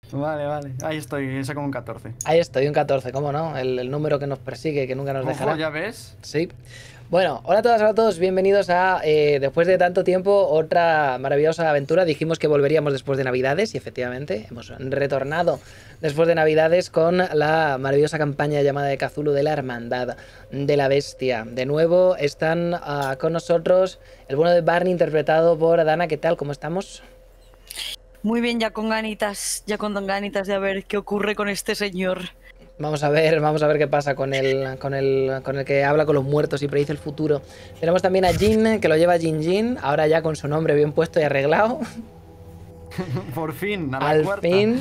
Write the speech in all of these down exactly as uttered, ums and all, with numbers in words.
Vale, vale. Ahí estoy, saco un catorce. Ahí estoy, un catorce, ¿cómo no? El, el número que nos persigue, que nunca nos Ojo, dejará. ¿ya ves? Sí. Bueno, hola a todas, hola a todos, bienvenidos a, eh, después de tanto tiempo, otra maravillosa aventura. Dijimos que volveríamos después de Navidades y efectivamente hemos retornado después de Navidades con la maravillosa campaña llamada de Cthulhu de la Hermandad de la Bestia. De nuevo están uh, con nosotros el bueno de Barney, interpretado por Dana. ¿Qué tal? ¿Cómo estamos? Muy bien, ya con ganitas, ya con ganitas de a ver qué ocurre con este señor. Vamos a ver, vamos a ver qué pasa con el, con el, con el que habla con los muertos y predice el futuro. Tenemos también a Jin, que lo lleva Jin Jin, ahora ya con su nombre bien puesto y arreglado. Por fin, a la Al cuarta. fin.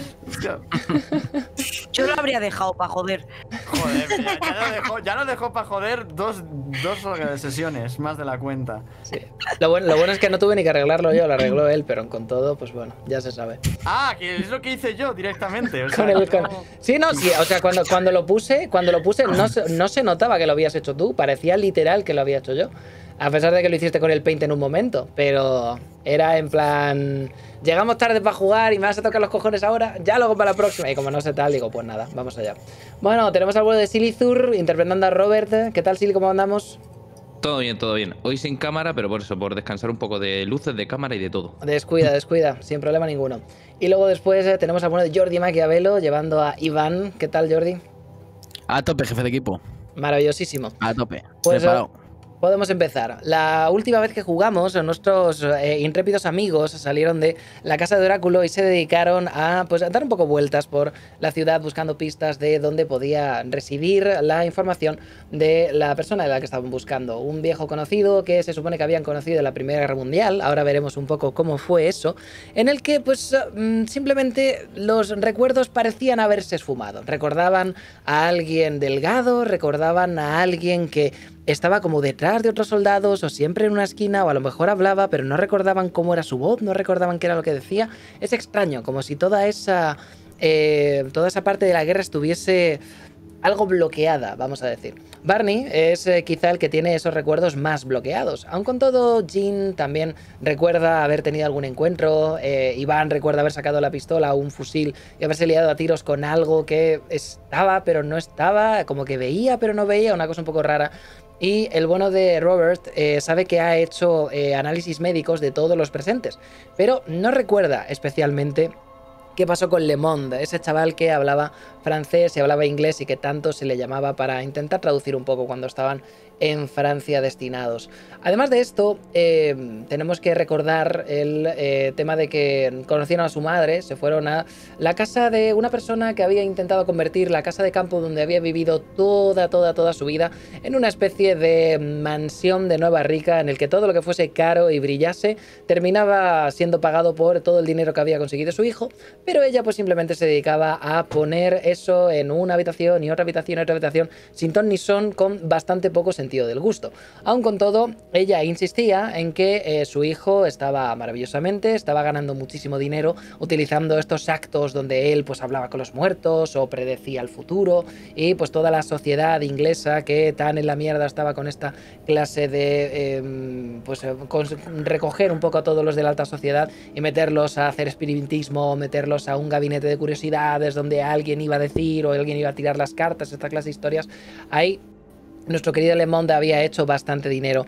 Yo lo habría dejado para joder. Joder, ya, ya lo dejó, ya lo dejó para joder dos, dos sesiones, más de la cuenta. Sí. Lo, bueno, lo bueno es que no tuve ni que arreglarlo yo, lo arregló él, pero con todo, pues bueno, ya se sabe. Ah, que es lo que hice yo directamente. O sea, con el, no... con... Sí, no, sí, o sea, cuando, cuando lo puse, cuando lo puse no se, no se notaba que lo habías hecho tú, parecía literal que lo había hecho yo. A pesar de que lo hiciste con el Paint en un momento, pero era en plan... Llegamos tarde para jugar y me vas a tocar los cojones ahora, ya luego para la próxima. Y como no sé tal, digo, pues nada, vamos allá. Bueno, tenemos al vuelo de Silithur interpretando a Robert. ¿Qué tal, Silly? ¿Cómo andamos? Todo bien, todo bien. Hoy sin cámara, pero por eso, por descansar un poco de luces, de cámara y de todo. Descuida, descuida, sin problema ninguno. Y luego después eh, tenemos al bueno de Jordi Maquiavelo llevando a Iván. ¿Qué tal, Jordi? A tope, jefe de equipo. Maravillosísimo. A tope. Pues Preparado. podemos empezar. La última vez que jugamos, nuestros eh, intrépidos amigos salieron de la casa de Oráculo y se dedicaron a, pues, a dar un poco vueltas por la ciudad buscando pistas de dónde podía residir la información de la persona de la que estaban buscando. Un viejo conocido que se supone que habían conocido en la Primera Guerra Mundial, ahora veremos un poco cómo fue eso, en el que pues simplemente los recuerdos parecían haberse esfumado. Recordaban a alguien delgado, recordaban a alguien que estaba como detrás de otros soldados o siempre en una esquina, o a lo mejor hablaba, pero no recordaban cómo era su voz, no recordaban qué era lo que decía. Es extraño, como si toda esa, eh, toda esa parte de la guerra estuviese algo bloqueada, vamos a decir. Barney es eh, quizá el que tiene esos recuerdos más bloqueados. Aun con todo, Jin también recuerda haber tenido algún encuentro, eh, Iván recuerda haber sacado la pistola o un fusil y haberse liado a tiros con algo que estaba pero no estaba, como que veía pero no veía, una cosa un poco rara. Y el bueno de Robert eh, sabe que ha hecho eh, análisis médicos de todos los presentes, pero no recuerda especialmente qué pasó con Le Monde, ese chaval que hablaba francés y hablaba inglés y que tanto se le llamaba para intentar traducir un poco cuando estaban en Francia destinados. Además de esto, eh, tenemos que recordar el eh, tema de que conocieron a su madre, se fueron a la casa de una persona que había intentado convertir la casa de campo donde había vivido toda, toda, toda su vida en una especie de mansión de Nueva Rica en el que todo lo que fuese caro y brillase terminaba siendo pagado por todo el dinero que había conseguido su hijo, pero ella pues simplemente se dedicaba a poner eso en una habitación y otra habitación y otra habitación sin ton ni son, con bastante poco sentido del gusto. Aun con todo, ella insistía en que eh, su hijo estaba maravillosamente, estaba ganando muchísimo dinero utilizando estos actos donde él pues hablaba con los muertos o predecía el futuro, y pues toda la sociedad inglesa que tan en la mierda estaba con esta clase de eh, pues con, recoger un poco a todos los de la alta sociedad y meterlos a hacer espiritismo, meterlos a un gabinete de curiosidades donde alguien iba a decir o alguien iba a tirar las cartas, esta clase de historias. Ahí nuestro querido Le Monde había hecho bastante dinero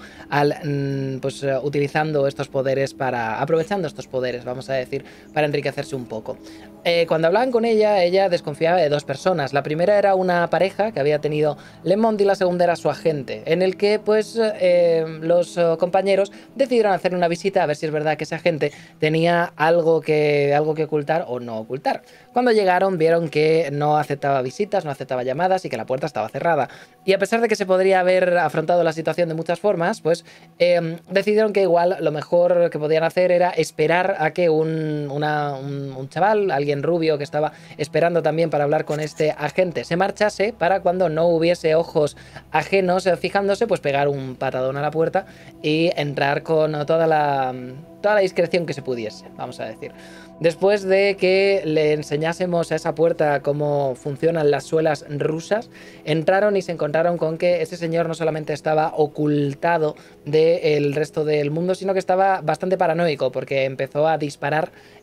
al, pues, uh, utilizando estos poderes para, aprovechando estos poderes, vamos a decir, para enriquecerse un poco. Eh, cuando hablaban con ella, ella desconfiaba de dos personas. La primera era una pareja que había tenido Le Monde y la segunda era su agente, en el que pues eh, los uh, compañeros decidieron hacer una visita a ver si es verdad que ese agente tenía algo que, algo que ocultar o no ocultar. Cuando llegaron vieron que no aceptaba visitas, no aceptaba llamadas y que la puerta estaba cerrada. Y a pesar de que se podría haber afrontado la situación de muchas formas, pues eh, decidieron que igual lo mejor que podían hacer era esperar a que un, una, un, un chaval, alguien rubio que estaba esperando también para hablar con este agente, se marchase para cuando no hubiese ojos ajenos fijándose, pues pegar un patadón a la puerta y entrar con toda la, toda la discreción que se pudiese, vamos a decir. Después de que le enseñásemos a esa puerta cómo funcionan las suelas rusas, entraron y se encontraron con que ese señor no solamente estaba ocultado del resto del mundo, sino que estaba bastante paranoico porque empezó a disparar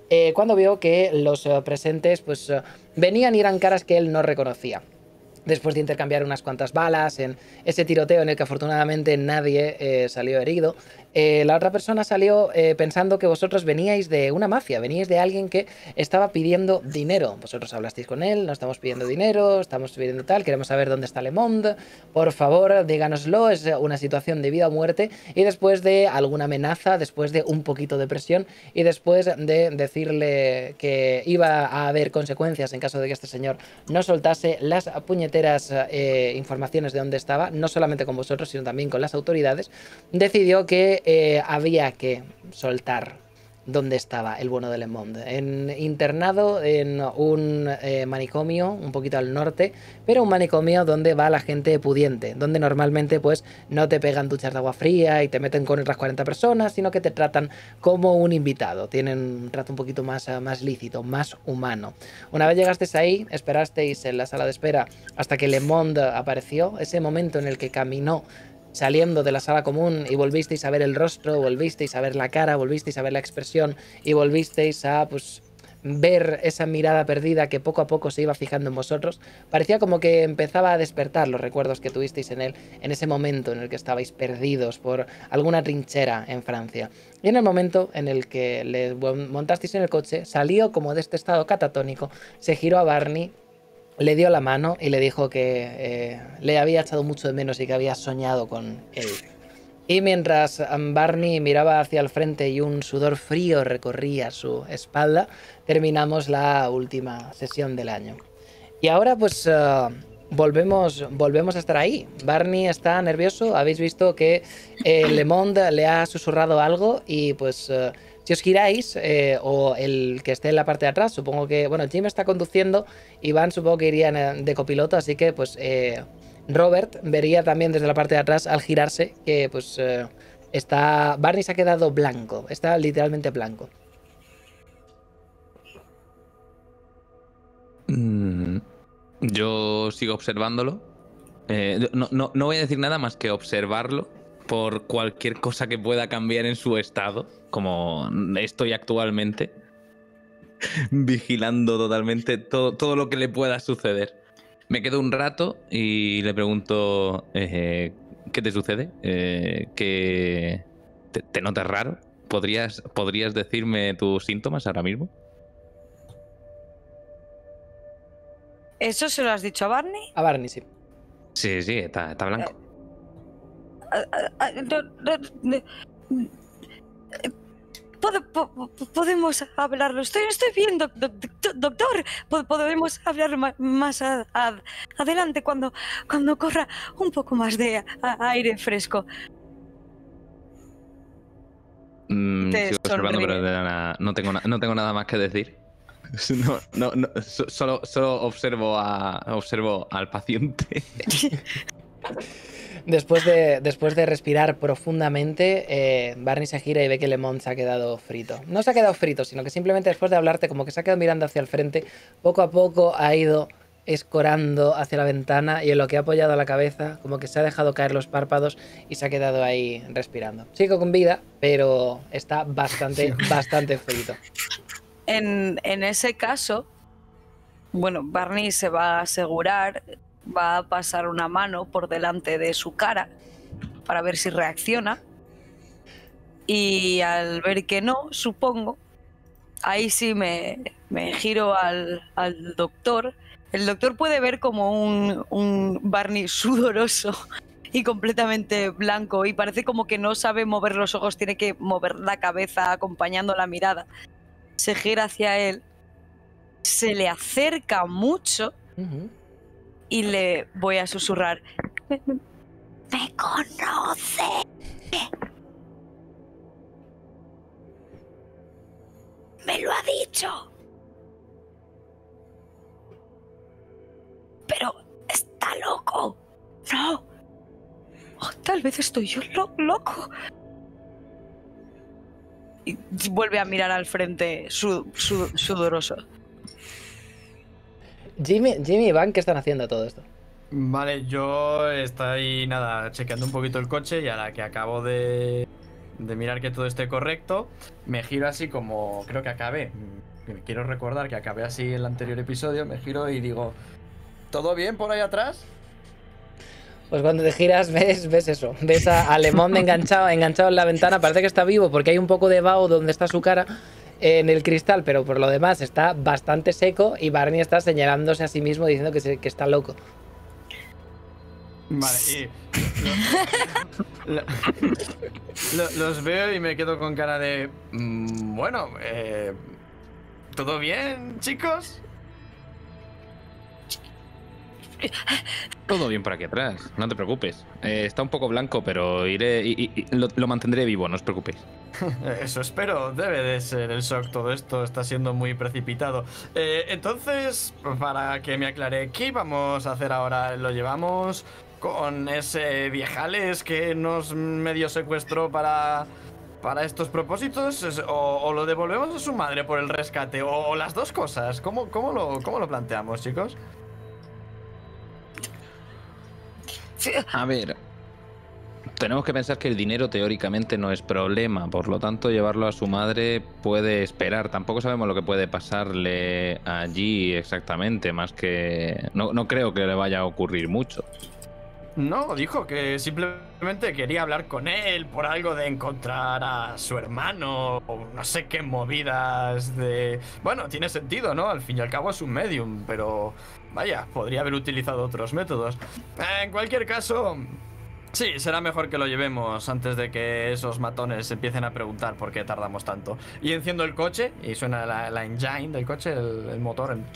eh, cuando vio que los eh, presentes pues, eh, venían y eran caras que él no reconocía. Después de intercambiar unas cuantas balas en ese tiroteo en el que afortunadamente nadie eh, salió herido, eh, la otra persona salió eh, pensando que vosotros veníais de una mafia, veníais de alguien que estaba pidiendo dinero. Vosotros hablasteis con él, no estamos pidiendo dinero, estamos pidiendo tal, queremos saber dónde está Le Monde, por favor díganoslo, es una situación de vida o muerte. Y después de alguna amenaza, después de un poquito de presión y después de decirle que iba a haber consecuencias en caso de que este señor no soltase las puñeteras eh, informaciones de dónde estaba, no solamente con vosotros, sino también con las autoridades, decidió que eh, había que soltar dónde estaba el bueno de Le Monde. En, internado en un eh, manicomio un poquito al norte, pero un manicomio donde va la gente pudiente, donde normalmente pues no te pegan duchas de agua fría y te meten con otras cuarenta personas, sino que te tratan como un invitado. Tienen un trato un poquito más, más lícito, más humano. Una vez llegasteis ahí, esperasteis en la sala de espera hasta que Le Monde apareció, ese momento en el que caminó saliendo de la sala común y volvisteis a ver el rostro, volvisteis a ver la cara, volvisteis a ver la expresión y volvisteis a pues ver esa mirada perdida que poco a poco se iba fijando en vosotros. Parecía como que empezaba a despertar los recuerdos que tuvisteis en él en ese momento en el que estabais perdidos por alguna trinchera en Francia. Y en el momento en el que le montasteis en el coche, salió como de este estado catatónico, se giró a Barney, le dio la mano y le dijo que eh, le había echado mucho de menos y que había soñado con él. Y mientras Barney miraba hacia el frente y un sudor frío recorría su espalda, terminamos la última sesión del año. Y ahora pues uh, volvemos, volvemos a estar ahí. Barney está nervioso, habéis visto que eh, Le Monde le ha susurrado algo y pues... Uh, si os giráis, eh, o el que esté en la parte de atrás, supongo que... Bueno, Jim está conduciendo, Iván supongo que iría de copiloto, así que pues eh, Robert vería también desde la parte de atrás al girarse que pues eh, está... Barney se ha quedado blanco, está literalmente blanco. Mm, yo sigo observándolo. Eh, no, no, no voy a decir nada más que observarlo por cualquier cosa que pueda cambiar en su estado, como estoy actualmente, vigilando totalmente todo, todo lo que le pueda suceder. Me quedo un rato y le pregunto, eh, ¿qué te sucede? Eh, ¿que te, te notas raro? ¿Podrías, ¿Podrías decirme tus síntomas ahora mismo? ¿Eso se lo has dicho a Barney? A Barney, sí. Sí, sí, está, está blanco. Eh, Uh, uh, no, no, no, ¿Pod, po, podemos hablarlo. Estoy, estoy bien, doc, doc, doctor. Podemos hablar más, más a, a, adelante cuando, cuando corra un poco más de a, aire fresco. Mm, sigo observando, pero de nada, no, tengo na, no tengo nada más que decir. No, no, no, solo, solo observo, a, observo al paciente. Después de, después de respirar profundamente, eh, Barney se gira y ve que Le Monde se ha quedado frito. No se ha quedado frito, sino que simplemente después de hablarte, como que se ha quedado mirando hacia el frente, poco a poco ha ido escorando hacia la ventana y en lo que ha apoyado la cabeza, como que se ha dejado caer los párpados y se ha quedado ahí respirando. Sigue con vida, pero está bastante, bastante frito. En, en ese caso, bueno, Barney se va a asegurar... Va a pasar una mano por delante de su cara para ver si reacciona. Y al ver que no, supongo, ahí sí me, me giro al, al doctor. El doctor puede ver como un, un Barney sudoroso y completamente blanco y parece como que no sabe mover los ojos, tiene que mover la cabeza acompañando la mirada. Se gira hacia él, se le acerca mucho. Uh-huh. Y le voy a susurrar. Me, me, me conoce. Me lo ha dicho. Pero está loco. No. Oh, tal vez estoy yo lo, loco. Y vuelve a mirar al frente sud, sud, sudoroso. Jimmy, Jimmy y Iván, ¿qué están haciendo todo esto? Vale, yo estoy, nada, chequeando un poquito el coche y a la que acabo de, de mirar que todo esté correcto, me giro así como creo que acabé. Quiero recordar que acabé así el anterior episodio, me giro y digo, ¿todo bien por ahí atrás? Pues cuando te giras ves, ves eso, ves a Alemón enganchado, enganchado en la ventana, parece que está vivo porque hay un poco de vaho donde está su cara en el cristal, pero por lo demás está bastante seco y Barney está señalándose a sí mismo diciendo que, se, que está loco. Vale, y lo- lo- lo- los veo y me quedo con cara de, mm, bueno, eh, ¿todo bien, chicos? Todo bien por aquí atrás, no te preocupes. Eh, está un poco blanco, pero iré y, y- y lo, lo mantendré vivo, no os preocupéis. Eso espero, debe de ser el shock, todo esto está siendo muy precipitado. Eh, entonces, para que me aclare, ¿qué vamos a hacer ahora? ¿Lo llevamos con ese viejales que nos medio secuestró para, para estos propósitos? Es- ¿O, o lo devolvemos a su madre por el rescate? ¿O, o las dos cosas? ¿Cómo, cómo, lo, ¿Cómo lo planteamos, chicos? A ver, tenemos que pensar que el dinero teóricamente no es problema, por lo tanto llevarlo a su madre puede esperar. Tampoco sabemos lo que puede pasarle allí exactamente, más que... No, no creo que le vaya a ocurrir mucho. No, dijo que simplemente quería hablar con él por algo de encontrar a su hermano o no sé qué movidas de... Bueno, tiene sentido, ¿no? Al fin y al cabo es un medium, pero... Vaya, podría haber utilizado otros métodos. En cualquier caso... Sí, será mejor que lo llevemos antes de que esos matones empiecen a preguntar por qué tardamos tanto. Y enciendo el coche y suena la, la engine del coche, el, el motor, en...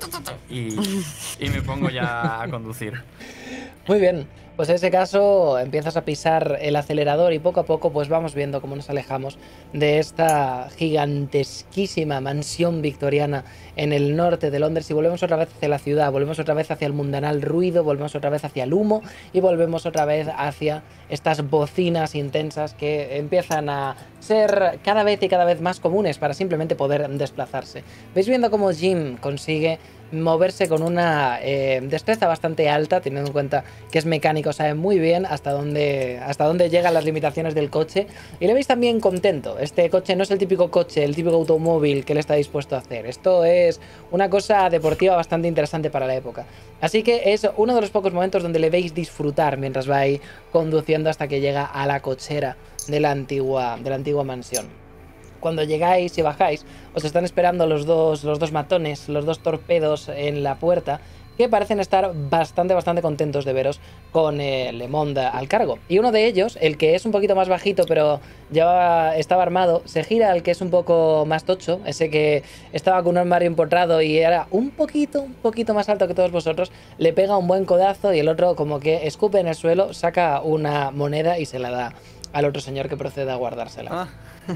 y, y me pongo ya a conducir. Muy bien, pues en ese caso empiezas a pisar el acelerador y poco a poco pues vamos viendo cómo nos alejamos de esta gigantesquísima mansión victoriana en el norte de Londres y volvemos otra vez hacia la ciudad, volvemos otra vez hacia el mundanal ruido, volvemos otra vez hacia el humo y volvemos otra vez hacia estas bocinas intensas que empiezan a ser cada vez y cada vez más comunes para simplemente poder desplazarse. Veis viendo cómo Jim consigue moverse con una eh, destreza bastante alta, teniendo en cuenta que es mecánico, sabe muy bien hasta dónde, hasta dónde llegan las limitaciones del coche. Y le veis también contento. Este coche no es el típico coche, el típico automóvil que él está dispuesto a hacer. Esto es una cosa deportiva bastante interesante para la época. Así que es uno de los pocos momentos donde le veis disfrutar mientras va ahí conduciendo hasta que llega a la cochera de la antigua, de la antigua mansión. Cuando llegáis y bajáis, os están esperando los dos, los dos matones, los dos torpedos en la puerta, que parecen estar bastante, bastante contentos de veros con eh, Le Monde al cargo. Y uno de ellos, el que es un poquito más bajito, pero ya estaba armado, se gira al que es un poco más tocho, ese que estaba con un armario empotrado y era un poquito, un poquito más alto que todos vosotros, le pega un buen codazo y el otro como que escupe en el suelo, saca una moneda y se la da al otro señor que procede a guardársela. Ah.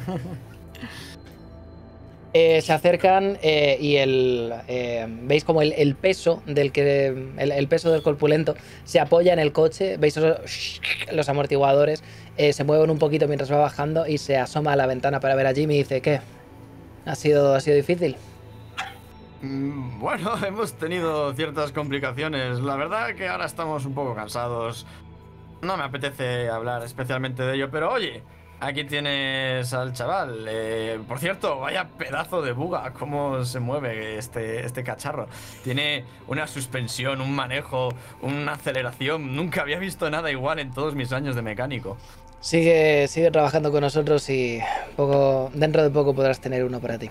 Eh, se acercan eh, y el eh, veis como el, el peso del que el, el peso del corpulento se apoya en el coche, veis esos, los amortiguadores eh, se mueven un poquito mientras va bajando y se asoma a la ventana para ver a Jimmy y dice, ¿qué? ¿Ha sido, ha sido difícil? Mm, Bueno, hemos tenido ciertas complicaciones. La verdad que ahora estamos un poco cansados. No me apetece hablar especialmente de ello, pero oye, aquí tienes al chaval. Eh, por cierto, vaya pedazo de buga, cómo se mueve este, este cacharro. Tiene una suspensión, un manejo, una aceleración. Nunca había visto nada igual en todos mis años de mecánico. Sigue, sigue trabajando con nosotros y poco, dentro de poco podrás tener uno para ti.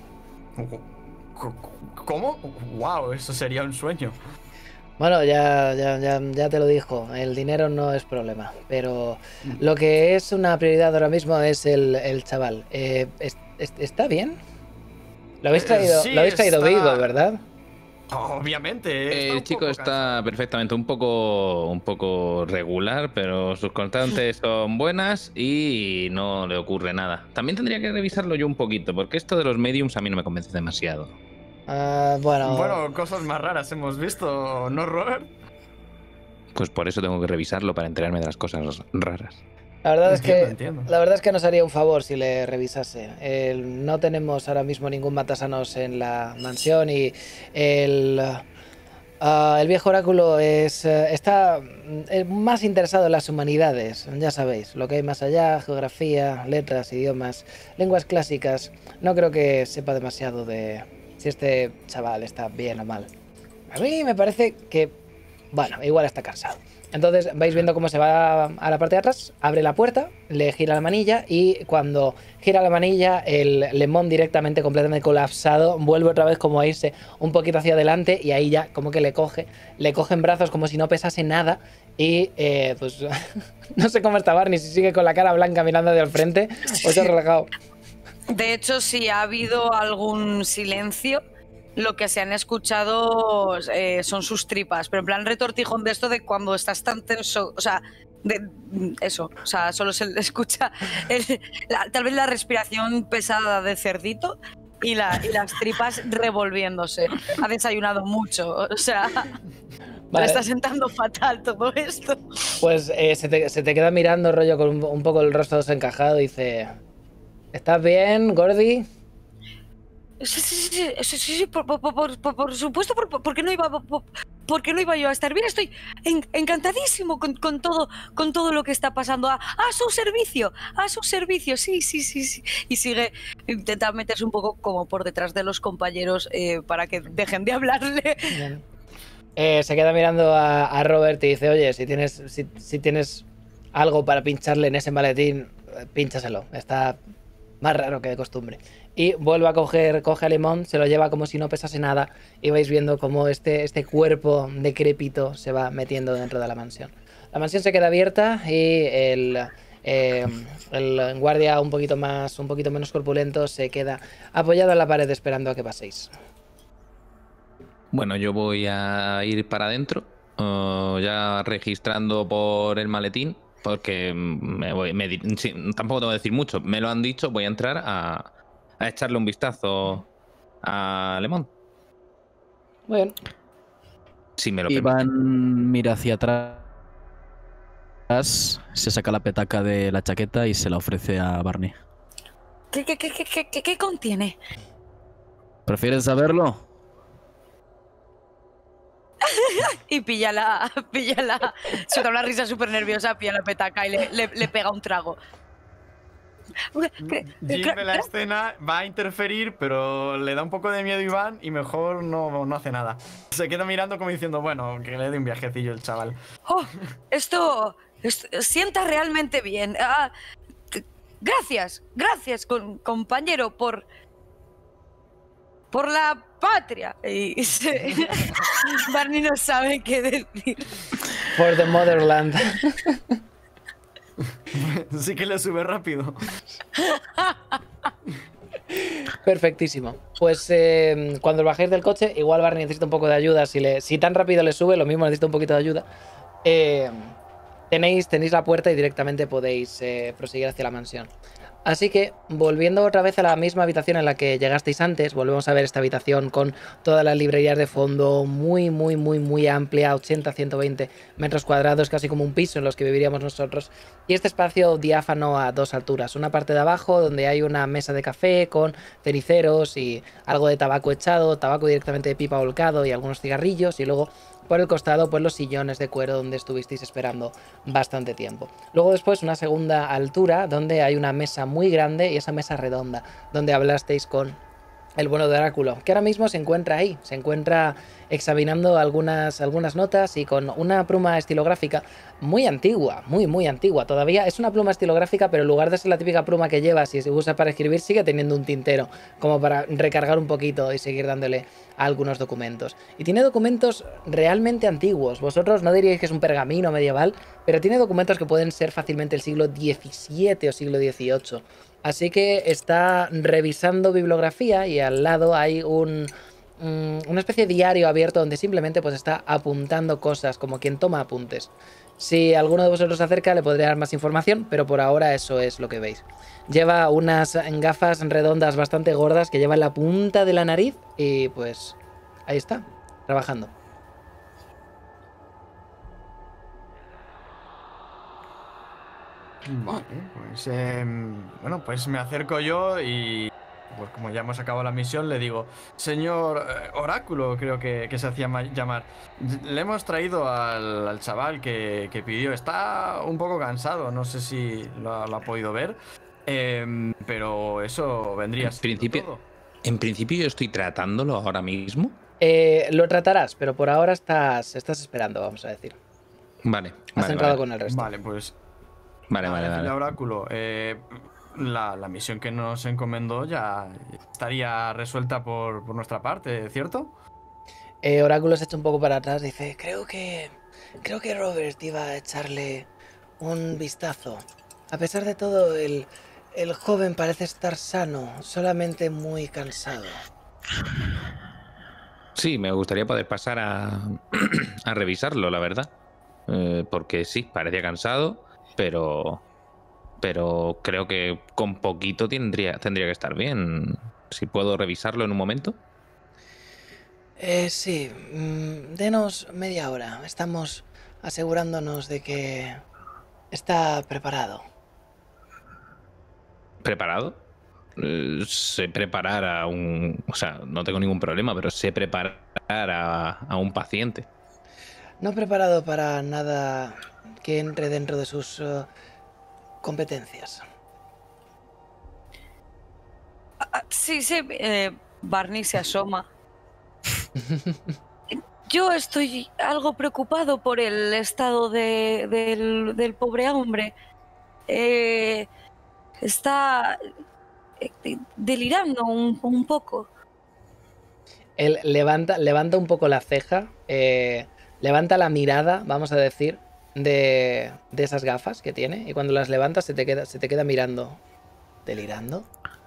¿Cómo? ¡Wow! Eso sería un sueño. Bueno, ya, ya, ya, ya te lo dijo, el dinero no es problema, pero lo que es una prioridad ahora mismo es el, el chaval. Eh, es- es- ¿Está bien? Lo habéis Eh, traído, sí, lo habéis traído está- vivo, ¿verdad? Obviamente. El chico está perfectamente, un poco, un poco regular, pero sus constantes son buenas y no le ocurre nada. También tendría que revisarlo yo un poquito, porque esto de los mediums a mí no me convence demasiado. Ah, bueno, Bueno, cosas más raras hemos visto, ¿no, Robert? Pues por eso tengo que revisarlo, para enterarme de las cosas raras. la verdad es Entiendo, que entiendo. la verdad es que nos haría un favor si le revisase. El- no tenemos ahora mismo ningún matasanos en la mansión y el Ah, el viejo oráculo es, eh, está eh, más interesado en las humanidades, ya sabéis, lo que hay más allá, geografía, letras, idiomas, lenguas clásicas. No creo que sepa demasiado de si este chaval está bien o mal. A mí me parece que, bueno, igual está cansado. Entonces vais viendo cómo se va a la parte de atrás, abre la puerta, le gira la manilla y cuando gira la manilla el Lemon directamente completamente colapsado vuelve otra vez como a irse un poquito hacia adelante y ahí ya como que le coge, le coge en brazos como si no pesase nada y eh, pues no sé cómo está Barney, si sigue con la cara blanca mirando hacia el frente o se ha relajado. De hecho, si ha habido algún silencio, lo que se han escuchado eh, son sus tripas, pero en plan retortijón de esto de cuando estás tan tenso, o sea, de eso, o sea, solo se le escucha el, la, tal vez la respiración pesada de cerdito y, la, y las tripas revolviéndose. Ha desayunado mucho, o sea, Vale. le está sentando fatal todo esto. Pues eh, se, te, se te queda mirando rollo con un, un poco el rostro desencajado y dice: ¿estás bien, Gordy? Sí, sí, sí, sí, sí, sí, por, por, por, por, por supuesto, por, por, qué no iba, por, por qué no iba yo a estar bien. Estoy en, encantadísimo con, con, todo, con todo lo que está pasando. A, a su servicio, a su servicio, sí, sí, sí, sí. Y sigue, intenta meterse un poco como por detrás de los compañeros eh, para que dejen de hablarle. Bien. Eh, se queda mirando a, a Robert y dice: oye, si tienes, si, si tienes algo para pincharle en ese maletín, pínchaselo. Está más raro que de costumbre. Y vuelve a coger, coge a Lemon, se lo lleva como si no pesase nada y vais viendo cómo este, este cuerpo decrépito se va metiendo dentro de la mansión. La mansión se queda abierta y el, eh, el guardia un poquito más, un poquito menos corpulento se queda apoyado en la pared esperando a que paséis. Bueno, yo voy a ir para adentro, uh, ya registrando por el maletín, porque me voy, me, sí, tampoco tengo que decir mucho, me lo han dicho, voy a entrar a, a echarle un vistazo a Lemon. Muy bien. Si me lo Iván mira hacia atrás, se saca la petaca de la chaqueta y se la ofrece a Barney. ¿Qué, qué, qué, qué, qué, qué contiene? ¿Prefieres saberlo? Y pilla la, pilla la, suelta una risa súper nerviosa, pilla la petaca y le, le, le pega un trago. Jim ve la escena, va a interferir, pero le da un poco de miedo a Iván y mejor no, no hace nada. Se queda mirando como diciendo, bueno, que le dé un viajecillo el chaval. Oh, esto, esto sienta realmente bien. Ah, gracias, gracias, con, compañero, por... por la patria. Y se... Barney no sabe qué decir. For the motherland. Sí que le sube rápido. Perfectísimo. Pues eh, cuando bajéis del coche, igual Barney necesita un poco de ayuda. Si, le, si tan rápido le sube, lo mismo necesita un poquito de ayuda. Eh, tenéis, tenéis la puerta y directamente podéis eh, proseguir hacia la mansión. Así que, volviendo otra vez a la misma habitación en la que llegasteis antes, volvemos a ver esta habitación con todas las librerías de fondo, muy, muy, muy, muy amplia, ochenta a ciento veinte metros cuadrados, casi como un piso en los que viviríamos nosotros. Y este espacio diáfano a dos alturas. Una parte de abajo, donde hay una mesa de café con ceniceros y algo de tabaco echado, tabaco directamente de pipa volcado y algunos cigarrillos, y luego por el costado, pues los sillones de cuero donde estuvisteis esperando bastante tiempo. Luego después una segunda altura donde hay una mesa muy grande y esa mesa redonda donde hablasteis con el bueno de Oráculo, que ahora mismo se encuentra ahí, se encuentra examinando algunas, algunas notas y con una pluma estilográfica muy antigua, muy muy antigua todavía. Es una pluma estilográfica, pero en lugar de ser la típica pluma que llevas y se usa para escribir, sigue teniendo un tintero, como para recargar un poquito y seguir dándole a algunos documentos. Y tiene documentos realmente antiguos. Vosotros no diríais que es un pergamino medieval, pero tiene documentos que pueden ser fácilmente el siglo diecisiete o siglo dieciocho. Así que está revisando bibliografía y al lado hay un, um, una especie de diario abierto donde simplemente pues está apuntando cosas, como quien toma apuntes. Si alguno de vosotros se acerca le podré dar más información, pero por ahora eso es lo que veis. Lleva unas gafas redondas bastante gordas que lleva en la punta de la nariz y pues ahí está, trabajando. Vale, pues eh, bueno, pues me acerco yo y pues como ya hemos acabado la misión, le digo, señor eh, Oráculo, creo que, que se hacía llamar, le hemos traído al, al chaval que, que pidió. Está un poco cansado, no sé si lo, lo ha podido ver, eh, pero eso vendría En siendo principio, todo. en principio yo estoy tratándolo ahora mismo. Eh, lo tratarás, pero por ahora estás, estás esperando, vamos a decir. Vale, Has vale, entrado vale. con el resto. Vale, pues Vale, nada, vale, decirle vale. a Oráculo, eh, la, la misión que nos encomendó ya estaría resuelta por, por nuestra parte, ¿cierto? Eh, Oráculo se echa un poco para atrás, dice, creo que... Creo que Robert iba a echarle un vistazo. A pesar de todo, el, el joven parece estar sano, solamente muy cansado. Sí, me gustaría poder pasar a, a revisarlo, la verdad. Eh, porque sí, parecía cansado, pero, pero creo que con poquito tendría, tendría que estar bien. Si puedo revisarlo en un momento. Eh, sí, mm, denos media hora. Estamos asegurándonos de que está preparado. ¿Preparado? Eh, sé preparar a un... O sea, no tengo ningún problema, pero sé preparar a, a un paciente. No preparado para nada que entre dentro de sus eh, competencias. Ah, sí, sí, eh, Barney se asoma. Yo estoy algo preocupado por el estado de, del, del pobre hombre. Eh, está eh, delirando un, un poco. Él levanta, levanta un poco la ceja, eh, levanta la mirada, vamos a decir, de, de esas gafas que tiene. Y cuando las levanta se te queda, se te queda mirando. ¿Delirando?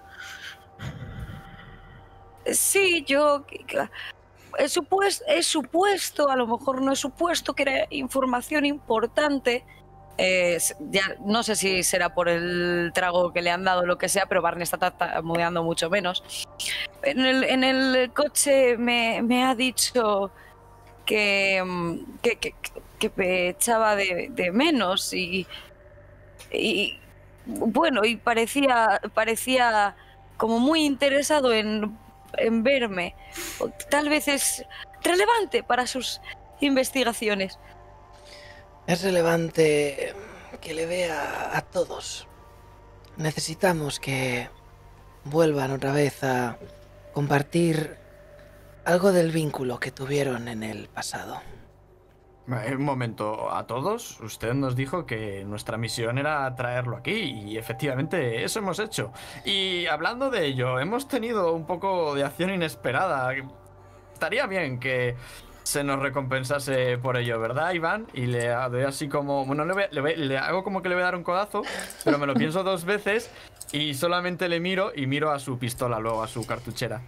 Sí, yo he supuesto, he supuesto, a lo mejor no he supuesto que era información importante. Eh, ya no sé si será por el trago que le han dado o lo que sea, pero Barney está tartamudeando mucho menos. En el, en el coche me, me ha dicho que, que, que, que me echaba de, de menos y, y bueno, y parecía, parecía como muy interesado en, en verme. Tal vez es relevante para sus investigaciones. Es relevante que le vea a todos. Necesitamos que vuelvan otra vez a compartir algo del vínculo que tuvieron en el pasado. Eh, Un momento, a todos, usted nos dijo que nuestra misión era traerlo aquí y efectivamente eso hemos hecho. Y hablando de ello, hemos tenido un poco de acción inesperada. Estaría bien que se nos recompensase por ello, ¿verdad, Iván? Y le doy así como... Bueno, le, voy- le voy- le hago como que le voy a dar un codazo, pero me lo pienso dos veces y solamente le miro y miro a su pistola luego, a su cartuchera.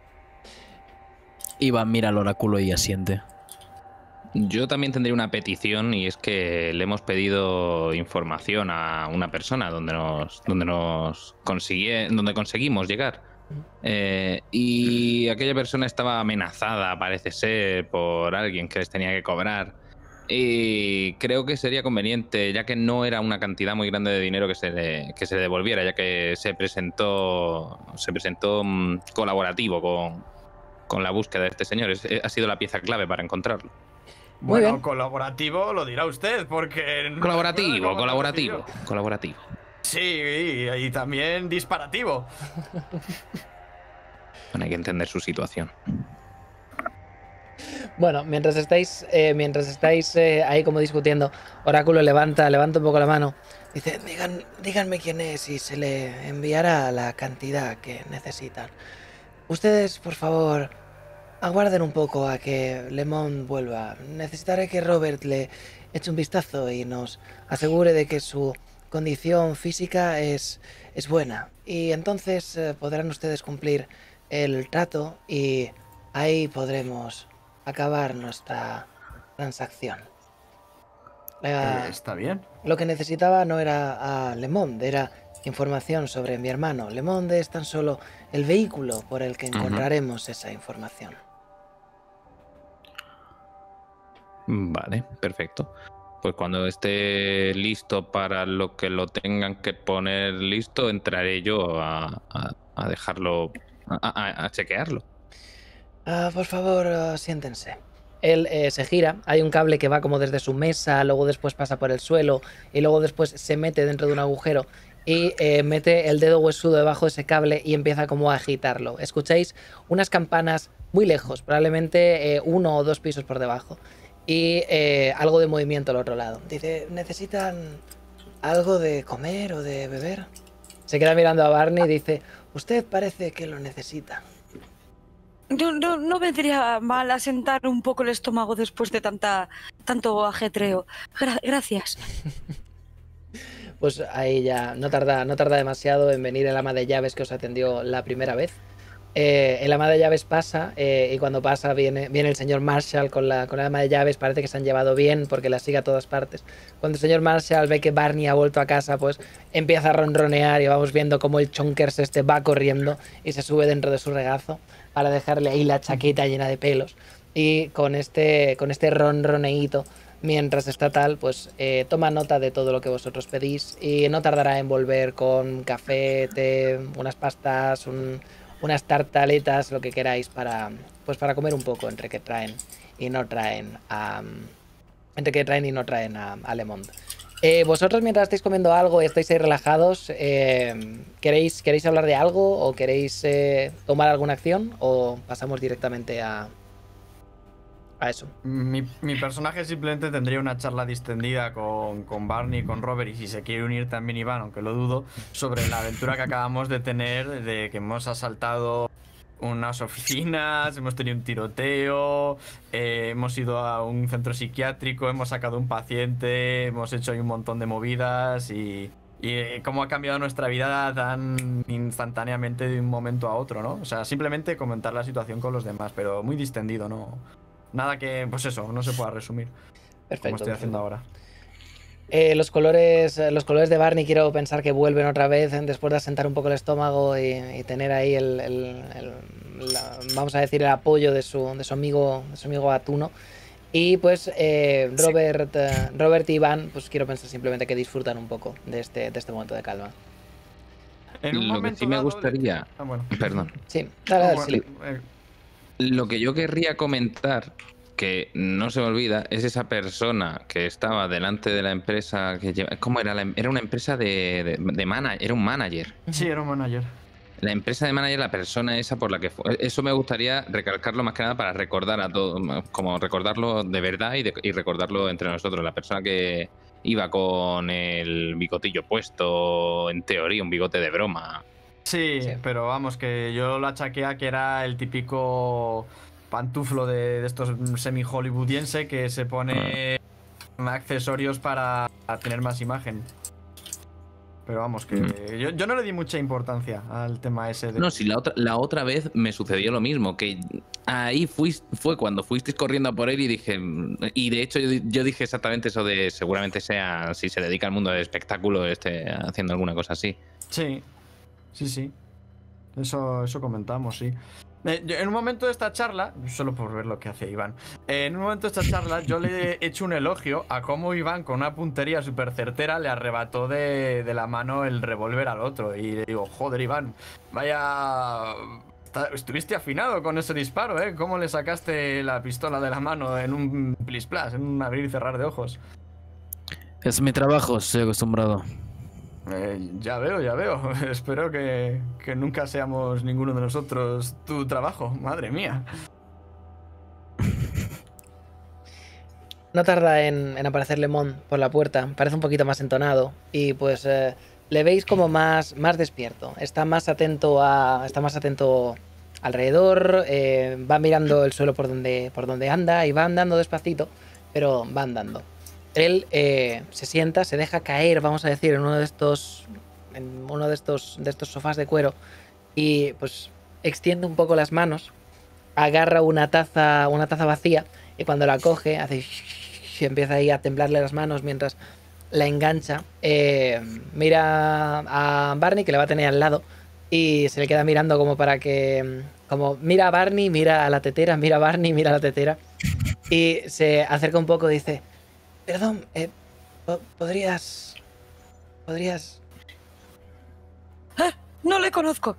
Iván mira al oráculo y asiente. Yo también tendría una petición y es que le hemos pedido información a una persona donde nos, donde nos consigue, donde conseguimos llegar. Eh, y aquella persona estaba amenazada, parece ser, por alguien que les tenía que cobrar. Y creo que sería conveniente, ya que no era una cantidad muy grande de dinero que se le, que se le devolviera, ya que se presentó, se presentó mm, colaborativo con, con la búsqueda de este señor. Es- ha sido la pieza clave para encontrarlo. Muy Bueno, bien. colaborativo lo dirá usted, porque... no recuerdo Colaborativo, cómo nos colaborativo, recibió. colaborativo. Sí, y, y también disparativo. Bueno, hay que entender su situación. Bueno, mientras estáis, eh, mientras estáis eh, ahí como discutiendo, Oráculo levanta, levanta un poco la mano. Dice, Digan, díganme quién es y se le enviará la cantidad que necesitan. Ustedes, por favor, aguarden un poco a que Lemon vuelva. Necesitaré que Robert le eche un vistazo y nos asegure de que su condición física es, es buena. Y entonces eh, podrán ustedes cumplir el trato y ahí podremos acabar nuestra transacción. La- Eh, está bien. lo que necesitaba no era a Le Monde, era información sobre mi hermano. Le Monde es tan solo el vehículo por el que Ujú. encontraremos esa información. Vale, perfecto. Pues cuando esté listo para lo que lo tengan que poner listo, entraré yo a, a- a dejarlo, a, a- a chequearlo. Ah, por favor, ah, siéntense. Él eh, se gira, hay un cable que va como desde su mesa, luego después pasa por el suelo y luego después se mete dentro de un agujero y eh, mete el dedo huesudo debajo de ese cable y empieza como a agitarlo. Escucháis unas campanas muy lejos, probablemente eh, uno o dos pisos por debajo y eh, algo de movimiento al otro lado. Dice, ¿necesitan algo de comer o de beber? Se queda mirando a Barney y dice, usted parece que lo necesita. No, no, no vendría mal asentar un poco el estómago después de tanta, tanto ajetreo. Gra- gracias. Pues ahí ya no tarda, no tarda demasiado en venir el ama de llaves que os atendió la primera vez. Eh, el ama de llaves pasa eh, y cuando pasa viene, viene el señor Marshall con la, con el ama de llaves. Parece que se han llevado bien porque la sigue a todas partes. Cuando el señor Marshall ve que Barney ha vuelto a casa, pues empieza a ronronear y vamos viendo cómo el Chonkers este va corriendo y se sube dentro de su regazo para dejarle ahí la chaqueta llena de pelos. Y con este, con este ronroneíto, mientras está tal, pues eh, toma nota de todo lo que vosotros pedís y no tardará en volver con café, té, unas pastas, un, unas tartaletas, lo que queráis para, pues para comer un poco entre que traen y no traen a, entre que traen y no traen a, a Le Monde. Eh, vosotros mientras estáis comiendo algo y estáis ahí relajados, eh, ¿queréis, ¿queréis hablar de algo o queréis eh, tomar alguna acción o pasamos directamente a, a eso? Mi, mi personaje simplemente tendría una charla distendida con, con Barney y con Robert, y si se quiere unir también Iván, aunque lo dudo, sobre la aventura que acabamos de tener, de que hemos asaltado unas oficinas, hemos tenido un tiroteo, eh, hemos ido a un centro psiquiátrico, hemos sacado un paciente, hemos hecho ahí un montón de movidas y, y eh, cómo ha cambiado nuestra vida tan instantáneamente de un momento a otro, ¿no? O sea, simplemente comentar la situación con los demás, pero muy distendido, ¿no? Nada que, pues eso, no se pueda resumir. Perfecto. Como estoy haciendo perfecto. ahora. Eh, los colores los colores de Barney quiero pensar que vuelven otra vez eh, después de asentar un poco el estómago y, y tener ahí el, el- el- la- vamos a decir el apoyo de su, de su amigo de su amigo Atuno. Y pues eh, Robert, eh, Robert y Iván, pues quiero pensar simplemente que disfrutan un poco de este, de este momento de calma. En un Lo que momento sí me dado, le- gustaría, Ah, bueno. perdón, Sí, dale, dale, No, Silly. bueno, eh, lo que yo querría comentar, que no se me olvida, es esa persona que estaba delante de la empresa que lleva, ¿cómo era? La em- era una empresa de, de, de mana- era un manager. sí, era un manager. La empresa de manager, la persona esa por la que fue. Eso me gustaría recalcarlo más que nada para recordar a todos, como recordarlo de verdad y, de- y recordarlo entre nosotros. La persona que iba con el bigotillo puesto, en teoría, un bigote de broma. Sí, Sí. pero vamos, que yo lo achaqué a que era el típico pantuflo de, de estos semi-hollywoodiense que se pone accesorios para tener más imagen. Pero vamos, que Mm. yo, yo no le di mucha importancia al tema ese de... No, si la otra, la otra vez me sucedió lo mismo, que ahí fuis- fue cuando fuisteis corriendo a por él y dije, y de hecho yo, di- yo dije exactamente eso de seguramente sea, si se dedica al mundo del espectáculo, esté haciendo alguna cosa así. Sí, sí, sí. Eso, eso comentamos, sí. Eh, yo- en un momento de esta charla, solo por ver lo que hace Iván, eh, en un momento de esta charla yo le he hecho un elogio a cómo Iván con una puntería súper certera le arrebató de, de la mano el revólver al otro. Y le digo, joder Iván, vaya... está- Estuviste afinado con ese disparo, ¿eh? ¿Cómo le sacaste la pistola de la mano en un plis plas, en un abrir y cerrar de ojos? Es mi trabajo, estoy acostumbrado. Eh, ya veo, ya veo. Espero que, que nunca seamos ninguno de nosotros tu trabajo. Madre mía. No tarda en, en aparecer Le Monde por la puerta, parece un poquito más entonado y pues eh, le veis como más, más despierto, está más atento a, está más atento alrededor, eh, va mirando el suelo por donde, por donde anda y va andando despacito, pero va andando. Él eh, se sienta, se deja caer, vamos a decir, en uno de estos, en uno de estos, de estos sofás de cuero y pues extiende un poco las manos, agarra una taza, una taza vacía y cuando la coge hace y empieza ahí a temblarle las manos mientras la engancha. Eh, mira a Barney que le va a tener al lado y se le queda mirando como para que, como mira a Barney, mira a la tetera, mira a Barney, mira a la tetera y se acerca un poco y dice, Perdón, eh, po- ¿podrías... podrías... Ah, no le conozco.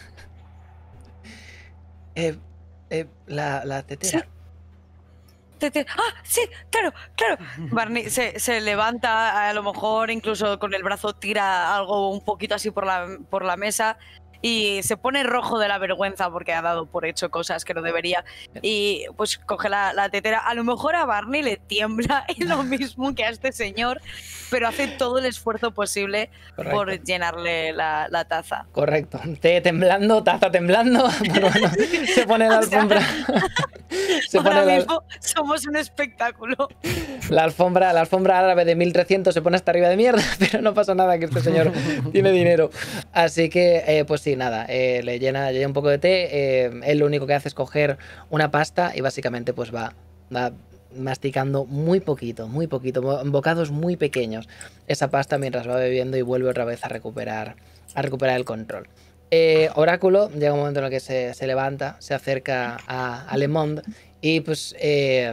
Eh, eh, la, la tetera. Sí. Te- te- ¡Ah, sí! ¡Claro, claro! Barney se, se levanta, a lo mejor incluso con el brazo tira algo un poquito así por la, por la mesa y se pone rojo de la vergüenza porque ha dado por hecho cosas que no debería. Y pues coge la, la tetera. A lo mejor a Barney le tiembla y lo mismo que a este señor, pero hace todo el esfuerzo posible Correcto. por llenarle la, la taza. Correcto. Té temblando, taza temblando. Bueno, bueno, se pone la O sea, alfombra. Se Ahora pone la, mismo somos un espectáculo. la alfombra, la alfombra árabe de mil trescientos se pone hasta arriba de mierda, pero no pasa nada que este señor tiene dinero. Así que, eh, pues sí, nada, eh, le llena, llena un poco de té. Eh, él lo único que hace es coger una pasta y básicamente pues va, va masticando muy poquito, muy poquito, bo- bocados muy pequeños esa pasta mientras va bebiendo y vuelve otra vez a recuperar, a recuperar el control. Eh, Oráculo llega un momento en el que se, se levanta, se acerca a, a Le Monde y pues eh,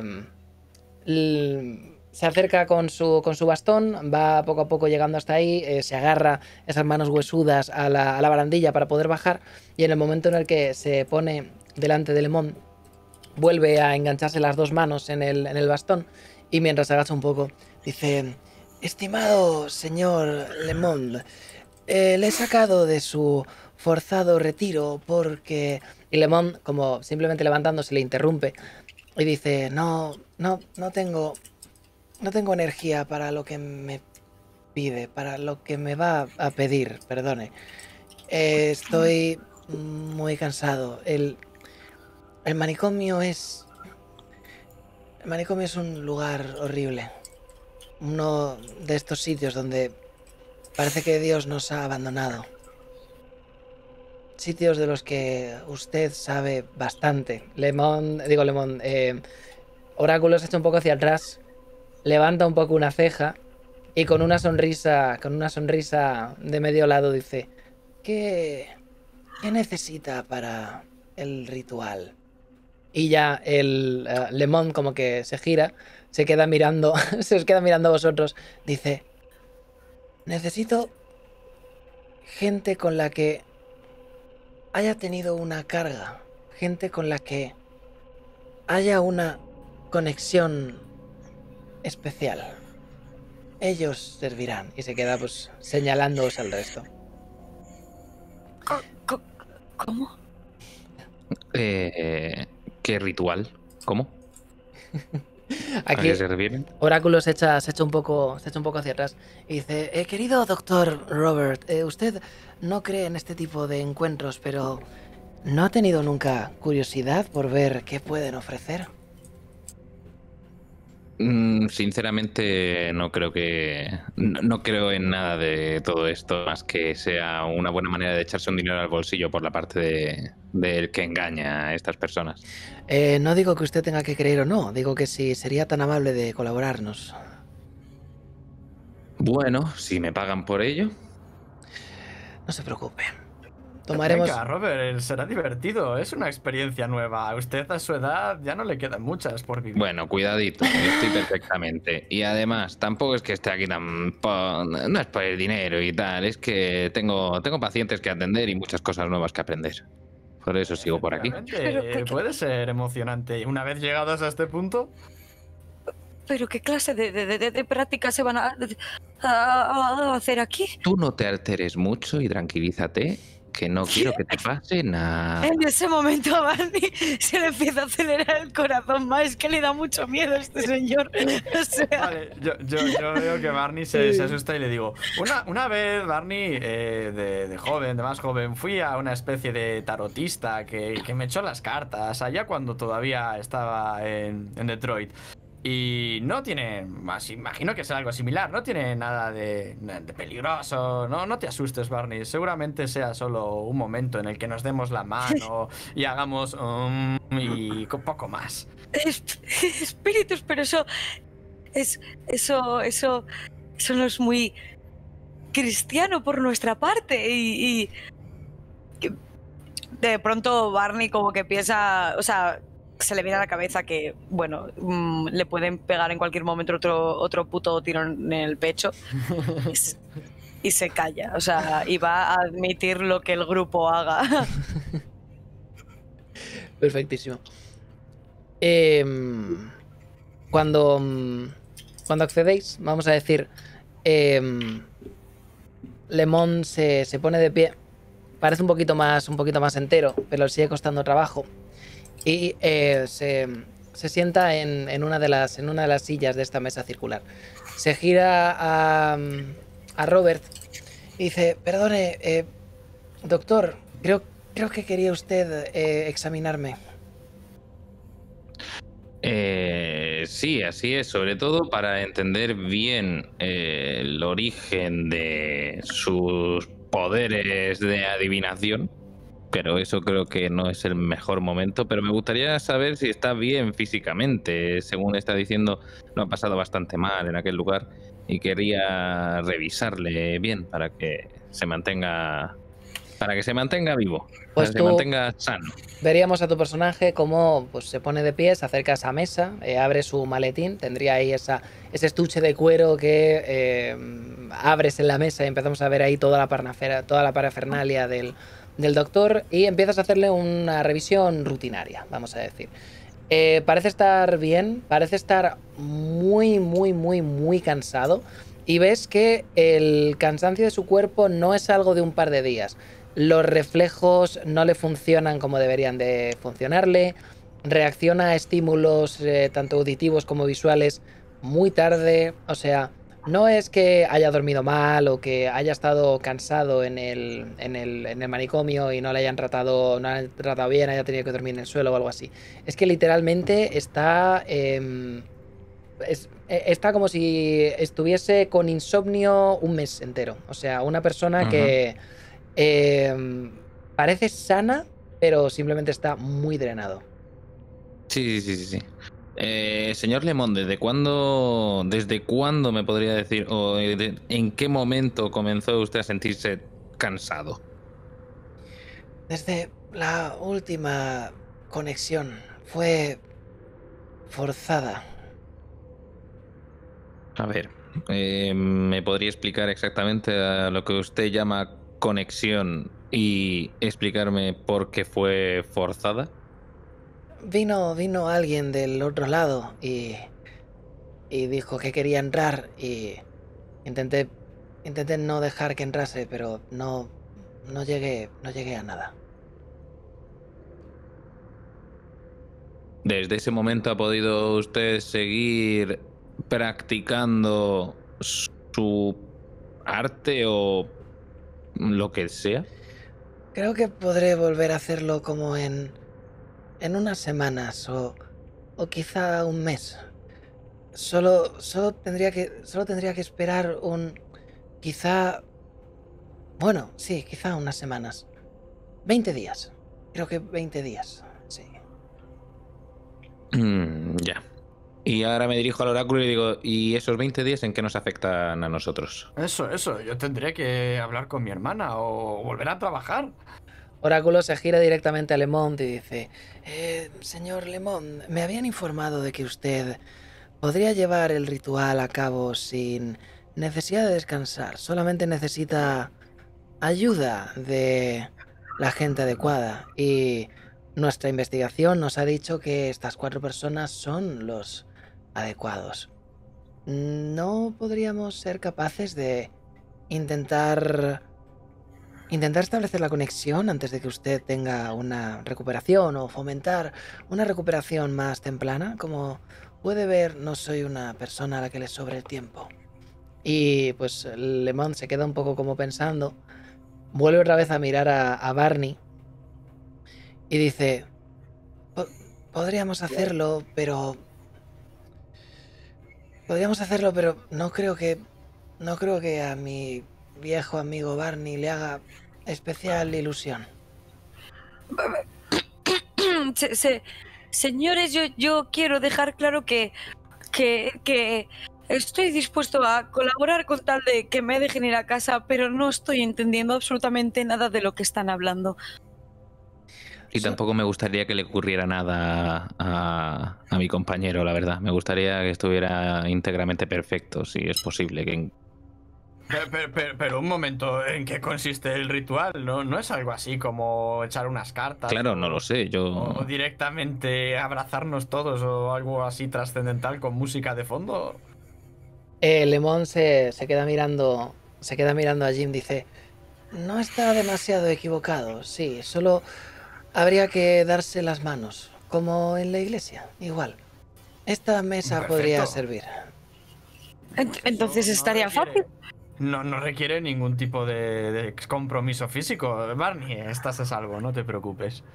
l- se acerca con su, con su bastón, va poco a poco llegando hasta ahí, eh, se agarra esas manos huesudas a la, a la barandilla para poder bajar y en el momento en el que se pone delante de Le Monde vuelve a engancharse las dos manos en el, en el bastón y mientras se agacha un poco dice: estimado señor Le Monde, eh, le he sacado de su forzado retiro porque... Y Le Monde, como simplemente levantándose, le interrumpe y dice: no, no, no tengo, no tengo energía para lo que me pide, para lo que me va a pedir, perdone. Eh, estoy muy cansado. El, el manicomio es... El manicomio es un lugar horrible. Uno de estos sitios donde parece que Dios nos ha abandonado. Sitios de los que usted sabe bastante. Lemon, digo Lemon, eh, Oráculo se echa un poco hacia atrás, levanta un poco una ceja y con una sonrisa, con una sonrisa de medio lado dice: ¿Qué, qué necesita para el ritual? Y ya el uh, Lemon como que se gira, se queda mirando, se os queda mirando a vosotros, dice: necesito gente con la que haya tenido una carga, gente con la que haya una conexión especial. Ellos servirán. Y se queda pues señalándoos al resto. Co- co- ¿Cómo? Eh, ¿Qué ritual? ¿Cómo? ¿A Aquí qué se refieren? Oráculo se echa, se echa un poco, se echa un poco hacia atrás y dice: eh, querido doctor Robert, eh, usted no cree en este tipo de encuentros, pero ¿no ha tenido nunca curiosidad por ver qué pueden ofrecer? Mm, sinceramente, no creo que. No, no creo en nada de todo esto, más que sea una buena manera de echarse un dinero al bolsillo por la parte de, del que engaña a estas personas. Eh, no digo que usted tenga que creer o no, digo que si sería tan amable de colaborarnos. Bueno, si me pagan por ello. No se preocupe. Tomaremos... Venga, Robert, será divertido. Es una experiencia nueva. A usted a su edad ya no le quedan muchas por vivir. Bueno, cuidadito, estoy perfectamente. Y además, tampoco es que esté aquí tan... po- No es por el dinero y tal, es que tengo, tengo pacientes que atender y muchas cosas nuevas que aprender. Por eso sigo por aquí. Efectivamente, Pero, ¿qué- puede ser emocionante. Una vez llegados a este punto, ¿Pero qué clase de, de, de, de prácticas se van a, a- a hacer aquí? Tú no te alteres mucho y tranquilízate, que no quiero que te pase nada. En ese momento a Barney se le empieza a acelerar el corazón más, es que le da mucho miedo a este señor. O sea, vale, yo, yo, yo veo que Barney se, se asusta y le digo: Una, una vez, Barney, eh, de, de joven, de más joven, fui a una especie de tarotista que, que me echó las cartas allá cuando todavía estaba en, en Detroit. Y no tiene, más imagino que sea algo similar, no tiene nada de, de peligroso, no, no te asustes, Barney, seguramente sea solo un momento en el que nos demos la mano y hagamos um, y con poco más. es- espíritus, pero eso es eso eso eso no es muy cristiano por nuestra parte y, y- que de pronto Barney como que piensa, o sea, se le viene a la cabeza que, bueno, mm, le pueden pegar en cualquier momento otro, otro puto tirón en el pecho y, se, y se calla. O sea, y va a admitir lo que el grupo haga. Perfectísimo. Eh, cuando, cuando accedéis, vamos a decir, eh, Lemon se, se pone de pie. Parece un poquito más, un poquito más entero, pero le sigue costando trabajo. Y eh, se, se sienta en, en, una de las, en una de las sillas de esta mesa circular. Se gira a, a Robert y dice, perdone, eh, doctor, creo, creo que quería usted eh, examinarme. Eh, sí, así es, sobre todo para entender bien eh, el origen de sus poderes de adivinación, pero eso creo que no es el mejor momento, pero me gustaría saber si está bien físicamente. Según está diciendo, lo ha pasado bastante mal en aquel lugar y quería revisarle bien para que se mantenga para que se mantenga vivo, Pues para que tú se mantenga sano. Veríamos a tu personaje como pues, se pone de pie, se acerca a esa mesa, eh, abre su maletín, tendría ahí esa, ese estuche de cuero que eh, abres en la mesa y empezamos a ver ahí toda la, parnafera, toda la parafernalia del, del doctor y empiezas a hacerle una revisión rutinaria, vamos a decir. Eh, parece estar bien, parece estar muy, muy, muy, muy cansado y ves que el cansancio de su cuerpo no es algo de un par de días. Los reflejos no le funcionan como deberían de funcionarle, reacciona a estímulos eh, tanto auditivos como visuales muy tarde, o sea, no es que haya dormido mal o que haya estado cansado en el, en el, en el manicomio y no le hayan tratado, no le hayan tratado bien, haya tenido que dormir en el suelo o algo así. Es que literalmente está, eh, es, está como si estuviese con insomnio un mes entero. O sea, una persona uh-huh. que eh, parece sana, pero simplemente está muy drenado. Sí, sí, sí, sí. Eh, señor Lemon, ¿desde cuándo, desde cuándo me podría decir, o de, en qué momento comenzó usted a sentirse cansado? Desde la última conexión. Fue forzada. A ver, eh, ¿me podría explicar exactamente a lo que usted llama conexión y explicarme por qué fue forzada? Vino, vino alguien del otro lado y, y dijo que quería entrar y intenté, intenté no dejar que entrase, pero no, no llegué, no llegué a nada. ¿Desde ese momento ha podido usted seguir practicando su arte o lo que sea? Creo que podré volver a hacerlo como en, en unas semanas o, o quizá un mes. Solo, solo tendría que, solo tendría que esperar un, quizá, bueno, sí, quizá unas semanas. veinte días. Creo que veinte días, sí. Mm, ya. Y ahora me dirijo al oráculo y digo, ¿y esos veinte días en qué nos afectan a nosotros? Eso, eso, yo tendré que hablar con mi hermana o volver a trabajar. Oráculo se gira directamente a Lemont y dice, eh, señor Lemont, me habían informado de que usted podría llevar el ritual a cabo sin necesidad de descansar, solamente necesita ayuda de la gente adecuada y nuestra investigación nos ha dicho que estas cuatro personas son los adecuados. ¿No podríamos ser capaces de intentar intentar establecer la conexión antes de que usted tenga una recuperación o fomentar una recuperación más temprana? Como puede ver, no soy una persona a la que le sobre el tiempo. Y pues Lemont se queda un poco como pensando, vuelve otra vez a mirar a, a Barney y dice, podríamos hacerlo, pero podríamos hacerlo, pero no creo que no creo que a mi viejo amigo Barney le haga especial ilusión. Se, se, señores, yo, yo quiero dejar claro que, que, que estoy dispuesto a colaborar con tal de que me dejen ir a casa, pero no estoy entendiendo absolutamente nada de lo que están hablando. Y tampoco me gustaría que le ocurriera nada a, a mi compañero, la verdad. Me gustaría que estuviera íntegramente perfecto, si es posible. Que... Pero, pero, pero, pero un momento, ¿en qué consiste el ritual? ¿No, no es algo así como echar unas cartas? Claro, o, no lo sé, yo... O directamente abrazarnos todos o algo así trascendental con música de fondo. Eh, Lemon se, se queda mirando. Se queda mirando a Jim, dice. No está demasiado equivocado, sí, solo habría que darse las manos, como en la iglesia, igual. Esta mesa Perfecto. Podría servir. Entonces No- no estaría requiere- fácil. No, no requiere ningún tipo de, de compromiso físico. Barney, estás a salvo, no te preocupes.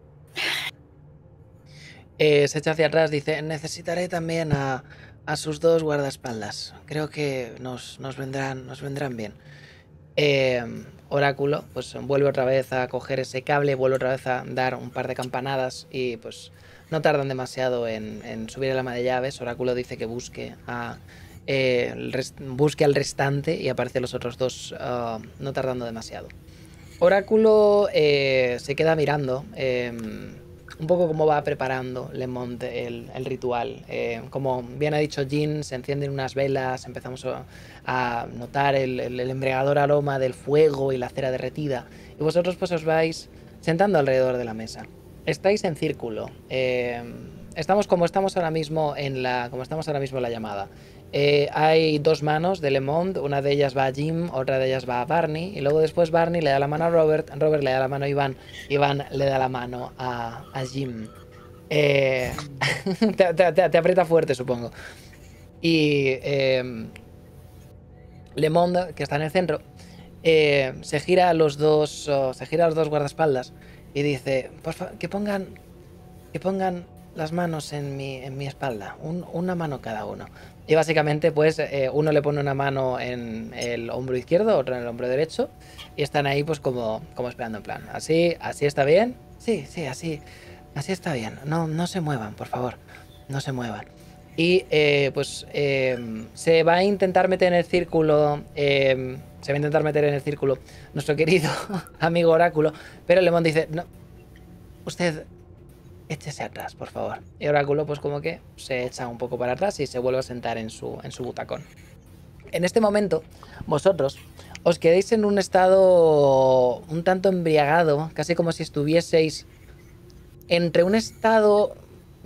Eh, se echa hacia atrás, dice, necesitaré también a, a sus dos guardaespaldas. Creo que nos, nos, vendrán, nos vendrán bien. Eh, Oráculo, pues vuelve otra vez a coger ese cable, vuelve otra vez a dar un par de campanadas y pues no tardan demasiado en, en subir el ama de llaves. Oráculo dice que busque a eh, el rest, busque al restante y aparecen los otros dos uh, no tardando demasiado. Oráculo eh, se queda mirando eh, un poco cómo va preparando Lemont el, el ritual. Eh, como bien ha dicho Jin, se encienden unas velas, empezamos a, a notar el, el, el embriagador aroma del fuego y la cera derretida. Y vosotros pues os vais sentando alrededor de la mesa. Estáis en círculo. Eh, estamos como estamos ahora mismo en la, como estamos ahora mismo en la llamada. Eh, hay dos manos de Lemont, una de ellas va a Jim, otra de ellas va a Barney, y luego después Barney le da la mano a Robert, Robert le da la mano a Iván, Iván le da la mano a, a Jim. Eh, te, te, te, te aprieta fuerte, supongo. Y eh, Lemont, que está en el centro, eh, se gira a los dos, oh, se gira a los dos guardaespaldas y dice, por favor, que pongan, que pongan las manos en mi, en mi espalda, un, una mano cada uno. Y básicamente, pues, eh, uno le pone una mano en el hombro izquierdo, otro en el hombro derecho, y están ahí, pues, como, como esperando en plan. ¿Así, así está bien? Sí, sí, así, así está bien. No, no se muevan, por favor, no se muevan. Y, eh, pues, eh, se va a intentar meter en el círculo, eh, se va a intentar meter en el círculo nuestro querido amigo Oráculo, pero Lemont dice, no, usted... échese atrás, por favor. Y Oráculo, pues como que se echa un poco para atrás y se vuelve a sentar en su, en su butacón. En este momento, vosotros os quedéis en un estado un tanto embriagado, casi como si estuvieseis entre un estado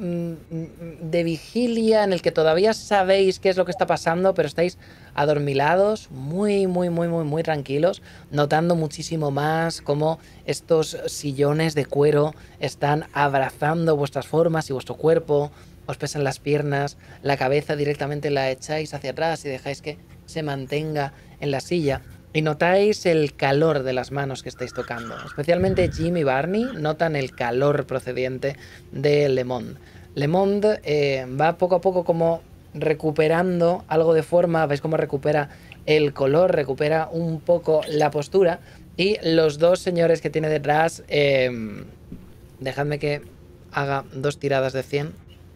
de vigilia en el que todavía sabéis qué es lo que está pasando, pero estáis adormilados, muy, muy, muy, muy, muy tranquilos, notando muchísimo más cómo estos sillones de cuero están abrazando vuestras formas y vuestro cuerpo, os pesan las piernas, la cabeza directamente la echáis hacia atrás y dejáis que se mantenga en la silla. Y notáis el calor de las manos que estáis tocando. Especialmente Jim y Barney notan el calor procediente de Lemont. Lemont eh, va poco a poco como recuperando algo de forma. Veis cómo recupera el color, recupera un poco la postura. Y los dos señores que tiene detrás, eh, dejadme que haga dos tiradas de cien.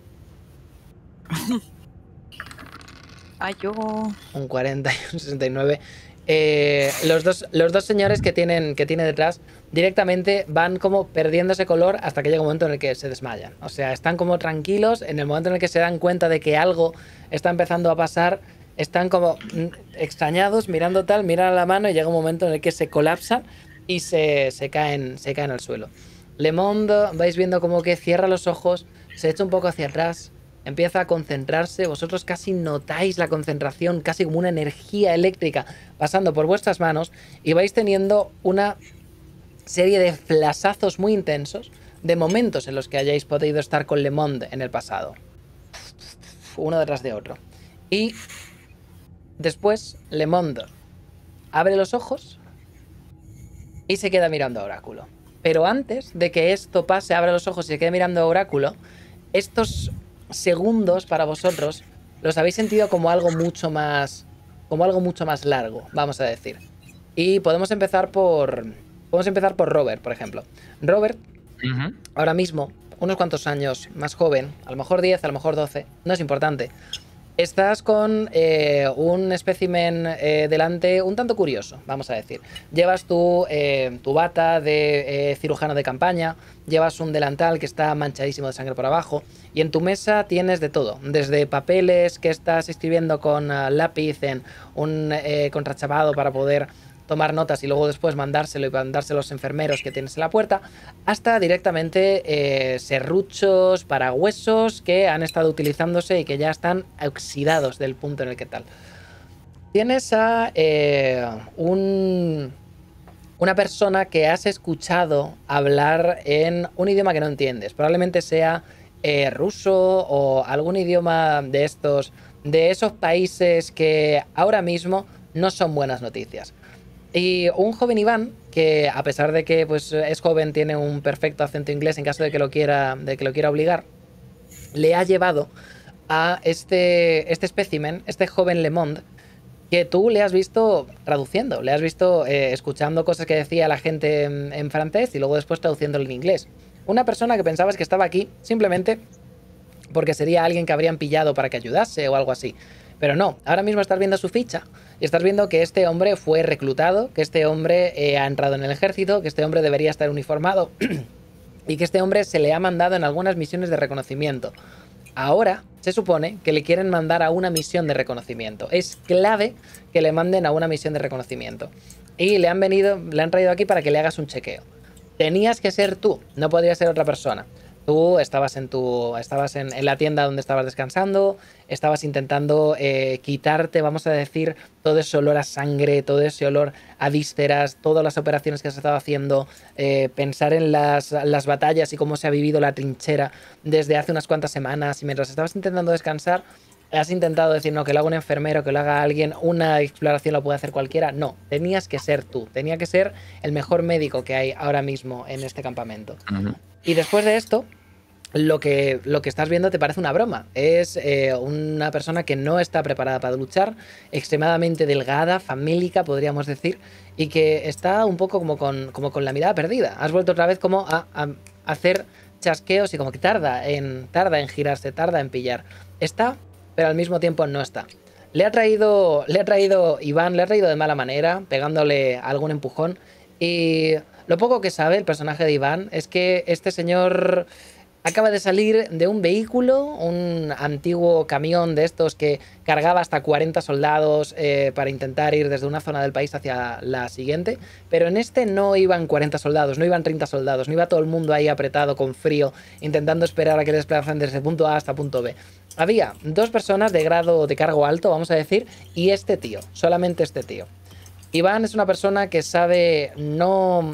Ay, yo... Un cuarenta y un sesenta y nueve. Eh, los, dos, los dos señores que tienen que tiene detrás directamente van como perdiendo ese color hasta que llega un momento en el que se desmayan. O sea, están como tranquilos. En el momento en el que se dan cuenta de que algo está empezando a pasar, están como extrañados, mirando tal, miran a la mano y llega un momento en el que se colapsan y se, se, caen, se caen al suelo. Lemont, vais viendo como que cierra los ojos, se echa un poco hacia atrás, empieza a concentrarse. Vosotros casi notáis la concentración, casi como una energía eléctrica pasando por vuestras manos, y vais teniendo una serie de flashazos muy intensos de momentos en los que hayáis podido estar con Lemont en el pasado, uno detrás de otro. Y después Lemont abre los ojos y se queda mirando a Oráculo. Pero antes de que esto pase, abre los ojos y se quede mirando a Oráculo, estos segundos para vosotros los habéis sentido como algo mucho más como algo mucho más largo, vamos a decir. Y podemos empezar por podemos empezar por Robert, por ejemplo. Robert, uh-huh. ahora mismo, unos cuantos años más joven, a lo mejor diez, a lo mejor doce, no es importante. Estás con eh, un espécimen eh, delante un tanto curioso, vamos a decir. Llevas tu, eh, tu bata de eh, cirujano de campaña, llevas un delantal que está manchadísimo de sangre por abajo, y en tu mesa tienes de todo, desde papeles que estás escribiendo con uh, lápiz en un eh, contrachavado para poder tomar notas y luego después mandárselo y mandárselo a los enfermeros que tienes en la puerta, hasta directamente eh, serruchos para huesos que han estado utilizándose y que ya están oxidados del punto en el que tal. Tienes a eh, un, una persona que has escuchado hablar en un idioma que no entiendes. Probablemente sea eh, ruso o algún idioma de estos, de esos países que ahora mismo no son buenas noticias. Y un joven Iván, que a pesar de que pues, es joven, tiene un perfecto acento inglés en caso de que lo quiera, de que lo quiera obligar, le ha llevado a este, este espécimen, este joven Le Monde, que tú le has visto traduciendo, le has visto eh, escuchando cosas que decía la gente en, en francés y luego después traduciéndolo en inglés. Una persona que pensabas que estaba aquí simplemente porque sería alguien que habrían pillado para que ayudase o algo así. Pero no, ahora mismo estás viendo su ficha y estás viendo que este hombre fue reclutado, que este hombre eh, ha entrado en el ejército, que este hombre debería estar uniformado y que este hombre se le ha mandado en algunas misiones de reconocimiento. Ahora se supone que le quieren mandar a una misión de reconocimiento. Es clave que le manden a una misión de reconocimiento. Y le han venido, le han traído aquí para que le hagas un chequeo. Tenías que ser tú, no podría ser otra persona. Tú estabas en tu estabas en, en la tienda donde estabas descansando, estabas intentando eh, quitarte, vamos a decir, todo ese olor a sangre, todo ese olor a vísceras, todas las operaciones que has estado haciendo, eh, pensar en las, las batallas y cómo se ha vivido la trinchera desde hace unas cuantas semanas, y mientras estabas intentando descansar, has intentado decir, no, que lo haga un enfermero, que lo haga alguien, una exploración lo puede hacer cualquiera. No, tenías que ser tú, tenía que ser el mejor médico que hay ahora mismo en este campamento. Uh-huh. Y después de esto, lo que, lo que estás viendo te parece una broma. Es eh, una persona que no está preparada para luchar, extremadamente delgada, famélica, podríamos decir, y que está un poco como con, como con la mirada perdida. Has vuelto otra vez como a, a hacer chasqueos y como que tarda en, tarda en girarse, tarda en pillar. Está, pero al mismo tiempo no está. Le ha traído, le ha traído Iván, le ha traído de mala manera, pegándole algún empujón, y lo poco que sabe el personaje de Iván es que este señor acaba de salir de un vehículo, un antiguo camión de estos que cargaba hasta cuarenta soldados eh, para intentar ir desde una zona del país hacia la siguiente, pero en este no iban cuarenta soldados, no iban treinta soldados, no iba todo el mundo ahí apretado con frío, intentando esperar a que desplazan desde punto A hasta punto B. Había dos personas de grado de cargo alto, vamos a decir, y este tío, solamente este tío. Iván es una persona que sabe no...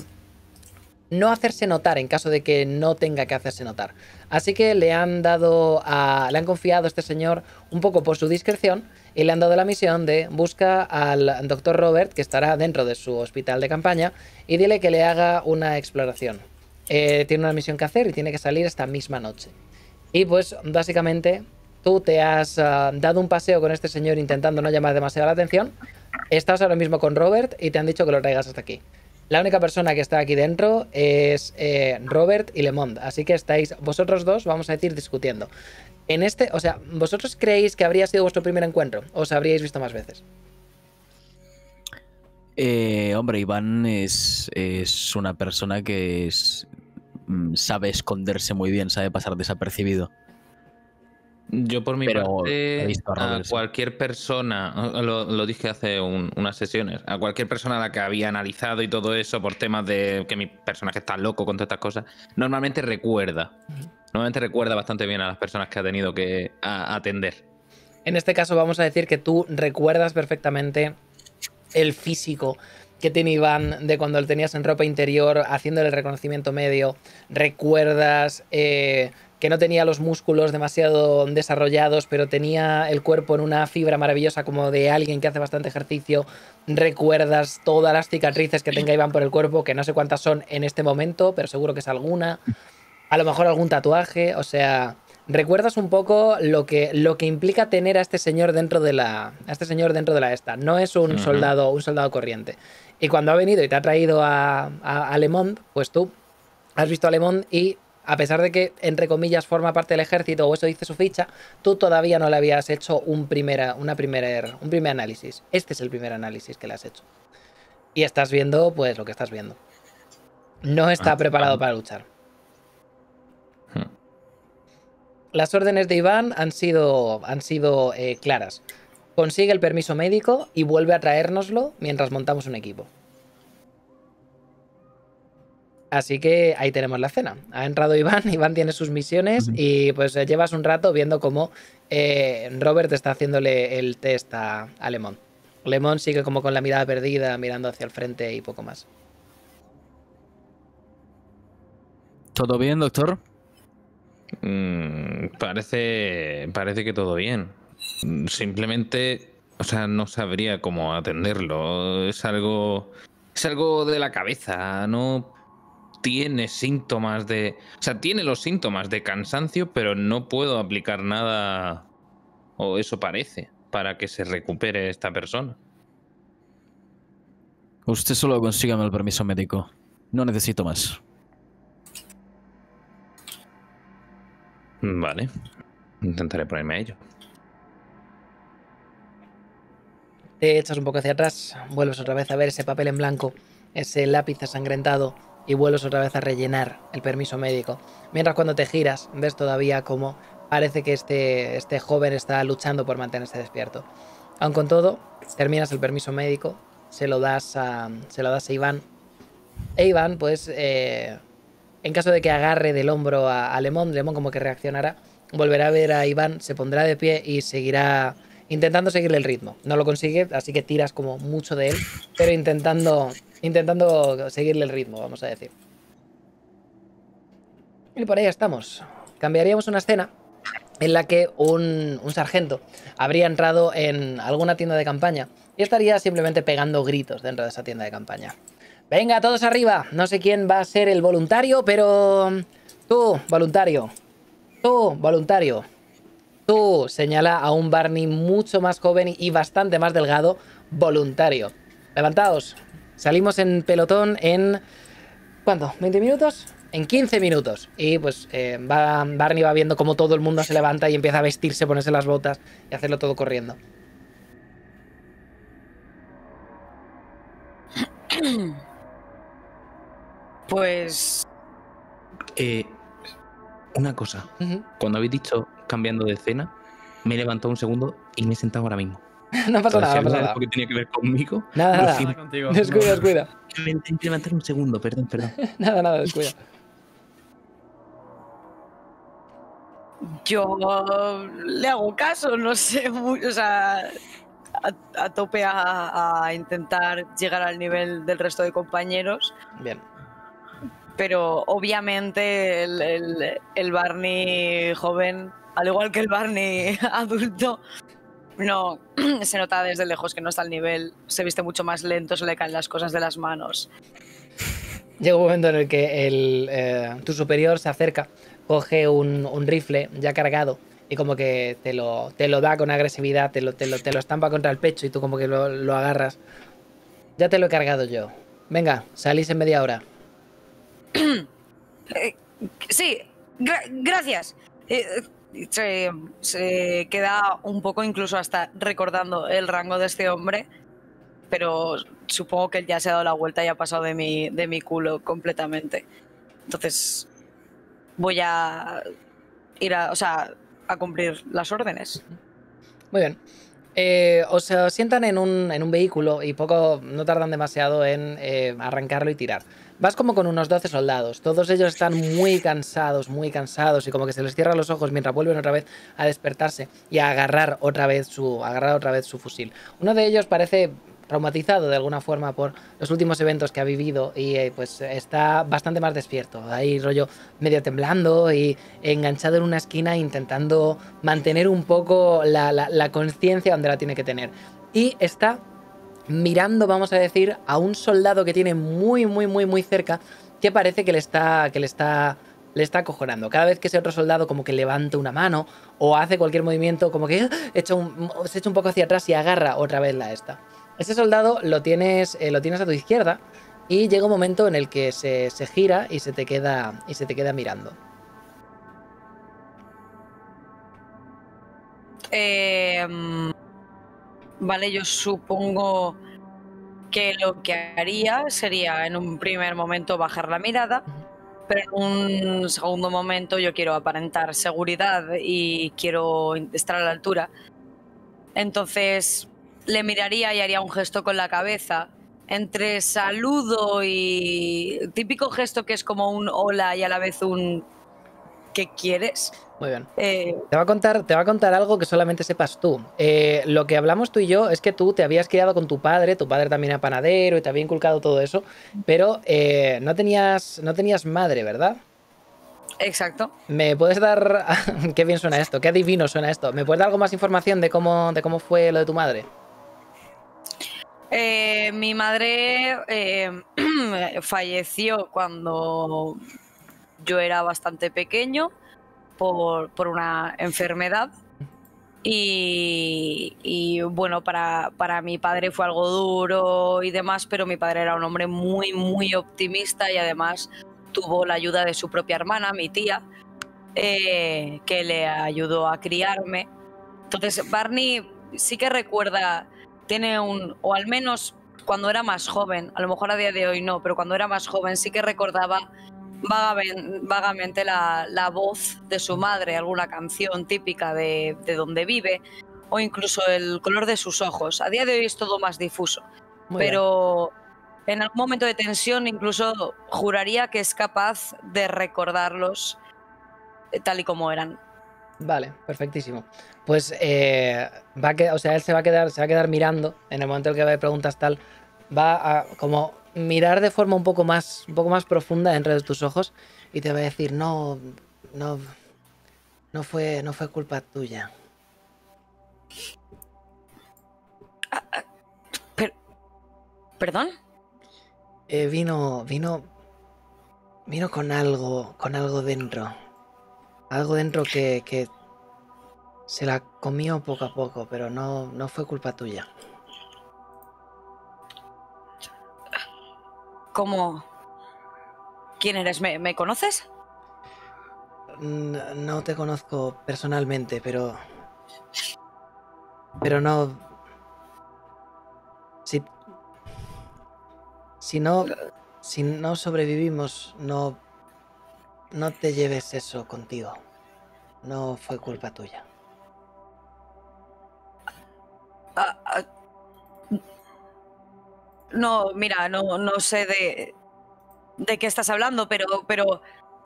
no hacerse notar en caso de que no tenga que hacerse notar. Así que le han dado a, le han confiado a este señor un poco por su discreción y le han dado la misión de busca al doctor Robert, que estará dentro de su hospital de campaña, y dile que le haga una exploración. Eh, tiene una misión que hacer y tiene que salir esta misma noche. Y pues básicamente tú te has uh, dado un paseo con este señor intentando no llamar demasiado la atención. Estás ahora mismo con Robert y te han dicho que lo traigas hasta aquí. La única persona que está aquí dentro es eh, Robert y Le Monde, así que estáis vosotros dos, vamos a decir, discutiendo. En este, o sea, ¿vosotros creéis que habría sido vuestro primer encuentro? ¿O os habríais visto más veces? Eh, hombre, Iván es, es una persona que es, sabe esconderse muy bien, sabe pasar desapercibido. Yo por mi Pero parte, he visto a, a cualquier persona, lo, lo dije hace un, unas sesiones, a cualquier persona a la que había analizado y todo eso por temas de que mi personaje está loco con todas estas cosas, normalmente recuerda, normalmente recuerda bastante bien a las personas que ha tenido que a, atender. En este caso vamos a decir que tú recuerdas perfectamente el físico que tiene Iván de cuando lo tenías en ropa interior haciéndole el reconocimiento medio, recuerdas... Eh, que no tenía los músculos demasiado desarrollados, pero tenía el cuerpo en una fibra maravillosa como de alguien que hace bastante ejercicio. Recuerdas todas las cicatrices que tenga Iván por el cuerpo, que no sé cuántas son en este momento, pero seguro que es alguna. A lo mejor algún tatuaje, o sea... Recuerdas un poco lo que, lo que implica tener a este señor dentro de la... A este señor dentro de la esta. No es un, uh-huh. soldado, un soldado corriente. Y cuando ha venido y te ha traído a, a, a Le Monde, pues tú has visto a Le Monde y... a pesar de que, entre comillas, forma parte del ejército o eso dice su ficha, tú todavía no le habías hecho un, primera, una primer, un primer análisis. Este es el primer análisis que le has hecho. Y estás viendo, pues, lo que estás viendo. No está Ah, preparado vale. para luchar. Hmm. Las órdenes de Iván han sido, han sido eh, claras. Consigue el permiso médico y vuelve a traérnoslo mientras montamos un equipo. Así que ahí tenemos la escena. Ha entrado Iván, Iván tiene sus misiones y pues eh, llevas un rato viendo cómo eh, Robert está haciéndole el test a, a Lemon. Lemon sigue como con la mirada perdida, mirando hacia el frente y poco más. ¿Todo bien, doctor? Mm, parece, parece que todo bien. Simplemente, o sea, no sabría cómo atenderlo. Es algo, es algo de la cabeza. No tiene síntomas de, o sea, tiene los síntomas de cansancio, pero no puedo aplicar nada, o eso parece, para que se recupere esta persona. Usted solo consígame el permiso médico. No necesito más. Vale, intentaré ponerme a ello. Te echas un poco hacia atrás, vuelves otra vez a ver ese papel en blanco, ese lápiz ensangrentado y vuelves otra vez a rellenar el permiso médico. Mientras cuando te giras, ves todavía cómo parece que este, este joven está luchando por mantenerse despierto. Aun con todo, terminas el permiso médico, se lo das a, se lo das a Iván. E Iván, pues, eh, en caso de que agarre del hombro a, a Lemón, Lemón como que reaccionará, volverá a ver a Iván, se pondrá de pie y seguirá intentando seguirle el ritmo. No lo consigue, así que tiras como mucho de él, pero intentando, intentando seguirle el ritmo, vamos a decir. Y por ahí estamos. Cambiaríamos una escena en la que un, un sargento habría entrado en alguna tienda de campaña y estaría simplemente pegando gritos dentro de esa tienda de campaña. Venga, todos arriba. No sé quién va a ser el voluntario, pero... Tú, voluntario. Tú, voluntario. Tú, señala a un Barney mucho más joven y bastante más delgado, voluntario. Levantaos. Salimos en pelotón en... ¿Cuánto? ¿veinte minutos? En quince minutos. Y pues eh, va, Barney va viendo cómo todo el mundo se levanta y empieza a vestirse, ponerse las botas y hacerlo todo corriendo. Pues Eh, una cosa. Ujú. Cuando habéis dicho cambiando de escena, me he levantado un segundo y me he sentado ahora mismo. No pasa nada, no pasa nada. ¿Algo que tenía que ver conmigo? Nada, Lo nada. siento. Nada contigo. Descuida, descuida. Me tengo que levantar un segundo, perdón, perdón. Nada, nada, descuida. yo le hago caso, no sé, muy- o sea, a, a tope a, a intentar llegar al nivel del resto de compañeros, Bien. pero obviamente el, el- el Barney joven, al igual que el Barney adulto, no se nota desde lejos que no está al nivel, se viste mucho más lento, se le caen las cosas de las manos. Llega un momento en el que el, eh, tu superior se acerca, coge un, un rifle ya cargado y como que te lo, te lo da con agresividad, te lo, te, lo, te lo estampa contra el pecho y tú como que lo, lo agarras. Ya te lo he cargado yo. Venga, salís en media hora. Eh, sí, gra- gracias. Eh, se, se queda un poco incluso hasta recordando el rango de este hombre, pero supongo que él ya se ha dado la vuelta y ha pasado de mi, de mi culo completamente. Entonces voy a ir a, o sea, a cumplir las órdenes. Muy bien. Eh, os eh, sientan en un, en un vehículo y poco no tardan demasiado en eh, arrancarlo y tirar. Vas como con unos doce soldados. Todos ellos están muy cansados, muy cansados y como que se les cierran los ojos mientras vuelven otra vez a despertarse y a agarrar otra vez su, a agarrar otra vez su fusil. Uno de ellos parece traumatizado de alguna forma por los últimos eventos que ha vivido y eh, pues está bastante más despierto. Ahí rollo medio temblando y enganchado en una esquina intentando mantener un poco la, la, la conciencia donde la tiene que tener. Y está mirando, vamos a decir, a un soldado que tiene muy, muy, muy, muy cerca que parece que le está, que le está, le está acojonando. Cada vez que ese otro soldado como que levanta una mano o hace cualquier movimiento, como que echa un, se echa un poco hacia atrás y agarra otra vez la esta. Ese soldado lo tienes, eh, lo tienes a tu izquierda y llega un momento en el que se, se gira y se te queda, y se te queda mirando. Eh, vale, yo supongo que lo que haría sería en un primer momento bajar la mirada, pero en un segundo momento yo quiero aparentar seguridad y quiero estar a la altura. Entonces le miraría y haría un gesto con la cabeza, entre saludo y típico gesto que es como un hola y a la vez un ¿qué quieres? Muy bien. Eh, Te va a contar, te va a contar algo que solamente sepas tú. Eh, lo que hablamos tú y yo es que tú te habías criado con tu padre, tu padre también era panadero y te había inculcado todo eso, pero eh, no tenías, no tenías madre, ¿verdad? exacto. ¿Me puedes dar... qué bien suena esto, qué adivino suena esto. ¿Me puedes dar algo más información de cómo, de cómo fue lo de tu madre? Eh, mi madre eh, falleció cuando yo era bastante pequeño por, por una enfermedad y, y, bueno, para, para mi padre fue algo duro y demás, pero mi padre era un hombre muy, muy optimista y además tuvo la ayuda de su propia hermana, mi tía, eh, que le ayudó a criarme. Entonces Barney sí que recuerda, tiene un, o al menos cuando era más joven, a lo mejor a día de hoy no, pero cuando era más joven sí que recordaba vagamente, vagamente la, la voz de su madre, alguna canción típica de, de donde vive, o incluso el color de sus ojos. A día de hoy es todo más difuso, Muy bien. pero en algún momento de tensión incluso juraría que es capaz de recordarlos tal y como eran. Vale, perfectísimo. Pues eh, va a quedar, o sea, él se va a quedar, se va a quedar mirando en el momento en que le preguntas tal, va a como mirar de forma un poco más, un poco más profunda dentro de tus ojos y te va a decir no, no, no fue, no fue culpa tuya. Per- ¿Perdón? Eh, vino, vino, vino con algo, con algo dentro, algo dentro que, que se la comió poco a poco, pero no, no fue culpa tuya. ¿Cómo? ¿Quién eres? ¿Me, ¿me conoces? No, no te conozco personalmente, pero... Pero no... Si... Si no... Si no sobrevivimos, no... No te lleves eso contigo. No fue culpa tuya. Ah, ah, no, mira, no, no sé de, de qué estás hablando, pero... pero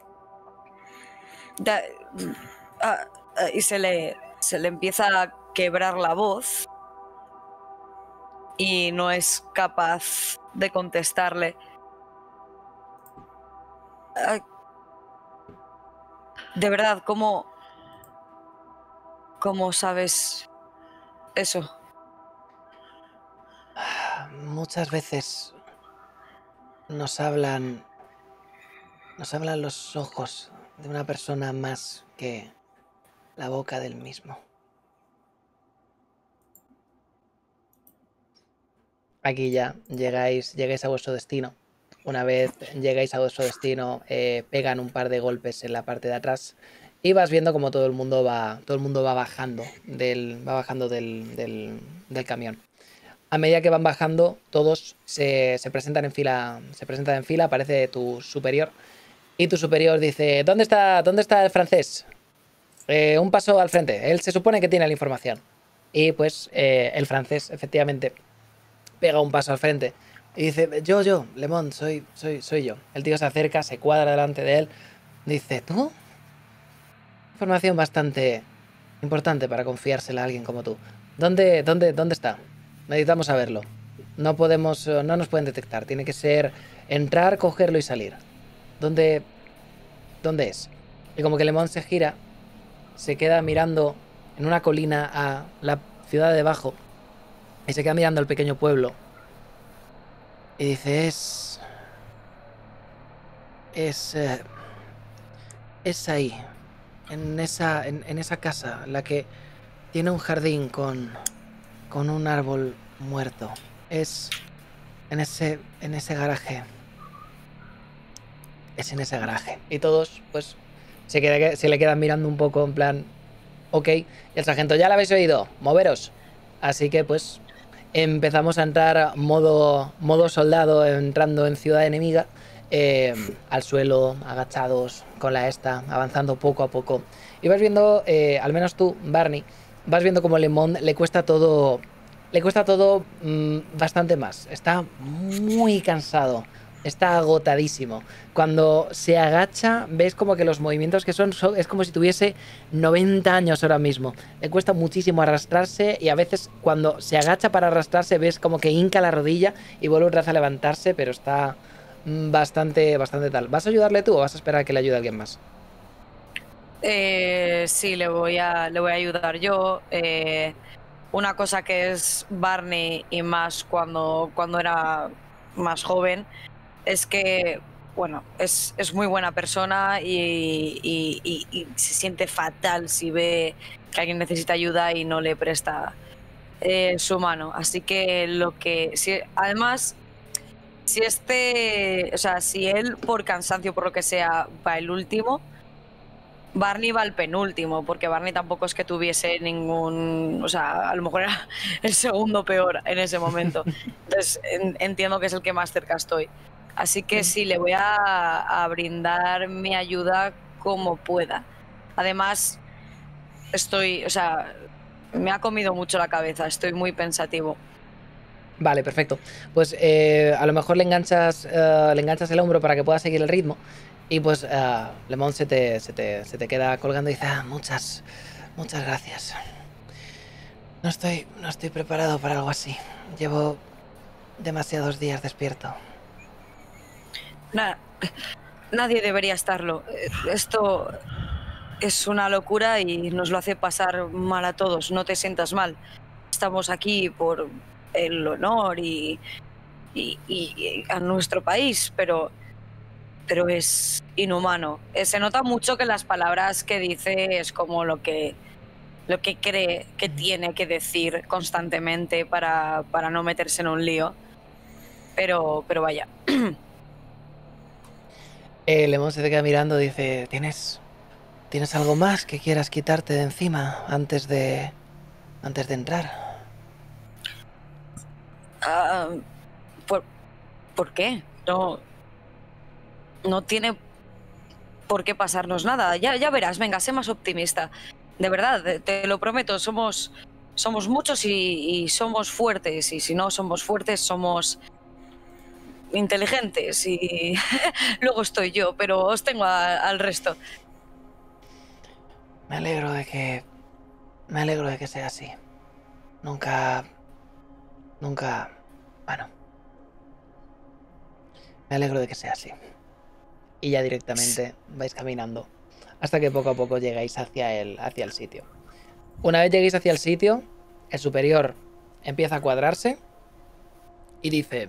da- ah, ah, y se le, se le empieza a quebrar la voz y no es capaz de contestarle. Ah, de verdad, ¿cómo, cómo sabes eso? Muchas veces nos hablan... Nos hablan los ojos de una persona más que la boca del mismo. Aquí ya llegáis, llegáis a vuestro destino. Una vez llegáis a vuestro destino, eh, pegan un par de golpes en la parte de atrás y vas viendo como todo el mundo va, todo el mundo va bajando del, va bajando del, del, del camión. A medida que van bajando, todos se, se presentan en fila, se presentan en fila, aparece tu superior y tu superior dice: ¿Dónde está, dónde está el francés? Eh, un paso al frente. Él se supone que tiene la información. Y pues eh, el francés, efectivamente, pega un paso al frente y dice: yo, yo, Lemón, soy, soy, soy yo. El tío se acerca, se cuadra delante de él, dice: ¿tú? Información bastante importante para confiársela a alguien como tú. ¿Dónde, dónde, dónde está? Necesitamos saberlo. No podemos, no nos pueden detectar. Tiene que ser entrar, cogerlo y salir. ¿Dónde, dónde es? Y como que Lemón se gira, se queda mirando en una colina a la ciudad de debajo y se queda mirando al pequeño pueblo y dice: es... Es... Eh, es ahí, en esa, en, en esa casa, la que tiene un jardín con, con un árbol muerto. Es en ese, en ese garaje. Es en ese garaje. Y todos, pues, se, queda, se le quedan mirando un poco en plan... Ok, y el sargento, ya lo habéis oído, moveros. Así que pues empezamos a entrar modo, modo soldado, entrando en ciudad enemiga, eh, al suelo, agachados, con la esta, avanzando poco a poco. Y vas viendo, eh, al menos tú, Barney, vas viendo como Lemond le cuesta todo, le cuesta todo mmm, bastante más. Está muy cansado. Está agotadísimo. Cuando se agacha, ves como que los movimientos que son, son, es como si tuviese noventa años ahora mismo. Le cuesta muchísimo arrastrarse y a veces cuando se agacha para arrastrarse ves como que hinca la rodilla y vuelve otra vez a levantarse, pero está bastante, bastante tal. ¿Vas a ayudarle tú o vas a esperar a que le ayude a alguien más? Eh, sí, le voy a, le voy a ayudar yo. Eh, una cosa que es Barney y más cuando, cuando era más joven es que, bueno, es, es muy buena persona y, y, y, y se siente fatal si ve que alguien necesita ayuda y no le presta eh, su mano. Así que lo que... Si, además, si este... O sea, si él por cansancio, por lo que sea, va el último, Barney va al penúltimo, porque Barney tampoco es que tuviese ningún... O sea, a lo mejor era el segundo peor en ese momento. Entonces en, entiendo que es el que más cerca estoy. Así que sí, le voy a, a brindar mi ayuda como pueda. Además, estoy, o sea, me ha comido mucho la cabeza, estoy muy pensativo. Vale, perfecto. Pues eh, a lo mejor le enganchas, uh, le enganchas el hombro para que pueda seguir el ritmo. Y pues uh, Lemond se te, se, te, se te queda colgando y dice, ah, muchas, muchas gracias. No estoy, no estoy preparado para algo así. Llevo demasiados días despierto. Nada, nadie debería estarlo. Esto es una locura y nos lo hace pasar mal a todos. No te sientas mal. Estamos aquí por el honor y, y, y a nuestro país, pero, pero es inhumano. Se nota mucho que las palabras que dice es como lo que, lo que cree que tiene que decir constantemente para, para no meterse en un lío. Pero, pero vaya. Eh, Lemond se te queda mirando y dice, ¿tienes, ¿tienes algo más que quieras quitarte de encima antes de, antes de entrar? Uh, ¿por, ¿Por qué? No, no tiene por qué pasarnos nada. Ya, ya verás, venga, sé más optimista. De verdad, te lo prometo, somos, somos muchos y, y somos fuertes. Y si no somos fuertes, somos inteligentes. Y luego estoy yo, pero os tengo a, al resto. Me alegro de que... Me alegro de que sea así. Nunca... Nunca... Bueno. Me alegro de que sea así. Y ya directamente vais caminando hasta que poco a poco llegáis hacia el, hacia el sitio. Una vez lleguéis hacia el sitio, el superior empieza a cuadrarse y dice...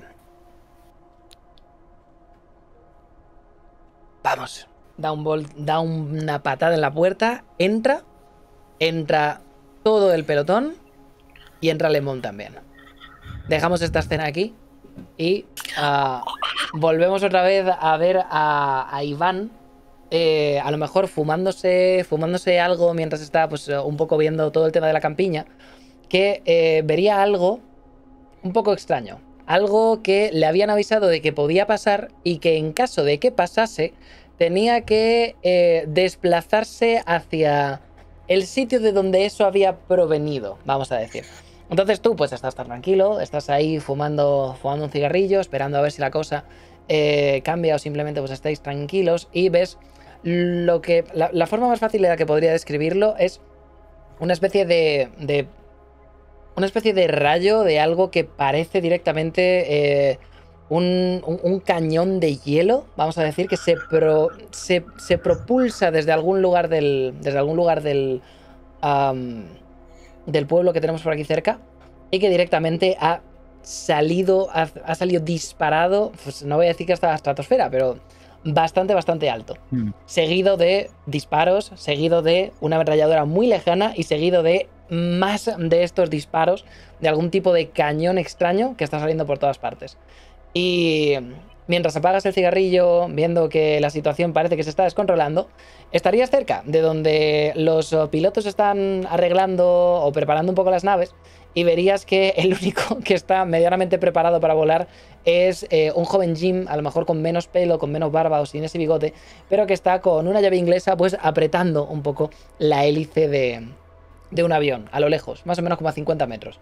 Vamos. Da, un bol, da una patada en la puerta, entra, entra todo el pelotón y entra Lemond también. Dejamos esta escena aquí y uh, volvemos otra vez a ver a, a Iván, eh, a lo mejor fumándose, fumándose algo mientras está pues, un poco viendo todo el tema de la campiña, que eh, vería algo un poco extraño. Algo que le habían avisado de que podía pasar y que en caso de que pasase tenía que eh, desplazarse hacia el sitio de donde eso había provenido, vamos a decir. Entonces tú pues estás tan tranquilo, estás ahí fumando, fumando un cigarrillo, esperando a ver si la cosa eh, cambia o simplemente pues estáis tranquilos y ves lo que... La, la forma más fácil de la que podría describirlo es una especie de... de una especie de rayo de algo que parece directamente eh, un, un, un cañón de hielo, vamos a decir, que se, pro, se, se propulsa desde algún lugar del, desde algún lugar del, um, del pueblo que tenemos por aquí cerca y que directamente ha salido, ha, ha salido disparado, pues no voy a decir que hasta la estratosfera, pero bastante, bastante alto. Mm. Seguido de disparos, seguido de una ametralladora muy lejana y seguido de más de estos disparos de algún tipo de cañón extraño que está saliendo por todas partes. Y, mientras apagas el cigarrillo, viendo que la situación parece que se está descontrolando, estarías cerca de donde los pilotos están arreglando o preparando un poco las naves y verías que el único que está medianamente preparado para volar es eh, un joven Jim, a lo mejor con menos pelo, con menos barba o sin ese bigote, pero que está con una llave inglesa pues apretando un poco la hélice de, de un avión, a lo lejos, más o menos como a cincuenta metros.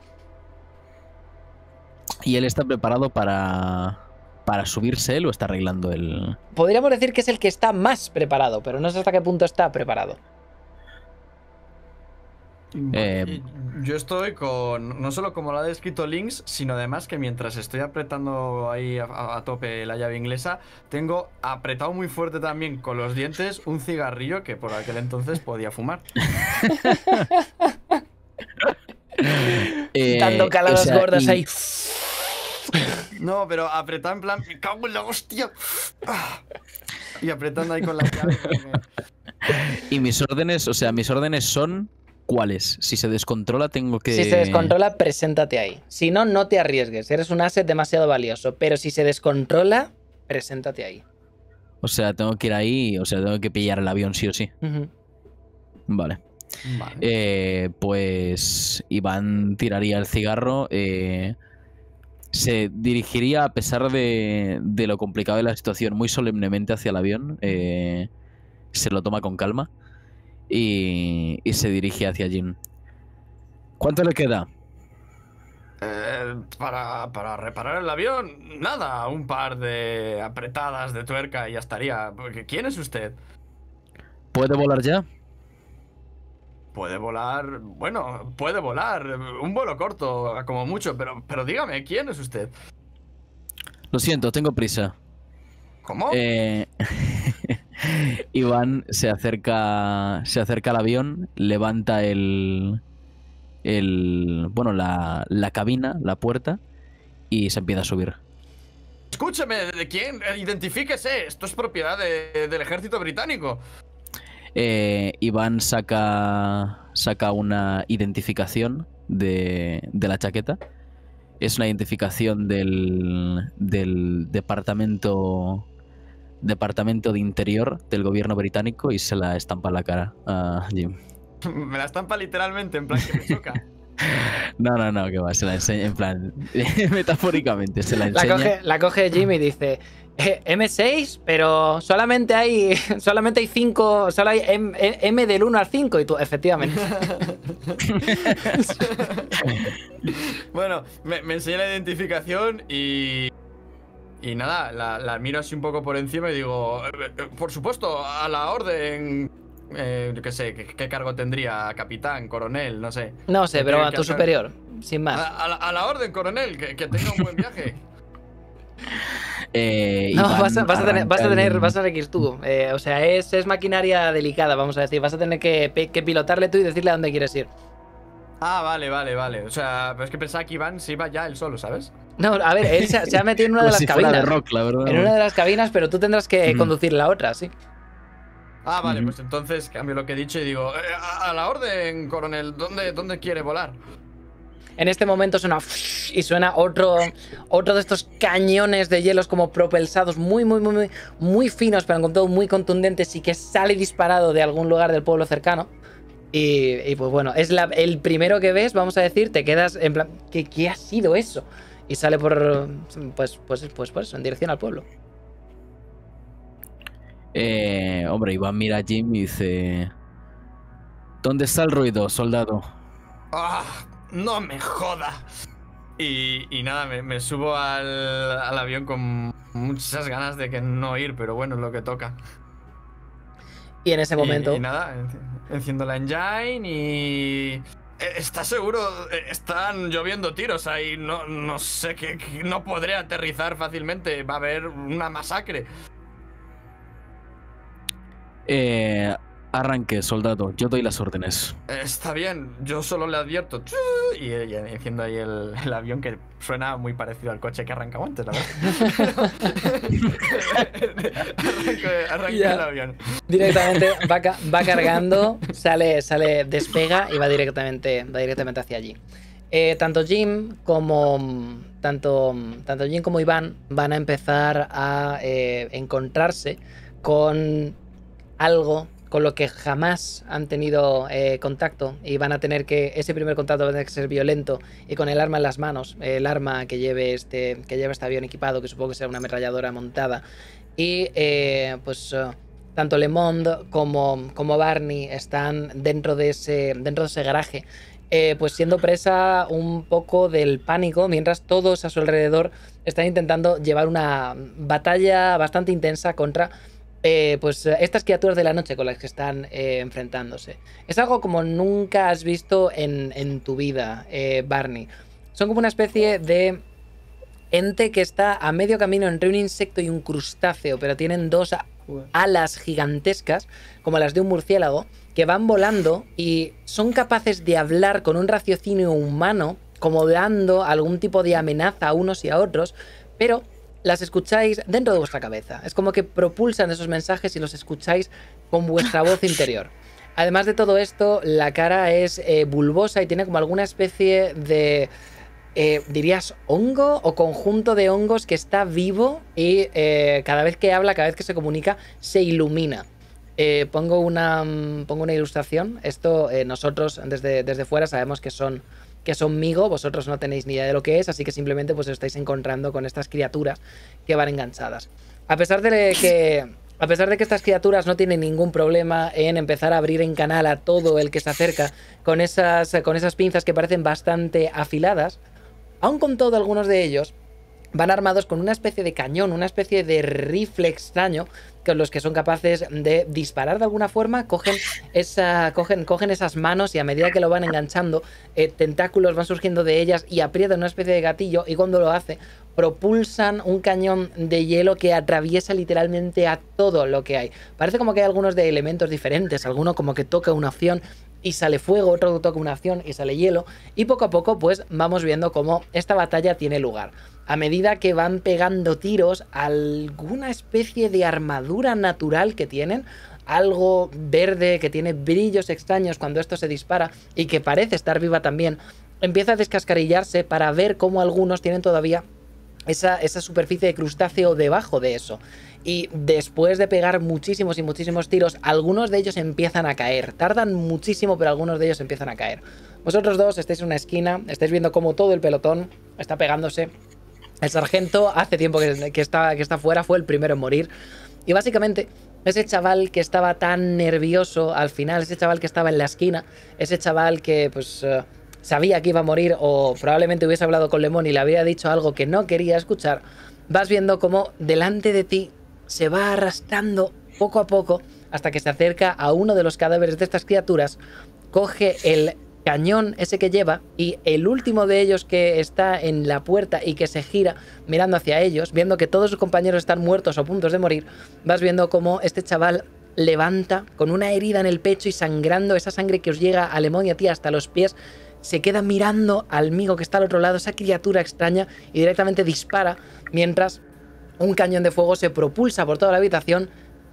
¿Y él está preparado para, para subirse él o está arreglando el...? Podríamos decir que es el que está más preparado, pero no sé hasta qué punto está preparado. Eh, Yo estoy con, no solo como lo ha descrito Lynx, sino además que mientras estoy apretando ahí a, a tope la llave inglesa, tengo apretado muy fuerte también con los dientes un cigarrillo que por aquel entonces podía fumar. eh, Dando caladas o sea, gordas y- ahí. No, pero apretado en plan, me cago en la hostia. Y apretando ahí con la llave. como que- Y mis órdenes, o sea, mis órdenes son ¿cuáles? Si se descontrola tengo que... Si se descontrola, preséntate ahí. Si no, no te arriesgues. Eres un asset demasiado valioso. Pero si se descontrola, preséntate ahí. O sea, tengo que ir ahí, o sea, tengo que pillar el avión sí o sí. Ujú. Vale. Vale. Eh, pues Iván tiraría el cigarro. eh, se dirigiría, a pesar de, de lo complicado de la situación, muy solemnemente hacia el avión. eh, se lo toma con calma. Y, y se dirige hacia Jim. ¿Cuánto le queda? Eh, para, para reparar el avión, nada, un par de apretadas de tuerca y ya estaría. Porque, ¿quién es usted? ¿Puede volar ya? Puede volar, bueno, puede volar, un vuelo corto, como mucho, pero, pero dígame, ¿quién es usted? Lo siento, tengo prisa. ¿Cómo? Eh, Iván se acerca, se acerca al avión, levanta el, el bueno, la, la cabina, la puerta, y se empieza a subir. Escúcheme, ¿de quién? Eh, Identifíquese, esto es propiedad de- del ejército británico. Eh, Iván saca, saca una identificación de, de la chaqueta. Es una identificación del, del departamento, departamento de Interior del gobierno británico y se la estampa en la cara a Jim. Me la estampa literalmente, en plan que me choca. No, no, no, que va, se la enseña, en plan, metafóricamente, se la La enseña. coge, la coge Jim y dice: "Eh, eme seis, pero solamente hay solamente hay cinco, solo hay M, M del uno al cinco", y tú, efectivamente. Bueno, me, me enseña la identificación y... Y nada, la, la miro así un poco por encima y digo, eh, eh, por supuesto, a la orden... Eh, yo qué sé, ¿qué, qué cargo tendría? Capitán, coronel, no sé. No sé, ¿Qué pero tiene a que tu hacer? superior, sin más. A, a la, a la orden, coronel, que, que tenga un buen viaje. Eh, No, Iván vas a, vas a tener, vas a arranca tener, el- vas a tener que ir tú. Eh, o sea, es, es maquinaria delicada, vamos a decir. Vas a tener que, pe- que pilotarle tú y decirle a dónde quieres ir. Ah, vale, vale, vale. O sea, pero es que pensaba que Iván se iba ya él solo, ¿sabes? No, a ver, él se, se ha metido en una como de las si fuera cabinas. de rock, la verdad. En una de las cabinas, pero tú tendrás que Ujú. conducir la otra, sí. Ah, vale, Ujú. pues entonces cambio lo que he dicho y digo, eh, a, a la orden, coronel, ¿dónde, ¿dónde quiere volar? En este momento suena y suena otro, otro de estos cañones de hielos como propulsados muy, muy, muy, muy, muy finos, pero con todo muy contundentes y que sale disparado de algún lugar del pueblo cercano. Y, y pues bueno, es la- el primero que ves, vamos a decir, te quedas en plan, ¿qué, qué ha sido eso? Y sale por, pues, pues, pues, pues, en dirección al pueblo. Eh, hombre, Iván mira a Jim y dice: ¿dónde está el ruido, soldado? ¡Ah! ¡No me joda! Y, y nada, me, me subo al, al avión con muchas ganas de que no ir, pero bueno, es lo que toca. Y en ese Y- momento... Y, nada, enci- enciendo la engine y... Eh, ¿Estás seguro? Eh, Están lloviendo tiros ahí, no, no sé, que, que no podré aterrizar fácilmente, va a haber una masacre. Eh, arranque, soldado, yo doy las órdenes. Eh, Está bien, yo solo le advierto. Y, y enciendo ahí el, el avión que suena muy parecido al coche que arrancaba antes, la verdad. Arranco- Arranqué Ya. el avión. Directamente va, ca- va cargando, sale, sale, despega y va directamente, va directamente hacia allí. eh, tanto Jim como tanto, tanto Jim como Iván van a empezar a eh, encontrarse con algo con lo que jamás han tenido eh, contacto, y van a tener que, ese primer contacto va a tener que ser violento, y con el arma en las manos, el arma que lleve este, que lleva este avión equipado, que supongo que será una ametralladora montada, y eh, pues uh, tanto Le Monde como, como Barney están dentro de ese, dentro de ese garaje, eh, pues siendo presa un poco del pánico, mientras todos a su alrededor están intentando llevar una batalla bastante intensa contra Eh, pues estas criaturas de la noche con las que están eh, enfrentándose. Es algo como nunca has visto en, en tu vida, eh, Barney. Son como una especie de ente que está a medio camino entre un insecto y un crustáceo, pero tienen dos alas gigantescas, como las de un murciélago, que van volando y son capaces de hablar con un raciocinio humano, como dando algún tipo de amenaza a unos y a otros, pero las escucháis dentro de vuestra cabeza. Es como que propulsan esos mensajes y los escucháis con vuestra voz interior. Además de todo esto, la cara es eh, bulbosa y tiene como alguna especie de, eh, dirías, hongo o conjunto de hongos que está vivo y eh, cada vez que habla, cada vez que se comunica, se ilumina. Eh, pongo, una, pongo una ilustración. Esto eh, nosotros desde, desde fuera sabemos que son... que son Migo, vosotros no tenéis ni idea de lo que es, así que simplemente pues os estáis encontrando con estas criaturas que van enganchadas. A pesar de que, a pesar de que estas criaturas no tienen ningún problema en empezar a abrir en canal a todo el que se acerca con esas, con esas pinzas que parecen bastante afiladas, aun con todo algunos de ellos van armados con una especie de cañón, una especie de rifle extraño, con los que son capaces de disparar de alguna forma, cogen, esa, cogen, cogen esas manos y a medida que lo van enganchando, eh, tentáculos van surgiendo de ellas y aprietan una especie de gatillo, y cuando lo hace, propulsan un cañón de hielo que atraviesa literalmente a todo lo que hay. Parece como que hay algunos de elementos diferentes, alguno como que toca una opción y sale fuego, otro toca una acción y sale hielo, y poco a poco pues vamos viendo cómo esta batalla tiene lugar. A medida que van pegando tiros, alguna especie de armadura natural que tienen, algo verde que tiene brillos extraños cuando esto se dispara y que parece estar viva también, empieza a descascarillarse para ver cómo algunos tienen todavía esa, esa superficie de crustáceo debajo de eso. Y después de pegar muchísimos y muchísimos tiros, algunos de ellos empiezan a caer. Tardan muchísimo, pero algunos de ellos empiezan a caer. Vosotros dos estáis en una esquina, estáis viendo cómo todo el pelotón está pegándose. El sargento hace tiempo que, que, está, que está fuera, fue el primero en morir. Y básicamente, ese chaval que estaba tan nervioso al final, ese chaval que estaba en la esquina, ese chaval que pues uh, sabía que iba a morir, o probablemente hubiese hablado con Lemon y le había dicho algo que no quería escuchar, vas viendo cómo delante de ti se va arrastrando poco a poco hasta que se acerca a uno de los cadáveres de estas criaturas, coge el cañón ese que lleva, y el último de ellos que está en la puerta y que se gira mirando hacia ellos, viendo que todos sus compañeros están muertos o a punto de morir, vas viendo cómo este chaval levanta con una herida en el pecho y sangrando, esa sangre que os llega a Lemon y a ti hasta los pies, se queda mirando al amigo que está al otro lado, esa criatura extraña, y directamente dispara mientras un cañón de fuego se propulsa por toda la habitación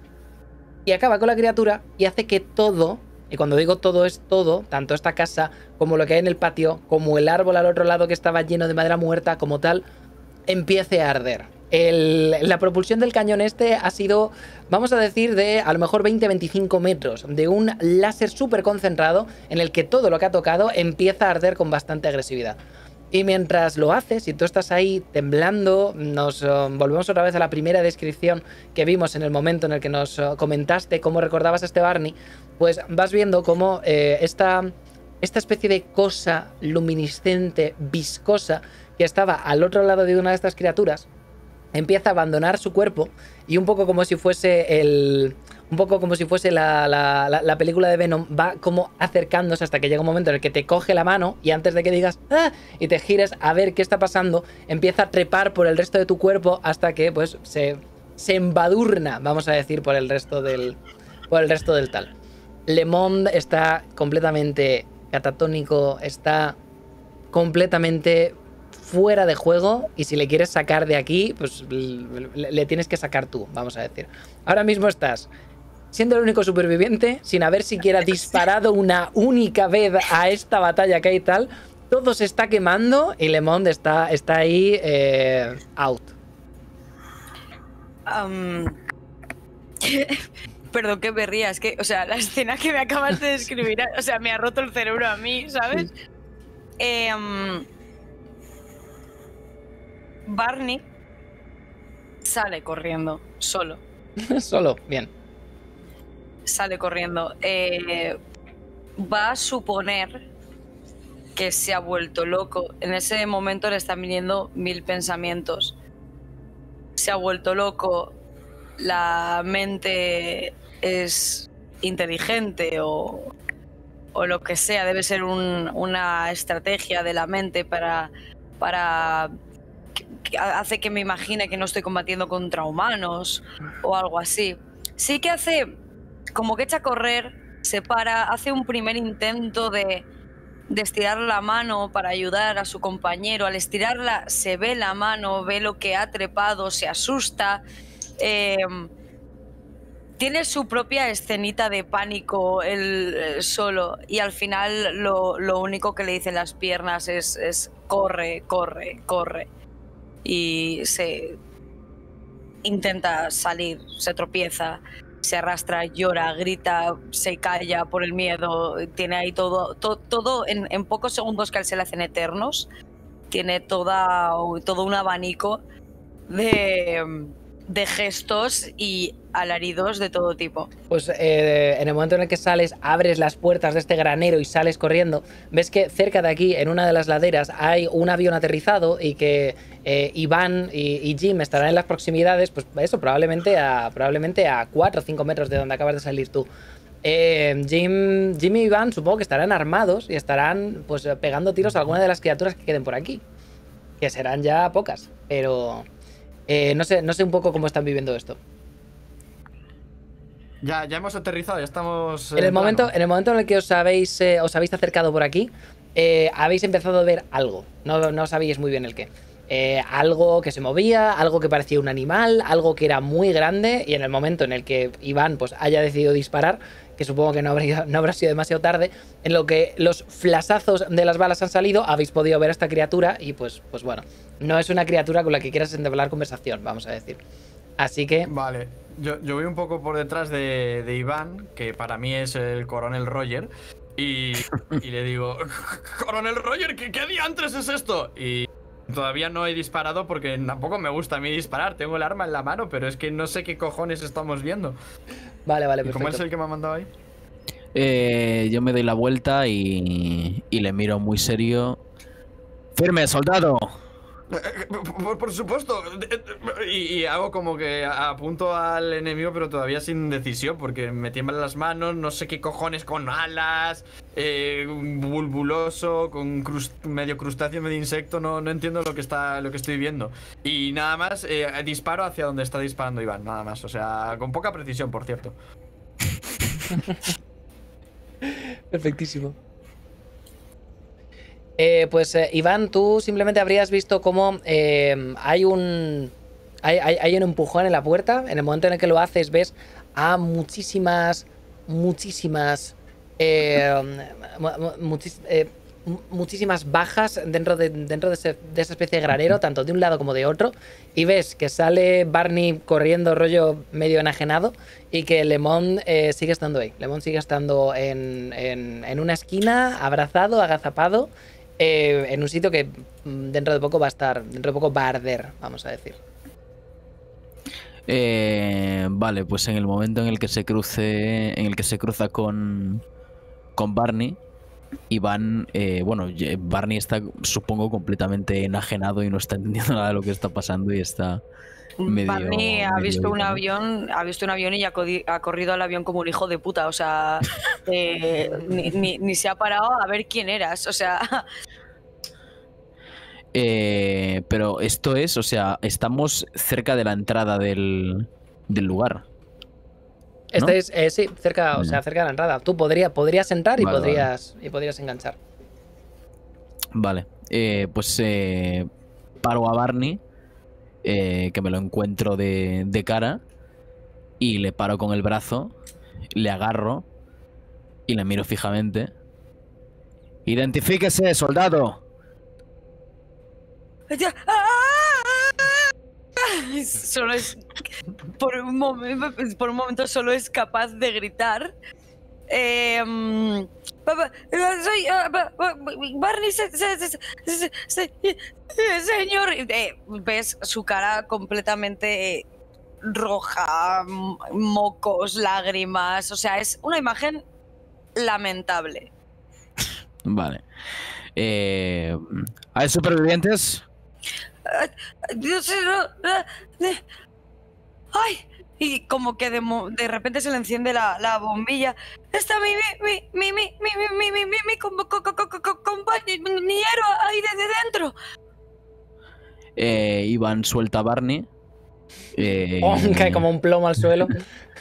y acaba con la criatura y hace que todo, y cuando digo todo es todo, tanto esta casa como lo que hay en el patio, como el árbol al otro lado que estaba lleno de madera muerta como tal, empiece a arder. El, la propulsión del cañón este ha sido, vamos a decir, de a lo mejor veinte a veinticinco metros, de un láser súper concentrado en el que todo lo que ha tocado empieza a arder con bastante agresividad. Y mientras lo haces, si tú estás ahí temblando, nos uh, volvemos otra vez a la primera descripción que vimos en el momento en el que nos uh, comentaste cómo recordabas a este Barney, pues vas viendo cómo eh, esta, esta especie de cosa luminiscente, viscosa, que estaba al otro lado de una de estas criaturas, empieza a abandonar su cuerpo, y un poco como si fuese el... Un poco como si fuese la, la, la, la película de Venom, va como acercándose hasta que llega un momento en el que te coge la mano y antes de que digas ¡ah! Y te gires a ver qué está pasando, empieza a trepar por el resto de tu cuerpo hasta que pues se, se embadurna, vamos a decir, por el resto del, por el resto del tal. Le Monde está completamente catatónico, está completamente fuera de juego, y si le quieres sacar de aquí, pues le, le tienes que sacar tú, vamos a decir. Ahora mismo estás siendo el único superviviente, sin haber siquiera disparado una única vez a esta batalla que hay tal, todo se está quemando y Lemond está, está ahí eh, out. Um, Perdón que me ría, es que, o sea, la escena que me acabas de describir, o sea, me ha roto el cerebro a mí, ¿sabes? Eh, um, Barney sale corriendo, solo. Solo, bien. Sale corriendo. Eh, va a suponer que se ha vuelto loco. En ese momento le están viniendo mil pensamientos. Se ha vuelto loco, la mente es inteligente o, o lo que sea, debe ser un, una estrategia de la mente para, para que, que hace que me imagine que no estoy combatiendo contra humanos o algo así. Sí que hace como que echa a correr, se para, hace un primer intento de, de estirar la mano para ayudar a su compañero. Al estirarla se ve la mano, ve lo que ha trepado, se asusta. Eh, tiene su propia escenita de pánico él eh, solo, y al final lo, lo único que le dicen las piernas es, es corre, corre, corre. Y se intenta salir, se tropieza, se arrastra, llora, grita, se calla por el miedo. Tiene ahí todo, to, todo en, en pocos segundos que a él se le hacen eternos. Tiene toda, todo un abanico de, de gestos y alaridos de todo tipo. Pues eh, en el momento en el que sales, abres las puertas de este granero y sales corriendo, ves que cerca de aquí, en una de las laderas, hay un avión aterrizado y que eh, Iván y, y Jim estarán en las proximidades, pues eso, probablemente a probablemente a cuatro o cinco metros de donde acabas de salir tú. Eh, Jim, Jim y Iván supongo que estarán armados y estarán pues pegando tiros a alguna de las criaturas que queden por aquí, que serán ya pocas, pero eh, no sé, no sé un poco cómo están viviendo esto. Ya, ya hemos aterrizado, ya estamos. En el, momento, en el momento en el que os habéis, eh, os habéis acercado por aquí, eh, habéis empezado a ver algo. No, no sabíais muy bien el qué. Eh, algo que se movía, algo que parecía un animal, algo que era muy grande. Y en el momento en el que Iván pues, haya decidido disparar, que supongo que no, habría, no habrá sido demasiado tarde, en lo que los flasazos de las balas han salido, habéis podido ver a esta criatura. Y pues, pues bueno, no es una criatura con la que quieras entablar conversación, vamos a decir. Así que. Vale, yo, yo voy un poco por detrás de, de Iván, que para mí es el coronel Roger, y, y le digo, coronel Roger, ¿qué, ¿qué diantres es esto? Y todavía no he disparado porque tampoco me gusta a mí disparar, tengo el arma en la mano, pero es que no sé qué cojones estamos viendo. Vale, vale, ¿Y perfecto. cómo es el que me ha mandado ahí? Eh, yo me doy la vuelta y, y le miro muy serio. ¡Firme, soldado! Por, por supuesto. Y, y hago como que apunto al enemigo, pero todavía sin decisión, porque me tiemblan las manos, no sé qué cojones, con alas, eh, bulbuloso, con crust medio crustáceo, medio insecto, no, no entiendo lo que está, lo que estoy viendo. Y nada más, eh, disparo hacia donde está disparando Iván, nada más. O sea, con poca precisión, por cierto. Perfectísimo. Eh, pues eh, Iván, tú simplemente habrías visto cómo eh, hay un hay, hay, hay un empujón en la puerta. En el momento en el que lo haces ves a muchísimas, muchísimas, eh, muchis, eh, muchísimas bajas dentro, de, dentro de, ese, de esa especie de granero, tanto de un lado como de otro. Y ves que sale Barney corriendo rollo medio enajenado y que Lemond eh, sigue estando ahí. Lemond sigue estando en, en, en una esquina, abrazado, agazapado. Eh, en un sitio que dentro de poco va a estar, dentro de poco va a arder, vamos a decir. Eh, vale, pues en el momento en el que se cruce, en el que se cruza con, con Barney, Iván, eh, bueno, Barney está, supongo, completamente enajenado y no está entendiendo nada de lo que está pasando y está medio, Barney ha medio visto un ido, ¿no? avión, ha visto un avión y ha, ha corrido al avión como un hijo de puta, o sea, eh, ni, ni, ni se ha parado a ver quién eras, o sea. Eh, pero esto es, o sea, estamos cerca de la entrada del, del lugar. ¿No? Estáis, eh, sí, cerca, o sea, cerca de la entrada. Tú podría, podrías entrar y, Vale, podrías, vale. y podrías enganchar. Vale, eh, pues eh, paro a Barney, eh, que me lo encuentro de, de cara, y le paro con el brazo, le agarro y le miro fijamente Identifíquese, soldado. Ya- ¡Ah! Solo es. Por un, momento, por un momento solo es capaz de gritar. Eh, mm, papá, soy ah, ba- ba- Barney, se- se- se- se- se- eh, señor. Eh, ves su cara completamente roja, m- mocos, lágrimas. O sea, es una imagen lamentable. Vale. Eh, ¿Hay supervivientes? Dios, no, no, de- ¡ay! Y como que de, mo- de repente se le enciende la, la bombilla. Está mi, mi, mi, mi, mi, mi, mi, mi, mi, mi com- co- co- co- co- compañero ahí desde dentro. Eh, Iván suelta a Barney. Eh, Oh, cae como un plomo al suelo.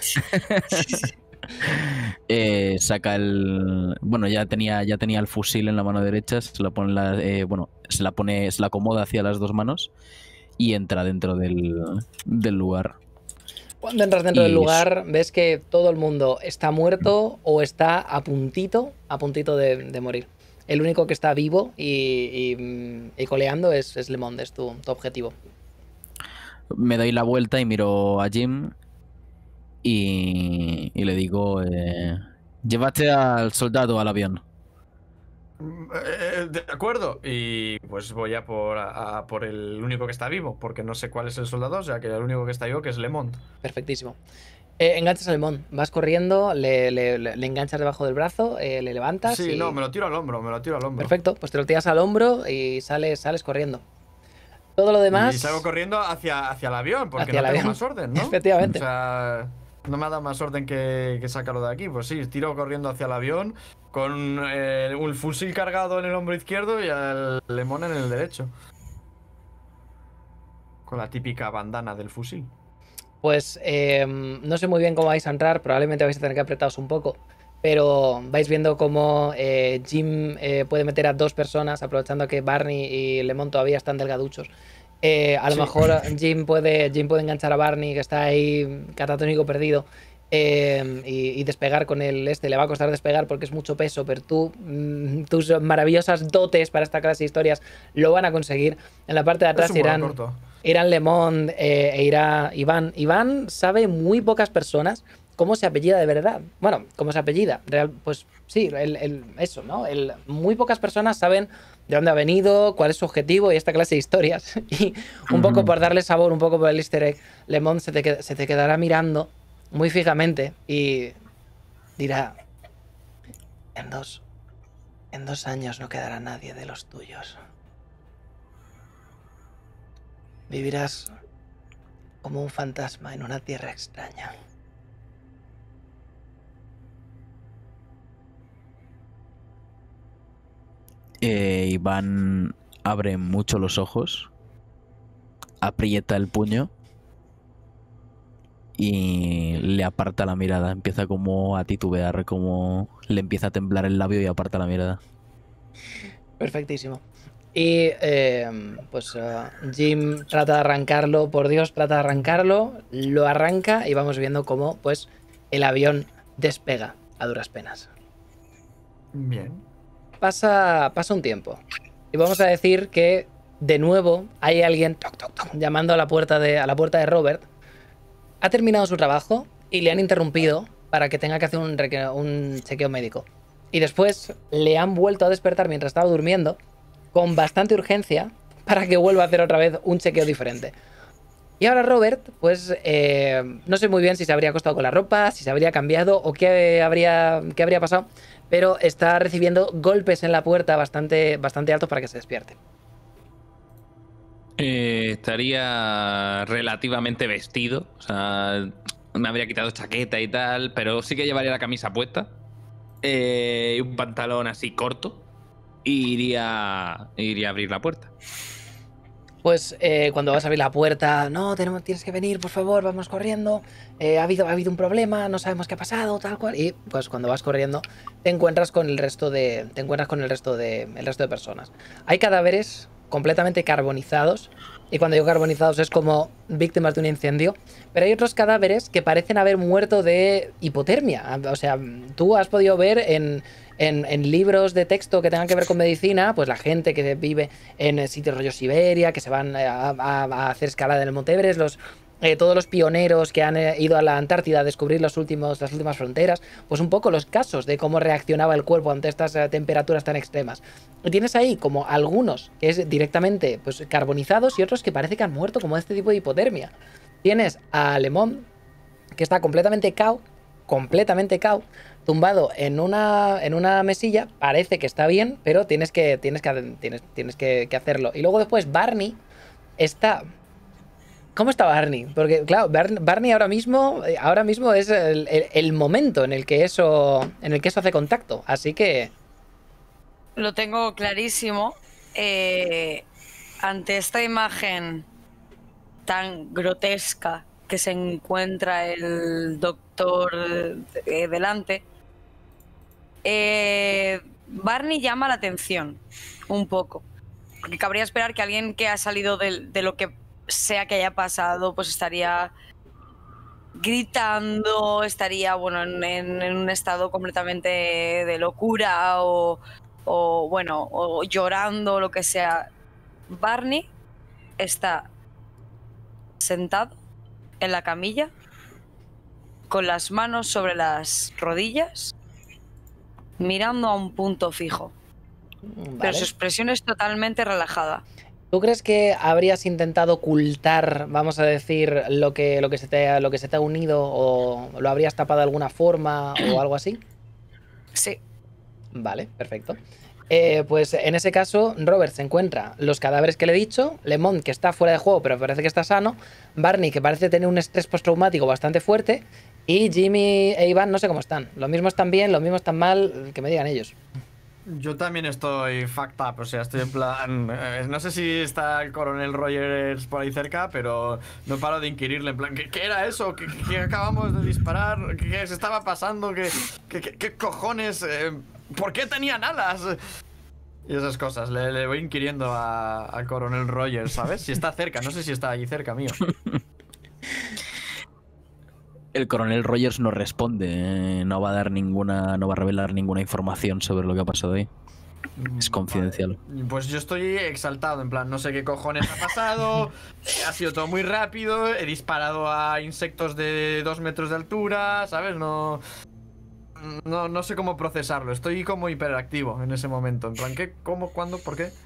eh, saca el. Bueno, ya tenía, ya tenía el fusil en la mano derecha. Se la pone, en la, eh, bueno, se la pone, se la acomoda hacia las dos manos y entra dentro del, del lugar. Cuando entras dentro del Y lugar, ves que todo el mundo está muerto o está a puntito, a puntito de, de morir. El único que está vivo y, y- y coleando es, es Lemond, es tu, tu objetivo. Me doy la vuelta y miro a Jim y, y le digo: eh, llévate al soldado al avión. Eh, de acuerdo. Y pues voy a por, a, a por el único que está vivo, porque no sé cuál es el soldado, o sea que el único que está vivo que es Lemont. Perfectísimo. Eh, enganchas a Lemond, vas corriendo, le, le- le- le enganchas debajo del brazo, eh, le levantas. Sí, y... no, me lo tiro al hombro, me lo tiro al hombro. Perfecto, pues te lo tiras al hombro y sales, sales corriendo. Todo lo demás. Y salgo corriendo hacia, hacia el avión, porque Hacia no el tengo avión. más orden, ¿no? Efectivamente. O sea, no me ha dado más orden que, que sácalo de aquí. Pues sí, tiro corriendo hacia el avión con eh, un fusil cargado en el hombro izquierdo y al lemón en el derecho. Con la típica bandana del fusil. Pues eh, no sé muy bien cómo vais a entrar, probablemente vais a tener que apretaros un poco, pero vais viendo cómo eh, Jim eh, puede meter a dos personas, aprovechando que Barney y Lemon todavía están delgaduchos. Eh, a lo Sí. mejor Jim puede, Jim puede enganchar a Barney, que está ahí catatónico perdido, eh, y, y despegar con el este. Le va a costar despegar porque es mucho peso, pero tú, mm, tus maravillosas dotes para esta clase de historias lo van a conseguir. En la parte de atrás Es un vuelo irán... corto. Irán Lemond eh, e irá Iván. Iván sabe muy pocas personas cómo se apellida de verdad. Bueno, cómo se apellida. Real, pues sí, el, el- eso, ¿no? El, muy pocas personas saben de dónde ha venido, cuál es su objetivo y esta clase de historias. Y un poco por darle sabor, un poco por el easter egg, Lemond se te, qued- se te quedará mirando muy fijamente y dirá: en dos, en dos años no quedará nadie de los tuyos. Vivirás como un fantasma en una tierra extraña. Eh, Iván abre mucho los ojos, aprieta el puño y le aparta la mirada. Empieza como a titubear, como le empieza a temblar el labio y aparta la mirada. Perfectísimo. Y eh, pues eh, Jim trata de arrancarlo, por Dios, trata de arrancarlo, lo arranca y vamos viendo cómo pues el avión despega a duras penas. Bien. Pasa, pasa un tiempo y vamos a decir que de nuevo hay alguien toc, toc, toc, llamando a la puerta de, a la puerta de Robert. Ha terminado su trabajo y le han interrumpido para que tenga que hacer un, reque- un chequeo médico. Y después le han vuelto a despertar mientras estaba durmiendo con bastante urgencia para que vuelva a hacer otra vez un chequeo diferente. Y ahora Robert, pues eh, no sé muy bien si se habría acostado con la ropa, si se habría cambiado o qué habría, qué habría pasado, pero está recibiendo golpes en la puerta bastante, bastante altos para que se despierte. Eh, estaría relativamente vestido. O sea, me habría quitado chaqueta y tal, pero sí que llevaría la camisa puesta. Eh, y un pantalón así corto. Y iría, iría a abrir la puerta. Pues eh, cuando vas a abrir la puerta, no, tenemos, tienes que venir, por favor, vamos corriendo. Eh, ha, habido, ha habido un problema, no sabemos qué ha pasado, tal cual. Y pues cuando vas corriendo, te encuentras con el resto de. Te encuentras con el resto de. El resto de personas. Hay cadáveres completamente carbonizados. Y cuando digo carbonizados es como víctimas de un incendio. Pero hay otros cadáveres que parecen haber muerto de hipotermia. O sea, tú has podido ver en, en, en libros de texto que tengan que ver con medicina, pues la gente que vive en sitios rollo Siberia, que se van a, a, a hacer escalada en el Monte Everest, los... Eh, todos los pioneros que han eh, ido a la Antártida a descubrir los últimos, las últimas fronteras, pues un poco los casos de cómo reaccionaba el cuerpo ante estas eh, temperaturas tan extremas. Y tienes ahí como algunos que es directamente pues, carbonizados y otros que parece que han muerto como este tipo de hipotermia. Tienes a Lemon, que está completamente cao, completamente cao, tumbado en una, en una mesilla, parece que está bien, pero tienes que, tienes que, tienes, tienes que, que hacerlo. Y luego después Barney está... ¿Cómo está Barney? Porque, claro, Barney ahora mismo, ahora mismo es el, el, el momento en el que eso, en el que eso hace contacto. Así que... Lo tengo clarísimo. Eh, ante esta imagen tan grotesca que se encuentra el doctor eh, delante, eh, Barney llama la atención un poco. Porque cabría esperar que alguien que ha salido de, de lo que sea que haya pasado, pues estaría gritando, estaría bueno en, en, en un estado completamente de locura o, o bueno, o llorando o lo que sea. Barney está sentado en la camilla con las manos sobre las rodillas, mirando a un punto fijo. Vale. Pero su expresión es totalmente relajada. ¿Tú crees que habrías intentado ocultar, vamos a decir, lo que, lo que, se, te, lo que se te ha unido o lo habrías tapado de alguna forma o algo así? Sí. Vale, perfecto. Eh, pues en ese caso, Robert se encuentra los cadáveres que le he dicho, Lemon, que está fuera de juego pero parece que está sano, Barney, que parece tener un estrés postraumático bastante fuerte, y Jimmy e Iván no sé cómo están. Lo mismo están bien, lo mismo están mal, que me digan ellos. Yo también estoy fucked up, o sea, estoy en plan... Eh, no sé si está el coronel Rogers por ahí cerca, pero no paro de inquirirle, en plan, ¿qué, qué era eso? ¿Qué, qué acabamos de disparar? ¿Qué, qué se estaba pasando? ¿Qué, qué, qué, qué cojones? Eh, ¿Por qué tenían alas? Y esas cosas, le, le voy inquiriendo a- al coronel Rogers, ¿sabes? Si está cerca, no sé si está allí cerca mío. El coronel Rogers no responde, eh, no va a dar ninguna, no va a revelar ninguna información sobre lo que ha pasado ahí. Es confidencial. Vale. Pues yo estoy exaltado, en plan, no sé qué cojones ha pasado. Ha sido todo muy rápido. He disparado a insectos de dos metros de altura, ¿sabes? No, no, no sé cómo procesarlo. Estoy como hiperactivo en ese momento. En plan, ¿qué? ¿Cómo? ¿Cuándo? ¿Por qué?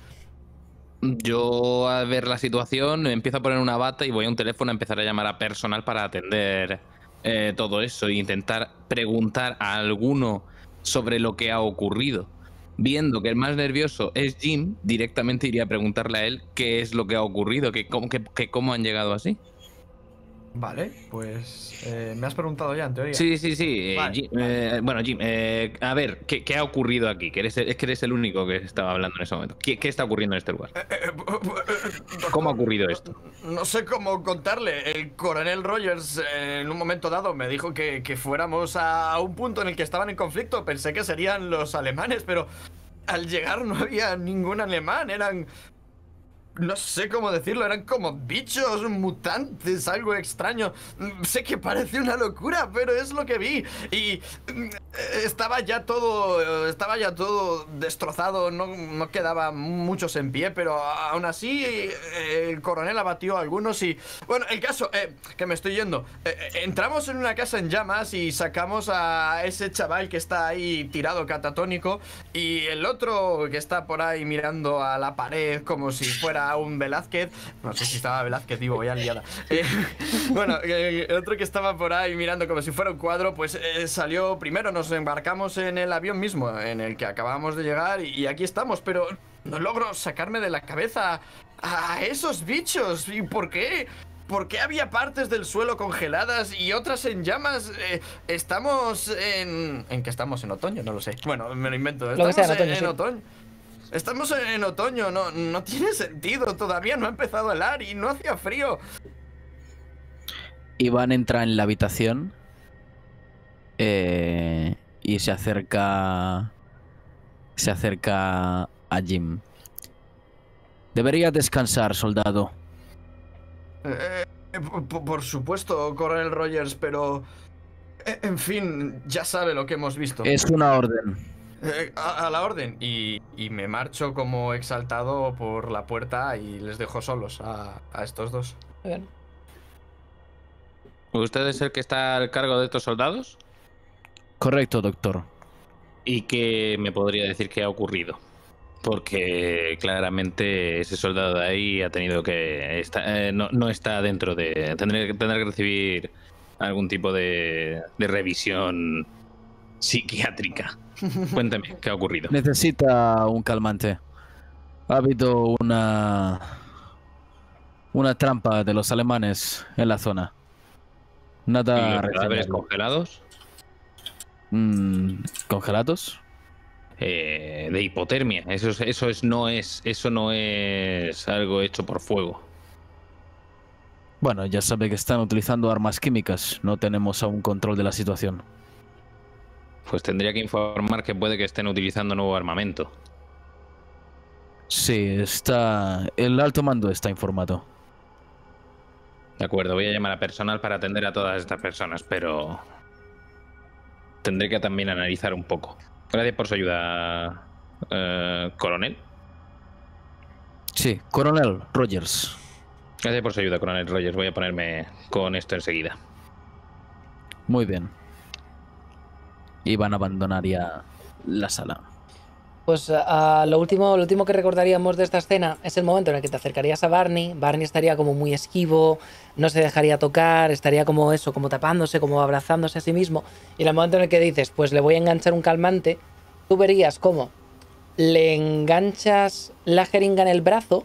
Yo, a ver la situación, empiezo a poner una bata y voy a un teléfono a empezar a llamar a personal para atender eh, todo eso e intentar preguntar a alguno sobre lo que ha ocurrido. Viendo que el más nervioso es Jim, directamente iría a preguntarle a él qué es lo que ha ocurrido, que cómo, que, que cómo han llegado así. Vale, pues eh, me has preguntado ya, en teoría. Sí, sí, sí. eh, Vale, Jim, vale. eh, bueno, Jim, eh, a ver, ¿qué, qué ha ocurrido aquí? Que eres, es que eres el único que estaba hablando en ese momento. ¿Qué, qué está ocurriendo en este lugar? Eh, eh, doctor, ¿Cómo ha ocurrido esto? No sé cómo contarle. El coronel Rogers eh, en un momento dado me dijo que, que fuéramos a un punto en el que estaban en conflicto. Pensé que serían los alemanes, pero al llegar no había ningún alemán. Eran... No sé cómo decirlo, eran como bichos, mutantes, algo extraño. Sé que parece una locura, pero es lo que vi. Y mm, estaba ya todo, estaba ya todo destrozado, no, no quedaba muchos en pie, pero aún así eh, el coronel abatió a algunos y... Bueno, el caso, eh, que me estoy yendo. Eh, eh, entramos en una casa en llamas y sacamos a ese chaval que está ahí tirado catatónico y el otro que está por ahí mirando a la pared como si fuera un Velázquez. No sé si estaba Velázquez, digo, voy a liada. Eh, bueno, eh, el otro que estaba por ahí mirando como si fuera un cuadro, pues eh, salió primero, nos embarcamos en el avión mismo en el que acabamos de llegar y, y aquí estamos, pero no logro sacarme de la cabeza a esos bichos. ¿Y por qué? ¿Por qué había partes del suelo congeladas y otras en llamas? Eh, estamos en... ¿En qué estamos? ¿En otoño? No lo sé. Bueno, me lo invento. Lo que Estamos sea, en otoño, en, sí. en otoño. Estamos en otoño, no, no tiene sentido. Todavía no ha empezado a helar y no hacía frío. Iván entra en la habitación eh, y se acerca. Se acerca a Jim. Deberías descansar, soldado. Eh, eh, por, por supuesto, coronel Rogers, pero... eh, En fin, ya sabe lo que hemos visto. Es una orden. Eh, a, a la orden. Y, y me marcho como exaltado por la puerta y les dejo solos a, a estos dos. Muy bien. ¿Usted es el que está al cargo de estos soldados? Correcto, doctor. ¿Y qué me podría decir que ha ocurrido? Porque claramente ese soldado de ahí ha tenido que... Está, eh, no, no está dentro de... Tendrá que, tendrá que recibir algún tipo de, de revisión psiquiátrica. Cuéntame, ¿qué ha ocurrido? Necesita un calmante. Ha habido una... Una trampa de los alemanes en la zona. ¿Y Nada los cadáveres reseñable. congelados? Mm, ¿Congelados? Eh, de hipotermia. Eso, es, eso, es, no es, eso no es algo hecho por fuego. Bueno, ya sabe que están utilizando armas químicas. No tenemos aún control de la situación. Pues tendría que informar que puede que estén utilizando nuevo armamento. Sí, está... El alto mando está informado. De acuerdo, voy a llamar a personal para atender a todas estas personas, pero tendré que también analizar un poco. Gracias por su ayuda, eh, coronel. Sí, Coronel Rogers. Gracias por su ayuda, coronel Rogers. Voy a ponerme con esto enseguida. Muy bien. Y van a abandonar ya la sala. Pues uh, lo, último, lo último que recordaríamos de esta escena es el momento en el que te acercarías a Barney. Barney estaría como muy esquivo, no se dejaría tocar, estaría como eso, como tapándose, como abrazándose a sí mismo. Y en el momento en el que dices, pues le voy a enganchar un calmante, tú verías cómo le enganchas la jeringa en el brazo,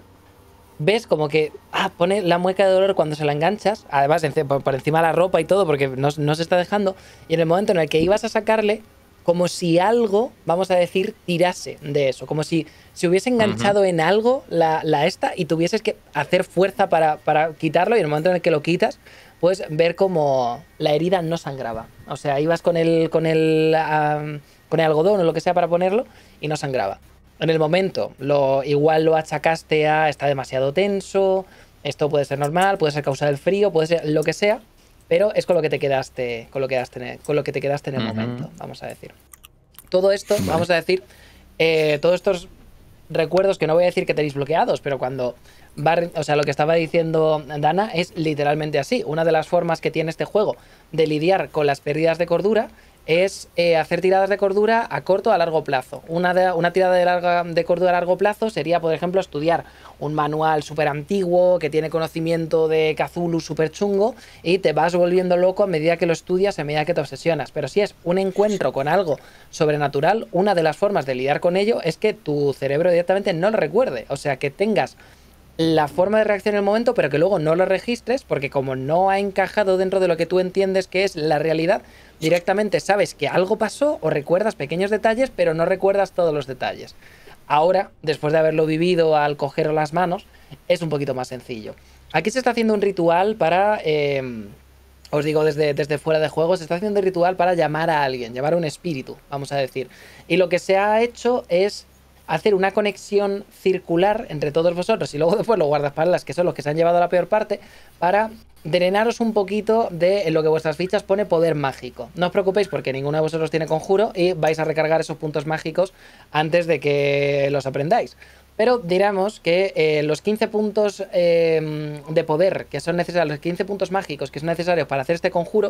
ves como que ah, pone la mueca de dolor cuando se la enganchas, además por encima de la ropa y todo, porque no, no se está dejando, y en el momento en el que ibas a sacarle, como si algo, vamos a decir, tirase de eso. Como si se hubiese enganchado uh-huh. en algo la, la esta y tuvieses que hacer fuerza para, para quitarlo. Y en el momento en el que lo quitas, puedes ver como la herida no sangraba. O sea, ibas con el, con el, um, con el algodón o lo que sea para ponerlo y no sangraba. En el momento, lo, igual lo achacaste a está demasiado tenso, esto puede ser normal, puede ser causa del frío, puede ser lo que sea. Pero es con lo que te quedaste, con lo que quedaste, con lo que te quedaste en el uh-huh. momento, vamos a decir. Todo esto, vale. vamos a decir, eh, todos estos recuerdos que no voy a decir que tenéis bloqueados, pero cuando Bar o sea, lo que estaba diciendo Dana es literalmente así. Una de las formas que tiene este juego de lidiar con las pérdidas de cordura es eh, hacer tiradas de cordura a corto o a largo plazo. Una, de, una tirada de, larga, de cordura a largo plazo sería, por ejemplo, estudiar un manual súper antiguo que tiene conocimiento de Cthulhu súper chungo y te vas volviendo loco a medida que lo estudias, a medida que te obsesionas. Pero si es un encuentro con algo sobrenatural, una de las formas de lidiar con ello es que tu cerebro directamente no lo recuerde. O sea, que tengas la forma de reacción en el momento, pero que luego no lo registres, porque como no ha encajado dentro de lo que tú entiendes que es la realidad, directamente sabes que algo pasó o recuerdas pequeños detalles, pero no recuerdas todos los detalles. Ahora, después de haberlo vivido al coger las manos, es un poquito más sencillo. Aquí se está haciendo un ritual para... Eh, os digo desde, desde fuera de juego, se está haciendo un ritual para llamar a alguien, llamar a un espíritu, vamos a decir. Y lo que se ha hecho es hacer una conexión circular entre todos vosotros y luego después los guardaespaldas, que son los que se han llevado la peor parte, para drenaros un poquito de lo que vuestras fichas pone poder mágico. No os preocupéis porque ninguno de vosotros tiene conjuro y vais a recargar esos puntos mágicos antes de que los aprendáis. Pero diremos que eh, los quince puntos eh, de poder que son necesarios, los quince puntos mágicos que son necesarios para hacer este conjuro,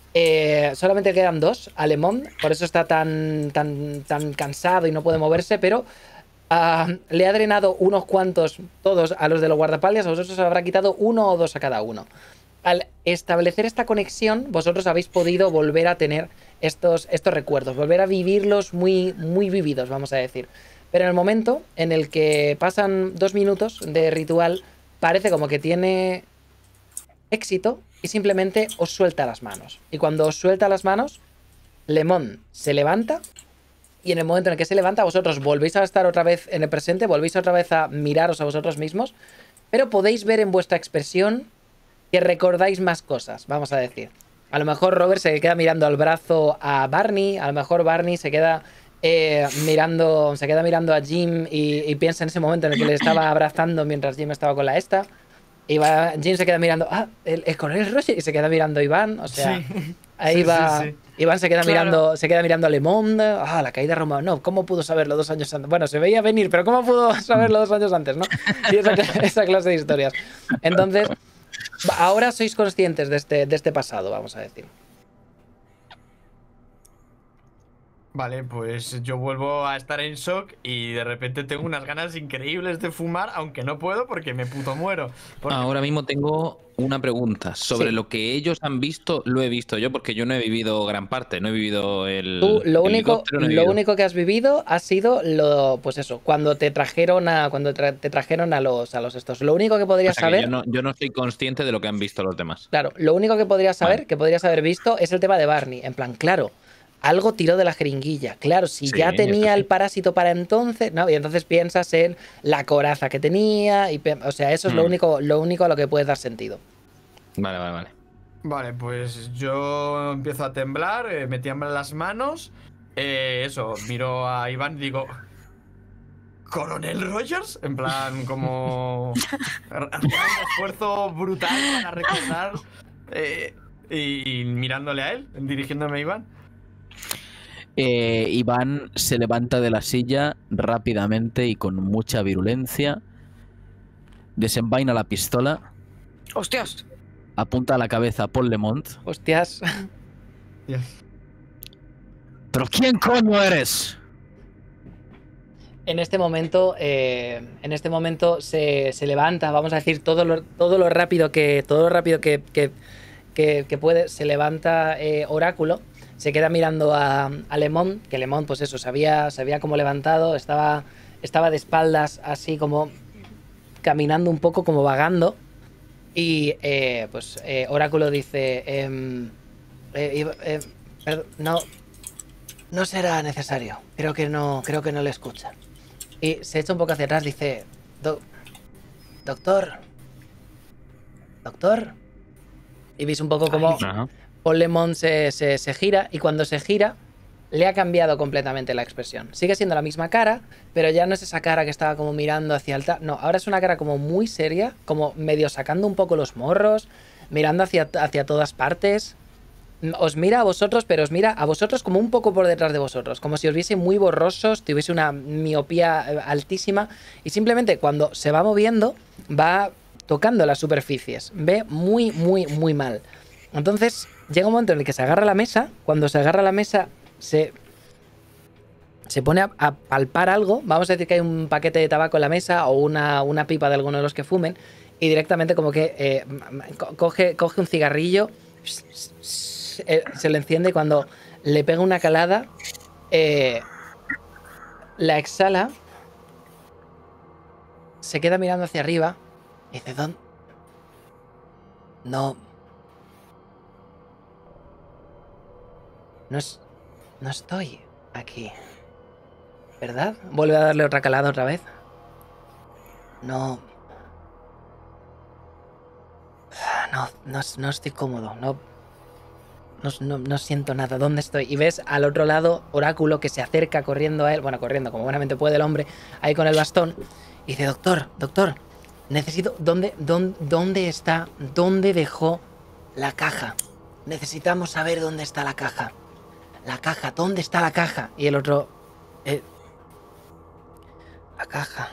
Eh, solamente quedan dos a Lemon, por eso está tan, tan, tan cansado y no puede moverse, pero uh, le ha drenado unos cuantos, todos a los de los guardaespaldas, a vosotros os habrá quitado uno o dos a cada uno. Al establecer esta conexión, vosotros habéis podido volver a tener estos, estos recuerdos, volver a vivirlos muy, muy vividos, vamos a decir. Pero en el momento en el que pasan dos minutos de ritual, parece como que tiene éxito y simplemente os suelta las manos. Y cuando os suelta las manos, Lemon se levanta y en el momento en el que se levanta vosotros volvéis a estar otra vez en el presente, volvéis otra vez a miraros a vosotros mismos, pero podéis ver en vuestra expresión que recordáis más cosas, vamos a decir. A lo mejor Robert se queda mirando al brazo a Barney, a lo mejor Barney se queda eh, mirando se queda mirando a Jim y, y piensa en ese momento en el que le estaba abrazando mientras Jim estaba con la esta. Y va, Jin se queda mirando, ah, el, el coronel Roger, y se queda mirando a Iván, o sea, Sí. ahí Sí, va, sí, sí. Iván se queda Claro. mirando, se queda mirando a Le Monde, ah, la caída de Roma, no, ¿cómo pudo saberlo dos años antes? Bueno, se veía venir, pero ¿cómo pudo saberlo dos años antes, no? Y esa, esa clase de historias. Entonces, ahora sois conscientes de este, de este pasado, vamos a decir. Vale, pues yo vuelvo a estar en shock y de repente tengo unas ganas increíbles de fumar, aunque no puedo porque me puto muero. Porque- Ahora mismo tengo una pregunta sobre Sí. lo que ellos han visto, lo he visto yo porque yo no he vivido gran parte, no he vivido el Tú, lo el único, helicóptero, no he lo vivido. único que has vivido ha sido lo, pues eso, cuando te trajeron a, cuando tra- te trajeron a los, a los estos. Lo único que O podrías sea que saber, yo no, yo no soy consciente de lo que han visto los demás. claro, lo único que podrías saber, Vale. que podrías haber visto, es el tema de Barney. En plan, claro, algo tiró de la jeringuilla. Claro, si Sí, ya eso tenía sí. el parásito para entonces, ¿no? Y entonces piensas en la coraza que tenía, y, pe- o sea, eso es lo Hmm. único, lo único a lo que puedes dar sentido. Vale, vale, vale. Vale, pues yo empiezo a temblar, eh, me tiemblan las manos. eh, eso, miro a Iván y digo. ¿Coronel Rogers? En plan, como. hacer un esfuerzo brutal para recordar. eh, y, y mirándole a él, dirigiéndome a Iván. Eh, Iván se levanta de la silla rápidamente y con mucha virulencia. Desenvaina la pistola, ¡Hostias! apunta a la cabeza a Paul Lemont. Hostias. ¿Pero quién coño eres? En este momento, eh, en este momento se, se levanta, vamos a decir, todo lo, todo lo rápido que, todo lo rápido que, que, que- que puede, se levanta eh, Oráculo, se queda mirando a, a Lemón, que Lemón, pues eso, se había, se había como levantado, estaba, estaba de espaldas, así como caminando un poco, como vagando, y eh, pues eh, Oráculo dice, em, eh, Iva- eh, perdón, no, no será necesario, creo que no, creo que no le escucha. Y se echa un poco hacia atrás, dice, "Do- doctor, doctor". Y veis un poco como Ajá. Paul Lemon se, se, se gira, y cuando se gira, le ha cambiado completamente la expresión. Sigue siendo la misma cara, pero ya no es esa cara que estaba como mirando hacia el... ta- No, ahora es una cara como muy seria, como medio sacando un poco los morros, mirando hacia, hacia todas partes. Os mira a vosotros, pero os mira a vosotros como un poco por detrás de vosotros, como si os viese muy borrosos, tuviese una miopía eh, altísima, y simplemente cuando se va moviendo va tocando las superficies, ve muy, muy, muy mal. Entonces llega un momento en el que se agarra a la mesa, cuando se agarra a la mesa se, se pone a, a palpar algo, vamos a decir que hay un paquete de tabaco en la mesa o una, una pipa de alguno de los que fumen, y directamente como que eh, co- coge, coge un cigarrillo, eh, se le enciende, y cuando le pega una calada, eh, la exhala, se queda mirando hacia arriba y dice, ¿dónde? No. No, es, no estoy aquí. ¿Verdad? Vuelve a darle otra calada otra vez. No. No, no, no estoy cómodo. No, no, no, no siento nada. ¿Dónde estoy? Y ves al otro lado Oráculo que se acerca corriendo a él. Bueno, corriendo como buenamente puede el hombre. Ahí con el bastón. Y dice, doctor, doctor. Necesito... ¿Dónde, dónde, dónde está? ¿Dónde dejó la caja? Necesitamos saber dónde está la caja. La caja, ¿dónde está la caja? Y el otro... eh, la caja.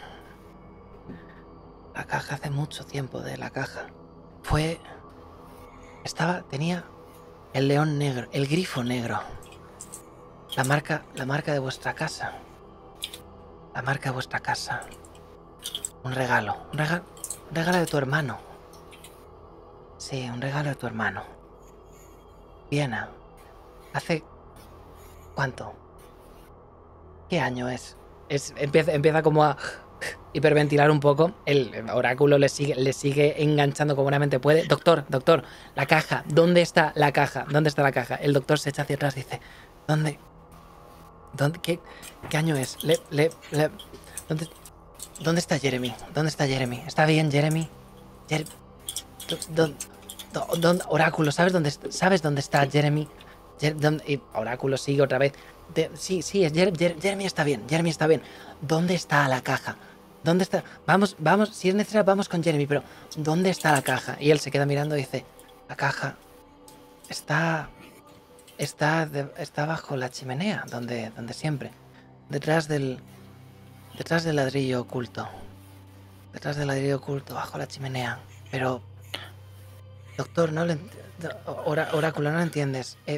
La caja, hace mucho tiempo de la caja. Fue... Estaba... Tenía el león negro, el grifo negro. La marca, la marca de vuestra casa. La marca de vuestra casa. Un regalo. Un regalo, un regalo de tu hermano. Sí, un regalo de tu hermano. Viena. Hace... ¿Cuánto? ¿Qué año es? es empieza, empieza como a hiperventilar un poco. El Oráculo le sigue, le sigue enganchando como buenamente puede. Doctor, doctor, la caja. ¿Dónde está la caja? ¿Dónde está la caja? El doctor se echa hacia atrás y dice, ¿dónde? ¿Dónde? ¿Qué, qué año es? Le, le, le, ¿dónde, ¿Dónde está Jeremy? ¿Dónde está Jeremy? ¿Está bien, Jeremy? Jer ¿Dónde, dónde, Oráculo, ¿sabes dónde, ¿sabes dónde está Jeremy? Jer ¿dónde? Y Oráculo sigue otra vez. De, sí, sí, Jer Jer Jeremy está bien, Jeremy está bien. ¿Dónde está la caja? ¿Dónde está? Vamos, vamos, si es necesario, vamos con Jeremy, pero ¿dónde está la caja? Y él se queda mirando y dice, la caja está... Está, de- está bajo la chimenea, donde, donde siempre. Detrás del... Detrás del ladrillo oculto. Detrás del ladrillo oculto, bajo la chimenea. Pero... Doctor, no lo ent- Ora- Oráculo, no lo entiendes. Eh,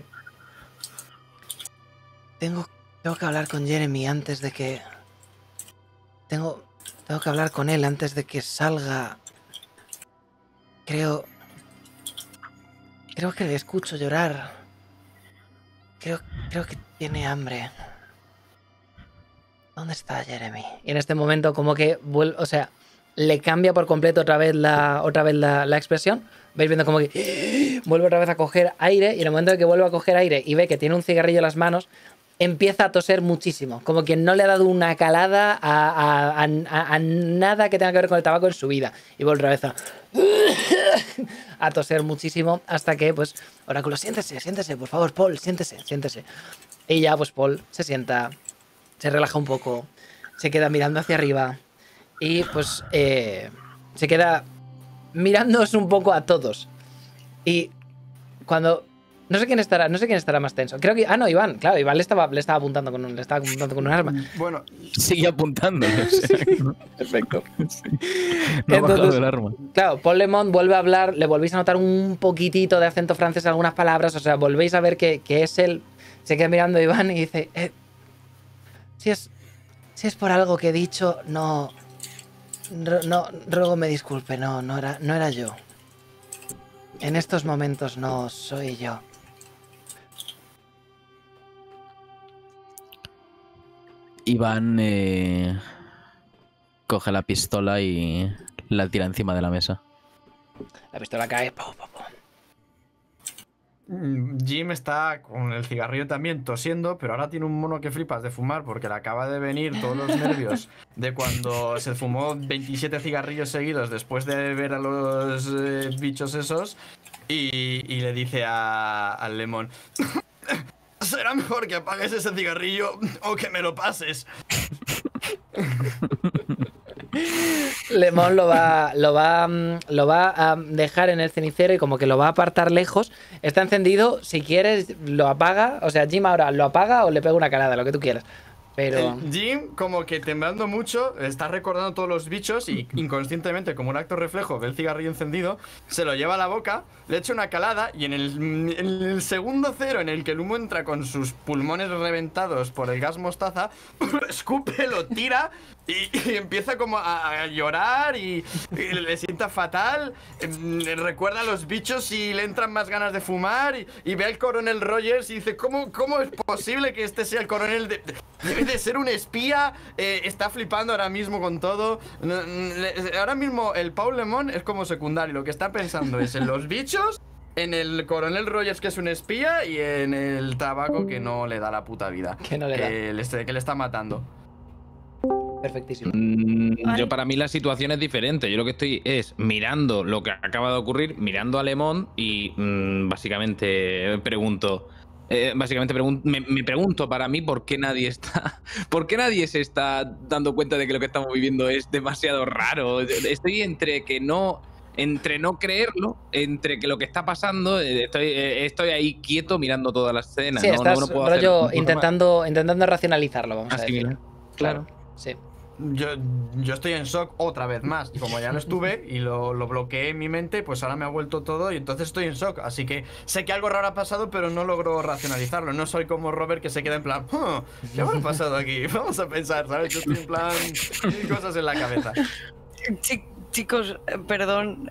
tengo, tengo que hablar con Jeremy antes de que... Tengo, tengo que hablar con él antes de que salga... Creo... Creo que le escucho llorar. Creo, creo que tiene hambre. ¿Dónde está Jeremy? Y en este momento como que vuelve, o sea, le cambia por completo otra vez la, otra vez la, la expresión. Vais viendo como que vuelve otra vez a coger aire y en el momento en que vuelve a coger aire y ve que tiene un cigarrillo en las manos, empieza a toser muchísimo. Como que no le ha dado una calada a, a, a, a, a nada que tenga que ver con el tabaco en su vida. Y vuelve otra vez a, a toser muchísimo hasta que, pues, Oráculo, siéntese, siéntese, por favor, Paul, siéntese, siéntese. Y ya, pues, Paul se sienta, se relaja un poco, se queda mirando hacia arriba y, pues, eh, se queda mirándoos un poco a todos. Y cuando... No sé quién estará, no sé quién estará más tenso. Creo que... Ah, no, Iván. Claro, Iván le estaba, le estaba apuntando con un, le estaba apuntando con un arma. Bueno, Sigue apuntando. Perfecto. No ha bajado Entonces, el arma. claro, Paul Lemont vuelve a hablar, le volvéis a notar un poquitito de acento francés en algunas palabras, o sea, volvéis a ver que, que es él. Se queda mirando a Iván y dice, eh, si es, si es por algo que he dicho, no, no, no, ruego me disculpe, no, no era, no era yo. En estos momentos no soy yo. Iván eh, coge la pistola y la tira encima de la mesa. La pistola cae. Po, po, po. mm, Jim está con el cigarrillo también tosiendo, pero ahora tiene un mono que flipas de fumar porque le acaba de venir todos los nervios de cuando se fumó veintisiete cigarrillos seguidos después de ver a los eh, bichos esos y, y le dice a, al Lemon, será mejor que apagues ese cigarrillo o que me lo pases. Lemon lo va, lo, va, mm, lo va a dejar en el cenicero y como que lo va a apartar lejos. Está encendido, si quieres lo apaga. O sea, Jim ahora lo apaga o le pega una calada, lo que tú quieras. Pero... El Jim, como que temblando mucho, está recordando todos los bichos y inconscientemente, como un acto reflejo, ve el cigarrillo encendido, se lo lleva a la boca, le echa una calada y en el, en el segundo cero en el que el humo entra con sus pulmones reventados por el gas mostaza, escupe, lo tira y, y empieza como a, a llorar y, y le sienta fatal. eh, Recuerda a los bichos y le entran más ganas de fumar y, y ve al coronel Rogers y dice, ¿cómo, cómo es posible que este sea el coronel de... Debe de ser un espía, eh, está flipando ahora mismo con todo. No, le- Ahora mismo el Paul Lemon es como secundario, lo que está pensando es en los bichos, en el coronel Rogers que es un espía y en el tabaco que no le da la puta vida. Que no le da. Que le, que le está matando. Perfectísimo. Mm, Ay. Yo para mí la situación es diferente. Yo lo que estoy es mirando lo que acaba de ocurrir, mirando a Lemon y mm, básicamente pregunto... Eh, básicamente pregun- me, me pregunto para mí por qué nadie está por qué nadie se está dando cuenta de que lo que estamos viviendo es demasiado raro. Estoy entre que no entre no creerlo, entre que lo que está pasando, eh, estoy, eh, estoy ahí quieto mirando toda la escena. Sí, no, estás no, no puedo hacer rollo mucho más. intentando, intentando racionalizarlo, vamos a Así decir. que, claro. Sí. Yo, yo estoy en shock otra vez más. Y como ya lo estuve y lo, lo bloqueé en mi mente, pues ahora me ha vuelto todo y entonces estoy en shock. Así que sé que algo raro ha pasado, pero no logro racionalizarlo. No soy como Robert que se queda en plan, "Huh, ¿qué habrá pasado aquí? Vamos a pensar, ¿sabes? Yo estoy en plan, mil cosas en la cabeza. Chi- chicos, eh, perdón.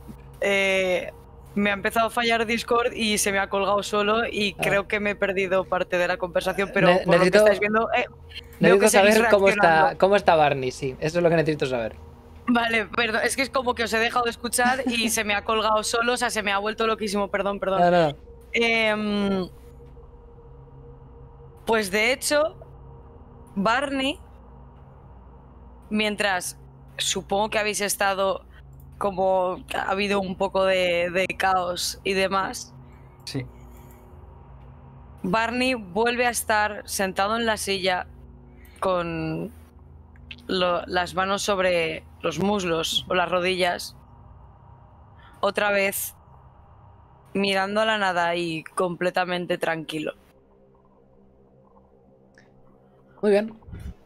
eh, me ha empezado a fallar Discord y se me ha colgado solo y Ah. creo que me he perdido parte de la conversación, pero Ne- por lo que necesito- estáis viendo, eh, veo Necesito que seguís saber cómo está, reaccionando. cómo está Barney, sí. Eso es lo que necesito saber. Vale, perdón, es que es como que os he dejado de escuchar y se me ha colgado solo, o sea, se me ha vuelto loquísimo, perdón, perdón. No, no, no. Em, pues de hecho, Barney, mientras supongo que habéis estado como ha habido un poco de, de caos y demás, Sí. Barney vuelve a estar sentado en la silla con lo- las manos sobre los muslos o las rodillas, otra vez mirando a la nada y completamente tranquilo. Muy bien.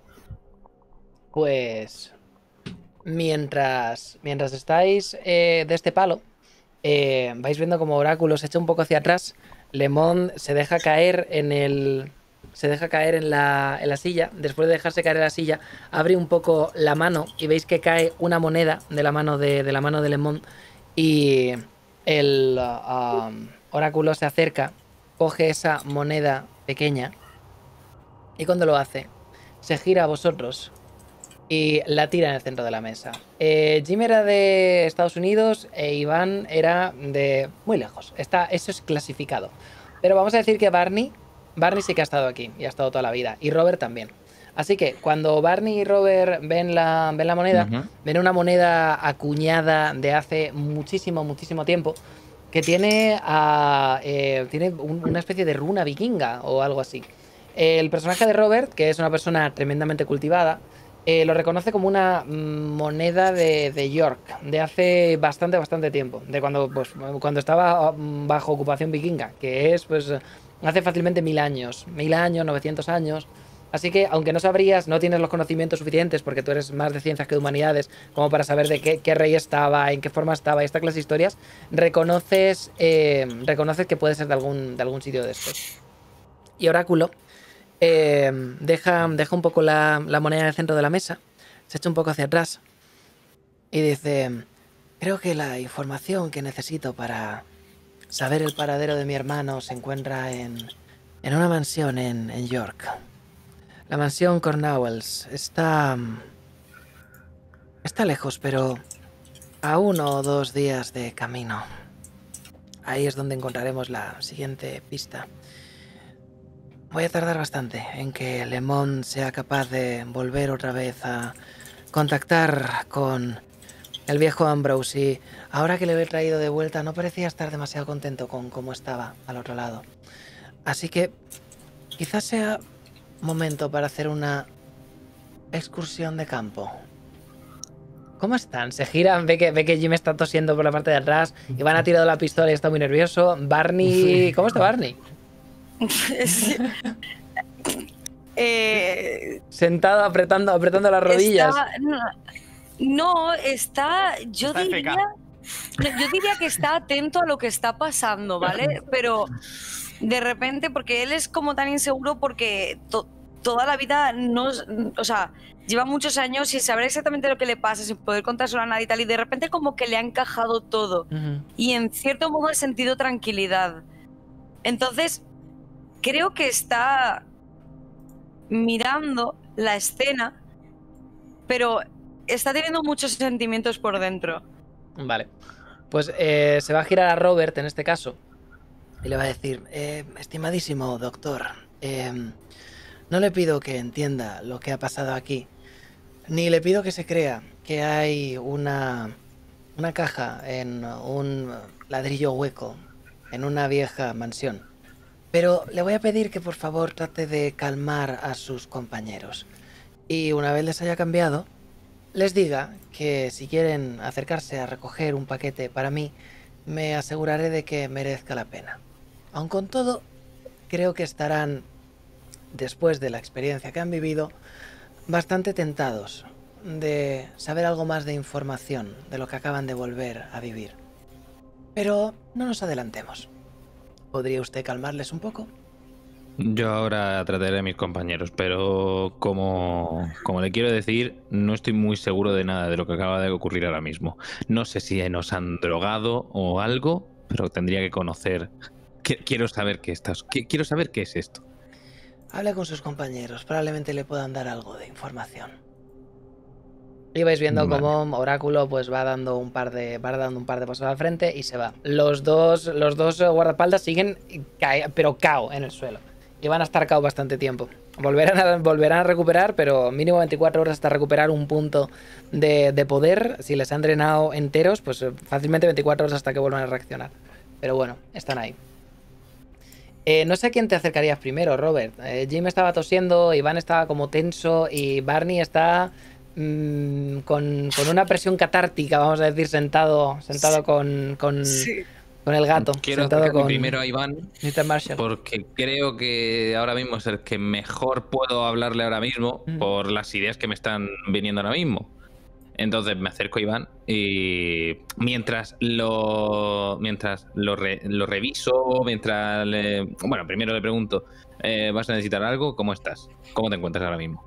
Pues mientras, mientras estáis eh, de este palo, eh, vais viendo como Oráculo se echa un poco hacia atrás. Lemon se deja caer en el. Se deja caer en la, en la silla. Después de dejarse caer en la silla, abre un poco la mano y veis que cae una moneda de la mano de, de la mano de Lemon. Y el uh, um, Oráculo se acerca, coge esa moneda pequeña. Y cuando lo hace, se gira a vosotros y la tira en el centro de la mesa. Eh, Jim era de Estados Unidos e Iván era de muy lejos. Está, eso es clasificado. Pero vamos a decir que Barney, Barney sí que ha estado aquí y ha estado toda la vida. Y Robert también. Así que cuando Barney y Robert ven la, ven la moneda, Ujú. ven una moneda acuñada de hace muchísimo, muchísimo tiempo que tiene, a, eh, tiene un- una especie de runa vikinga o algo así. El personaje de Robert, que es una persona tremendamente cultivada, eh, lo reconoce como una mm, moneda de, de York, de hace bastante, bastante tiempo, de cuando, pues, cuando estaba mm, bajo ocupación vikinga, que es pues hace fácilmente mil años, mil años, novecientos años. Así que, aunque no sabrías, no tienes los conocimientos suficientes, porque tú eres más de ciencias que de humanidades, como para saber de qué, qué rey estaba, en qué forma estaba, y esta clase de historias, reconoces, eh, reconoces que puede ser de algún, de algún sitio de estos. Y Oráculo eh, deja, deja un poco la, la moneda en el centro de la mesa, se echa un poco hacia atrás y dice: creo que la información que necesito para saber el paradero de mi hermano se encuentra en, en una mansión en, en York. La mansión Cornwalls está... está lejos, pero a uno o dos días de camino. Ahí es donde encontraremos la siguiente pista. Voy a tardar bastante en que Lemon sea capaz de volver otra vez a contactar con el viejo Ambrose, y ahora que le he traído de vuelta no parecía estar demasiado contento con cómo estaba al otro lado. Así que quizás sea momento para hacer una excursión de campo. ¿Cómo están? Se giran, ve que, ve que Jim está tosiendo por la parte de atrás, Iván ha tirado la pistola y está muy nervioso. Barney... ¿Cómo está Barney? Sí. Eh, Sentado apretando, apretando las rodillas. está- no, no, está. Yo Está diría. eficaz. no, Yo diría que está atento a lo que está pasando, ¿vale? Pero de repente, porque él es como tan inseguro, porque to- toda la vida no. O sea, lleva muchos años sin saber exactamente lo que le pasa, sin poder contárselo a nadie y tal, y de repente, como que le ha encajado todo. Ujú. Y en cierto modo ha sentido tranquilidad. Entonces, creo que está mirando la escena, pero está teniendo muchos sentimientos por dentro. Vale. Pues eh, se va a girar a Robert en este caso y le va a decir: eh, estimadísimo doctor, eh, no le pido que entienda lo que ha pasado aquí, ni le pido que se crea que hay una, una caja en un ladrillo hueco en una vieja mansión. Pero le voy a pedir que por favor trate de calmar a sus compañeros. Y una vez les haya cambiado, les diga que si quieren acercarse a recoger un paquete para mí, me aseguraré de que merezca la pena. Aun con todo, creo que estarán, después de la experiencia que han vivido, bastante tentados de saber algo más de información de lo que acaban de volver a vivir. Pero no nos adelantemos. ¿Podría usted calmarles un poco? Yo ahora trataré a mis compañeros, pero como, como le quiero decir, no estoy muy seguro de nada de lo que acaba de ocurrir ahora mismo. No sé si nos han drogado o algo, pero tendría que conocer. Qu- Quiero saber qué estás. qu- Quiero saber qué es esto. Hable con sus compañeros, probablemente le puedan dar algo de información. Y vais viendo Vale. cómo Oráculo pues va dando un par de va dando un par de pasos al frente y se va. Los dos los dos guardaespaldas siguen cae- pero cao en el suelo. Y van a estar cao bastante tiempo. Volverán a, volverán a recuperar, pero mínimo veinticuatro horas hasta recuperar un punto de, de poder. Si les han drenado enteros, pues fácilmente veinticuatro horas hasta que vuelvan a reaccionar. Pero bueno, están ahí. Eh, no sé a quién te acercarías primero, Robert. Eh, Jim estaba tosiendo, Iván estaba como tenso y Barney está mm, con, con una presión catártica, vamos a decir, sentado, sentado Sí. con, con, Sí. con el gato. Quiero sentado acercarme con primero a Iván mister Marshall. porque creo que ahora mismo es el que mejor puedo hablarle ahora mismo Mm. por las ideas que me están viniendo ahora mismo. Entonces me acerco a Iván y mientras lo mientras lo, re- lo reviso, mientras le... Bueno, primero le pregunto, eh, ¿vas a necesitar algo? ¿Cómo estás? ¿Cómo te encuentras ahora mismo?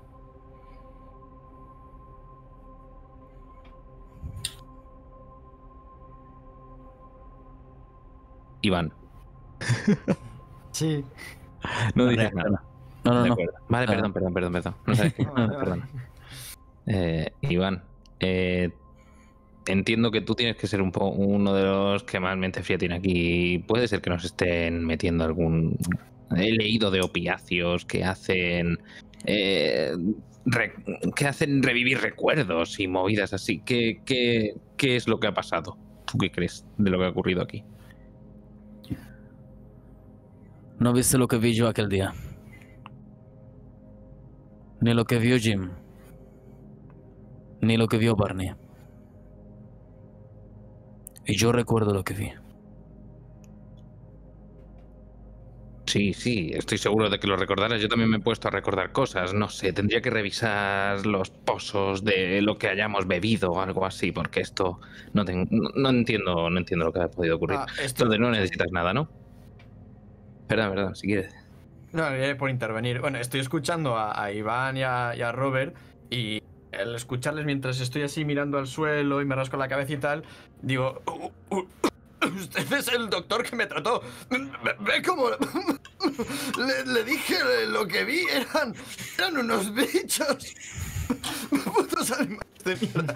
Iván. Sí. No No dices reacciona. nada. No, no, De no. acuerdo. Vale, Nada. perdón, perdón, perdón, perdón. No sabes qué. Vale, vale. Perdón. Eh, Iván, eh, entiendo que tú tienes que ser un po uno de los que más mente fría tiene aquí. Puede ser que nos estén metiendo algún... He leído de opiáceos que hacen... eh, re- que hacen revivir recuerdos y movidas así. ¿Qué, qué, qué es lo que ha pasado? ¿Tú qué crees de lo que ha ocurrido aquí? No viste lo que vi yo aquel día. Ni lo que vio Jim. Ni lo que vio Barney. Y yo recuerdo lo que vi. Sí, sí, estoy seguro de que lo recordarás. Yo también me he puesto a recordar cosas. No sé, tendría que revisar los pozos de lo que hayamos bebido o algo así, porque esto no, ten- no, no entiendo, no entiendo lo que ha podido ocurrir. Ah, esto- Entonces no necesitas nada, ¿no? Perdón, perdón, si quieres. No, eh, por intervenir. Bueno, estoy escuchando a, a Iván y a, y a Robert y el escucharles mientras estoy así mirando al suelo y me rasco la cabeza y tal, digo, "Uh, uh, usted es el doctor que me trató. Ve, ve cómo le, le dije lo que vi, eran, eran unos bichos. Putos animales de mierda.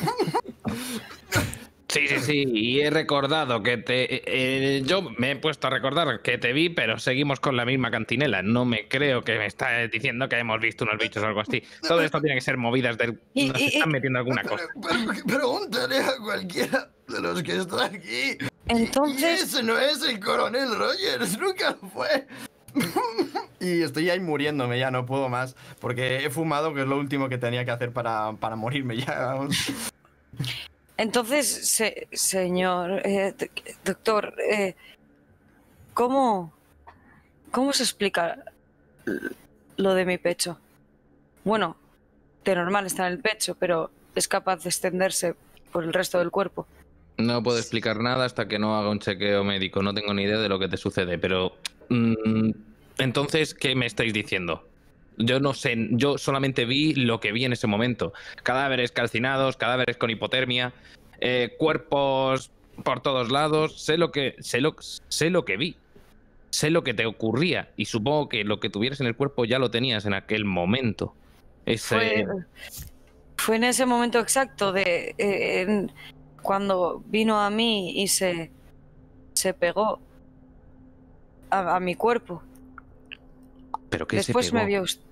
Sí, sí, sí, y he recordado que te... eh, yo me he puesto a recordar que te vi, pero seguimos con la misma cantinela. No me creo que me estás diciendo que hemos visto unos bichos o algo así. Todo esto tiene que ser movidas del... Y- Nos y- están y- metiendo alguna cosa. Pero, pero- pregúntale a cualquiera de los que está aquí. Y Entonces, ese no es el coronel Rogers, nunca lo fue. Y estoy ahí muriéndome, ya no puedo más. Porque he fumado, que es lo último que tenía que hacer para, para morirme ya. Vamos. entonces, se- señor, eh, doc- doctor, eh, ¿cómo, cómo se explica lo de mi pecho? Bueno, de normal está en el pecho, pero es capaz de extenderse por el resto del cuerpo. No puedo explicar nada hasta que no haga un chequeo médico. No tengo ni idea de lo que te sucede, pero... mm, entonces, ¿qué me estáis diciendo? Yo no sé, yo solamente vi lo que vi en ese momento. Cadáveres calcinados, cadáveres con hipotermia, eh, cuerpos por todos lados. Sé lo que, sé lo, sé lo que vi. Sé lo que te ocurría. Y supongo que lo que tuvieras en el cuerpo ya lo tenías en aquel momento. Ese... Fue, fue en ese momento exacto de eh, en- cuando vino a mí y se, se pegó a, a mi cuerpo. ¿Pero qué se Después pegó? me vio usted.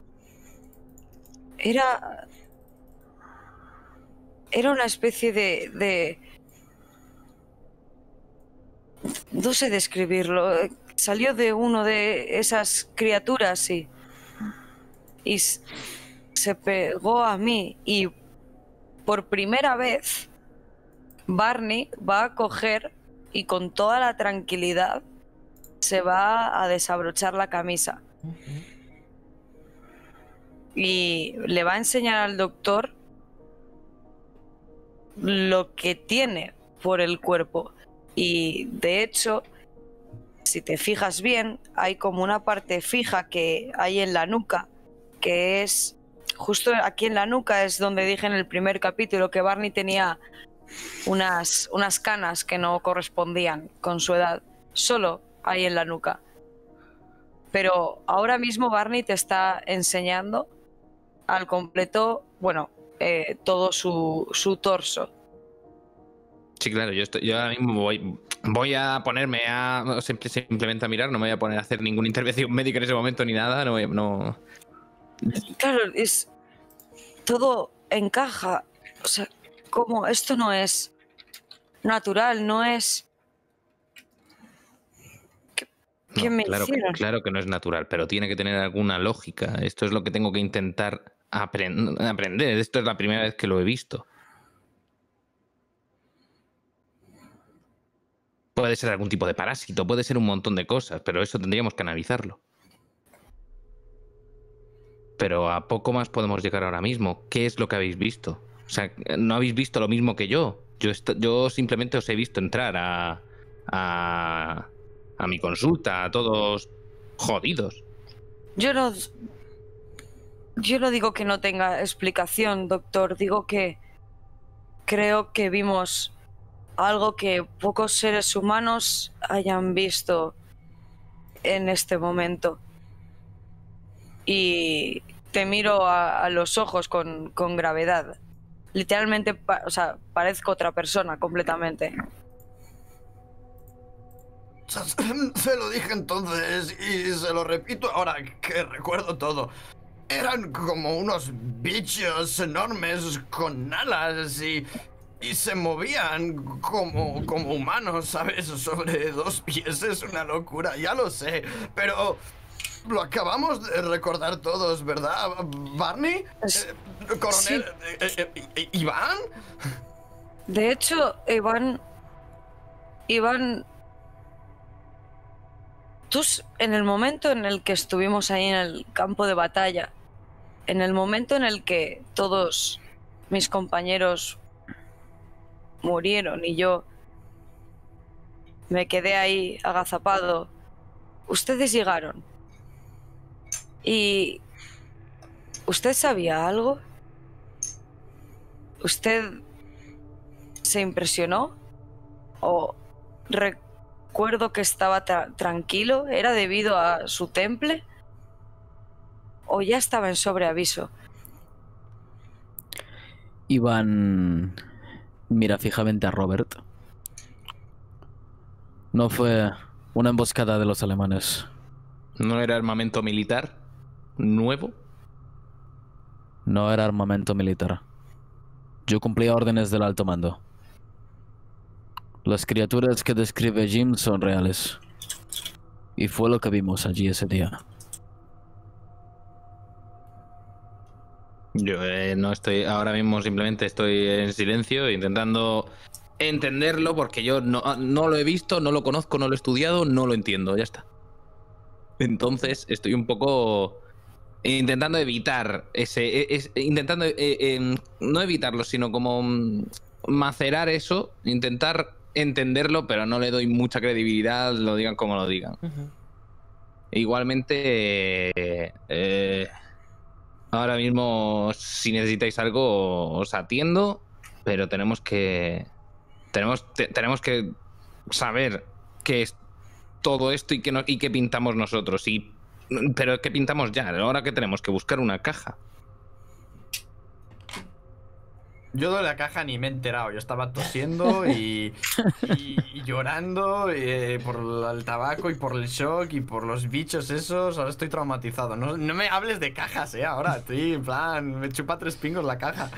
Era. Era una especie de. de no sé describirlo. Salió de uno de esas criaturas y. y s- se pegó a mí. Y por primera vez, Barney va a coger y con toda la tranquilidad se va a desabrochar la camisa. Y le va a enseñar al doctor lo que tiene por el cuerpo. Y de hecho, si te fijas bien, hay como una parte fija que hay en la nuca, que es justo aquí en la nuca, es donde dije en el primer capítulo que Barney tenía unas, unas canas que no correspondían con su edad, solo ahí en la nuca. Pero ahora mismo Barney te está enseñando al completo, bueno, eh, todo su, su torso. Sí, claro, yo, estoy, yo ahora mismo voy, voy a ponerme a simple- simplemente a mirar, no me voy a poner a hacer ninguna intervención médica en ese momento ni nada, no, voy- no... Claro, es todo encaja. O sea, como esto no es natural, no es. ¿Qué No, me claro, que- hicieron? claro que no es natural, pero tiene que tener alguna lógica. Esto es lo que tengo que intentar apren- aprender. Esto es la primera vez que lo he visto. Puede ser algún tipo de parásito, puede ser un montón de cosas, pero eso tendríamos que analizarlo. Pero a poco más podemos llegar ahora mismo. ¿Qué es lo que habéis visto? O sea, no habéis visto lo mismo que yo. Yo, est- yo simplemente os he visto entrar a, a, a mi consulta, a todos jodidos. Yo no. Yo no digo que no tenga explicación, doctor. Digo que creo que vimos algo que pocos seres humanos hayan visto en este momento. Y te miro a, a los ojos con, con gravedad. Literalmente, pa- o sea, parezco otra persona completamente. Se lo dije entonces y se lo repito ahora que recuerdo todo. Eran como unos bichos enormes con alas y, y se movían como, como humanos, ¿sabes? Sobre dos pies. Es una locura, ya lo sé. Pero lo acabamos de recordar todos, ¿verdad, Barney? Es- Eh, coronel, eh, eh, eh, ¿Iván? De hecho, Iván... Iván... Tú, s- en el momento en el que estuvimos ahí en el campo de batalla, en el momento en el que todos mis compañeros murieron y yo me quedé ahí agazapado, ustedes llegaron. ¿Y usted sabía algo? ¿Usted se impresionó? ¿O recuerdo que estaba tra- tranquilo? ¿Era debido a su temple? ¿O ya estaba en sobreaviso? Iván mira fijamente a Robert. No fue una emboscada de los alemanes. ¿No era armamento militar nuevo? No era armamento militar. Yo cumplía órdenes del alto mando. Las criaturas que describe Jim son reales. Y fue lo que vimos allí ese día. Yo eh, no estoy, ahora mismo simplemente estoy en silencio intentando entenderlo porque yo no, no lo he visto, no lo conozco, no lo he estudiado, no lo entiendo, ya está. Entonces estoy un poco intentando evitar ese, e- es- intentando eh, eh, no evitarlo, sino como mm, macerar eso, intentar entenderlo, pero no le doy mucha credibilidad, lo digan como lo digan. Ujú. Igualmente, eh, eh, ahora mismo, si necesitáis algo, os atiendo, pero tenemos que. Tenemos, te- tenemos que saber qué es todo esto y qué, no- y qué pintamos nosotros. Y, pero qué pintamos ya, ahora que tenemos que buscar una caja. Yo de la caja ni me he enterado. Yo estaba tosiendo y, y, y llorando eh, por el tabaco y por el shock y por los bichos esos. Ahora estoy traumatizado. No, no me hables de cajas, eh. Ahora estoy en plan, me chupa tres pingos la caja.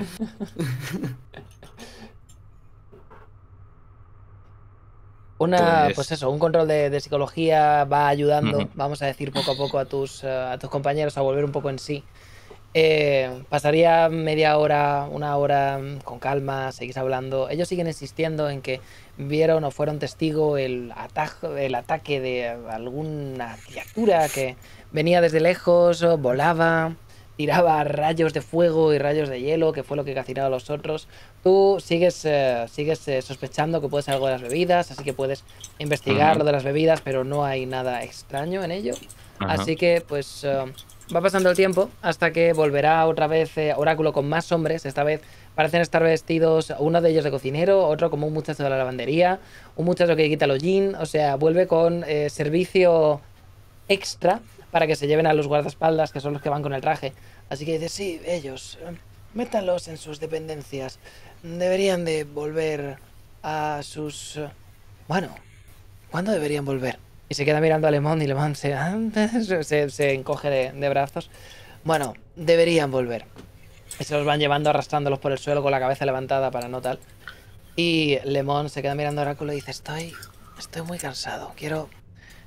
Una, Pues- pues eso, un control de, de psicología va ayudando, Ujú. vamos a decir, poco a poco a tus, eh, a tus compañeros a volver un poco en sí. Eh, pasaría media hora, una hora mm, con calma, seguís hablando. Ellos siguen insistiendo en que vieron o fueron testigo el, atajo, el ataque de alguna criatura que venía desde lejos, o volaba, tiraba rayos de fuego y rayos de hielo, que fue lo que cacinaron a los otros. Tú sigues, eh, sigues eh, sospechando que puede ser algo de las bebidas, así que puedes investigar Ujú. lo de las bebidas, pero no hay nada extraño en ello. Ajá. Así que, pues, eh, va pasando el tiempo hasta que volverá otra vez eh, Oráculo con más hombres. Esta vez parecen estar vestidos, uno de ellos de cocinero, otro como un muchacho de la lavandería, un muchacho que quita el hollín. O sea, vuelve con eh, servicio extra para que se lleven a los guardaespaldas, que son los que van con el traje. Así que dice, sí, ellos, eh, métanlos en sus dependencias. Deberían de volver a sus... eh, Bueno, ¿cuándo deberían volver? Y se queda mirando a Lemón y Lemón se, se, se encoge de, de brazos. Bueno, deberían volver. Y se los van llevando arrastrándolos por el suelo con la cabeza levantada para no tal. Y Lemón se queda mirando a Oráculo y dice, estoy, estoy muy cansado. Quiero,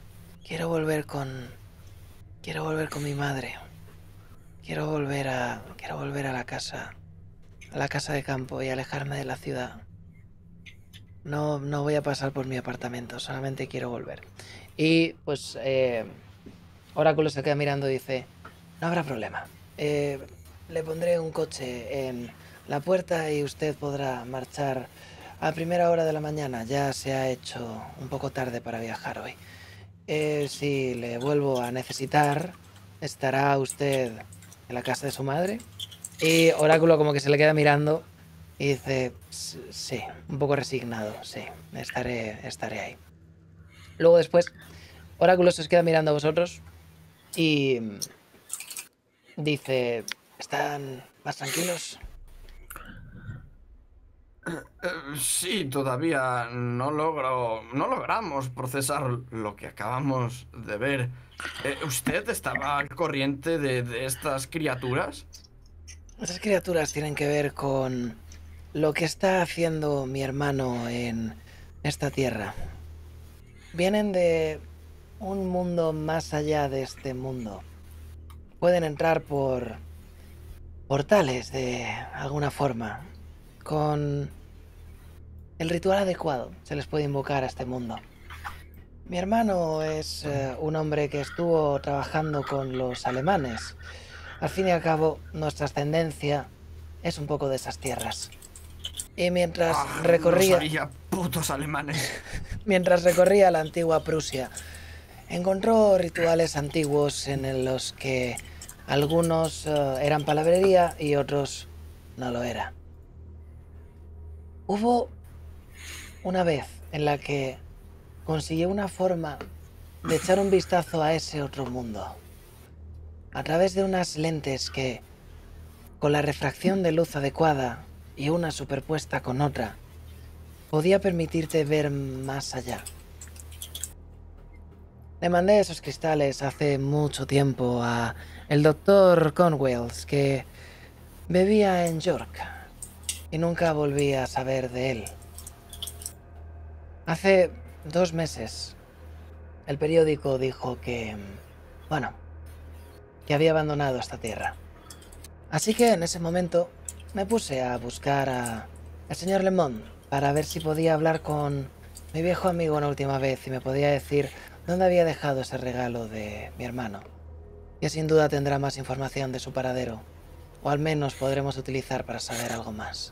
Quiero volver con... Quiero volver con mi madre. Quiero volver a... Quiero volver a la casa. A la casa de campo y alejarme de la ciudad. No, no voy a pasar por mi apartamento, solamente quiero volver. Y pues eh, Oráculo se queda mirando y dice, no habrá problema. Eh, le pondré un coche en la puerta y usted podrá marchar a primera hora de la mañana. Ya se ha hecho un poco tarde para viajar hoy. Eh, si le vuelvo a necesitar, ¿estará usted en la casa de su madre? Y Oráculo como que se le queda mirando y dice, sí, un poco resignado, sí, estaré, estaré ahí. Luego después, Oráculo se os queda mirando a vosotros y dice, ¿están más tranquilos? Eh, sí, todavía no logro, no logramos procesar lo que acabamos de ver. Eh, ¿Usted estaba al corriente de, de estas criaturas? Esas criaturas tienen que ver con lo que está haciendo mi hermano en esta tierra. Vienen de un mundo más allá de este mundo. Pueden entrar por portales de alguna forma. Con el ritual adecuado se les puede invocar a este mundo. Mi hermano es eh, un hombre que estuvo trabajando con los alemanes. Al fin y al cabo, nuestra ascendencia es un poco de esas tierras. Y mientras Ah, recorría... no sabía, putos alemanes. Mientras recorría la antigua Prusia, encontró rituales antiguos en los que algunos uh, eran palabrería y otros no lo era. Hubo una vez en la que consiguió una forma de echar un vistazo a ese otro mundo, a través de unas lentes que, con la refracción de luz adecuada y una superpuesta con otra, podía permitirte ver más allá. Le mandé esos cristales hace mucho tiempo a el doctor Conwells, que vivía en York, y nunca volví a saber de él. Hace dos meses, el periódico dijo que, bueno, que había abandonado esta tierra. Así que en ese momento me puse a buscar a el señor Lemond para ver si podía hablar con mi viejo amigo una última vez y me podía decir dónde había dejado ese regalo de mi hermano, que sin duda tendrá más información de su paradero, o al menos podremos utilizar para saber algo más.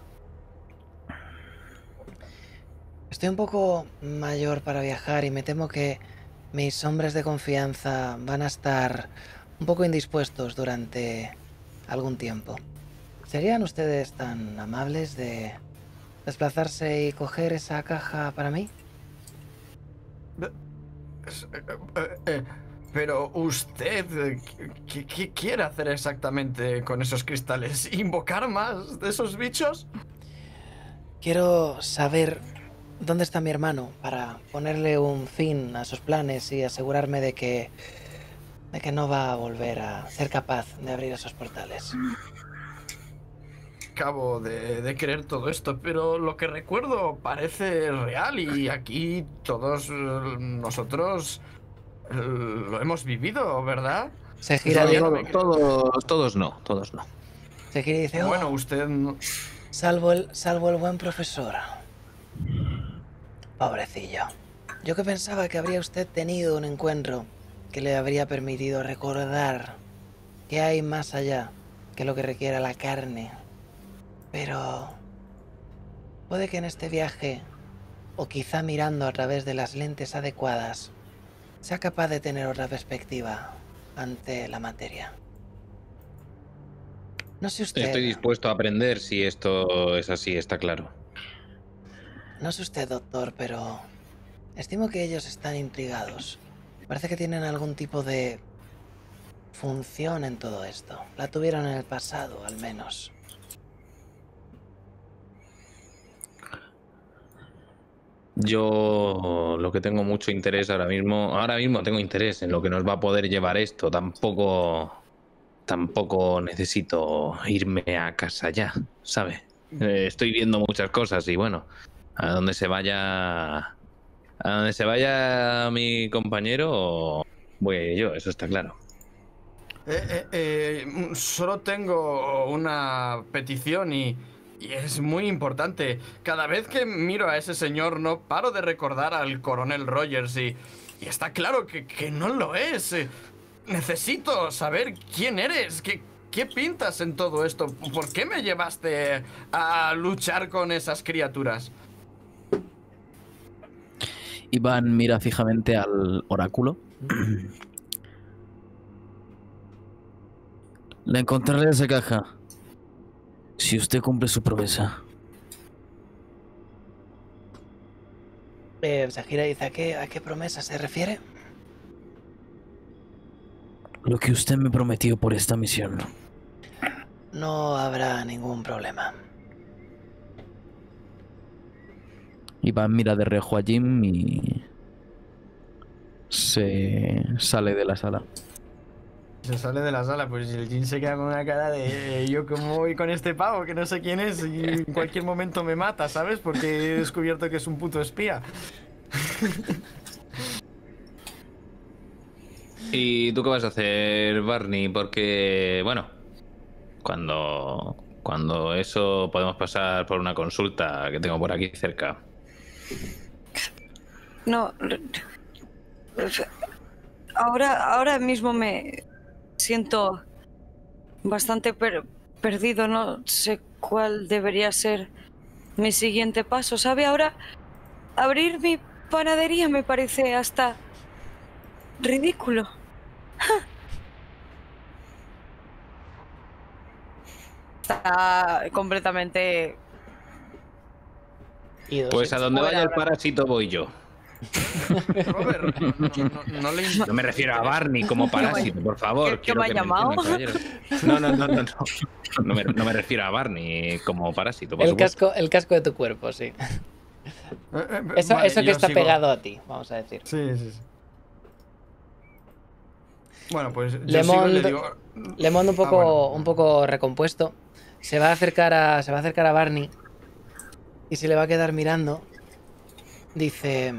Estoy un poco mayor para viajar y me temo que mis hombres de confianza van a estar un poco indispuestos durante algún tiempo. ¿Serían ustedes tan amables de desplazarse y coger esa caja para mí? Eh, eh, pero usted, eh, ¿qué, qué quiere hacer exactamente con esos cristales? ¿Invocar más de esos bichos? Quiero saber dónde está mi hermano para ponerle un fin a sus planes y asegurarme de que, de que no va a volver a ser capaz de abrir esos portales. Acabo de, de creer todo esto, pero lo que recuerdo parece real y aquí todos eh, nosotros eh, lo hemos vivido, ¿verdad? Se gira, Todavía y, no Todo- me creo. todos, todos no, todos no. se gira y dice, Bueno, "Oh, usted no- salvo el, salvo el buen profesor. Pobrecillo. Yo que pensaba que habría usted tenido un encuentro que le habría permitido recordar que hay más allá que lo que requiera la carne. Pero puede que en este viaje, o quizá mirando a través de las lentes adecuadas, sea capaz de tener otra perspectiva ante la materia. No sé usted, Estoy dispuesto a aprender si esto es así, está claro. no sé usted, doctor, pero estimo que ellos están intrigados. Parece que tienen algún tipo de función en todo esto. La tuvieron en el pasado, al menos. Yo lo que tengo mucho interés ahora mismo, ahora mismo tengo interés en lo que nos va a poder llevar esto. Tampoco, tampoco necesito irme a casa ya, ¿sabe? Eh, estoy viendo muchas cosas y bueno, a donde se vaya, a donde se vaya mi compañero, voy a ir yo, eso está claro. Eh, eh, eh, solo tengo una petición y, y es muy importante. Cada vez que miro a ese señor no paro de recordar al coronel Rogers y, y está claro que, que no lo es. Eh, necesito saber quién eres, qué, qué pintas en todo esto. ¿Por qué me llevaste a luchar con esas criaturas? Iván mira fijamente al oráculo. La encontraré en esa caja. Si usted cumple su promesa. Eh, Sagira dice, ¿a qué, ¿a qué promesa se refiere? Lo que usted me prometió por esta misión. No habrá ningún problema. Iván mira de reojo a Jim y se sale de la sala. Se sale de la sala, pues el Jin se queda con una cara de... Yo como voy con este pavo, que no sé quién es, y en cualquier momento me mata, ¿sabes? Porque he descubierto que es un puto espía. ¿Y tú qué vas a hacer, Barney? Porque, bueno, cuando, cuando eso podemos pasar por una consulta que tengo por aquí cerca. No. Ahora, ahora mismo me siento bastante per- perdido. No sé cuál debería ser mi siguiente paso. ¿Sabe? Ahora abrir mi panadería me parece hasta ridículo. Está completamente... Ido, Pues sí. a donde Fuera vaya el ahora. parásito voy yo. Robert, no, no- no- no le No me refiero a Barney como parásito, por favor. ¿Qué- qué quiero me ha que llamado? entiendan, caballeros. No, no, no, no. No, no, me, no me refiero a Barney como parásito, por El supuesto. casco, el casco de tu cuerpo, sí. Eh, eh, Eso, vale, eso que yo está sigo. pegado a ti, vamos a decir. Sí, sí, sí. Bueno, pues yo Le sigo y le Monde- digo... Le mando un Ah, poco, bueno. un poco recompuesto. Se va a acercar a. Se va a acercar a Barney. Y se le va a quedar mirando. Dice.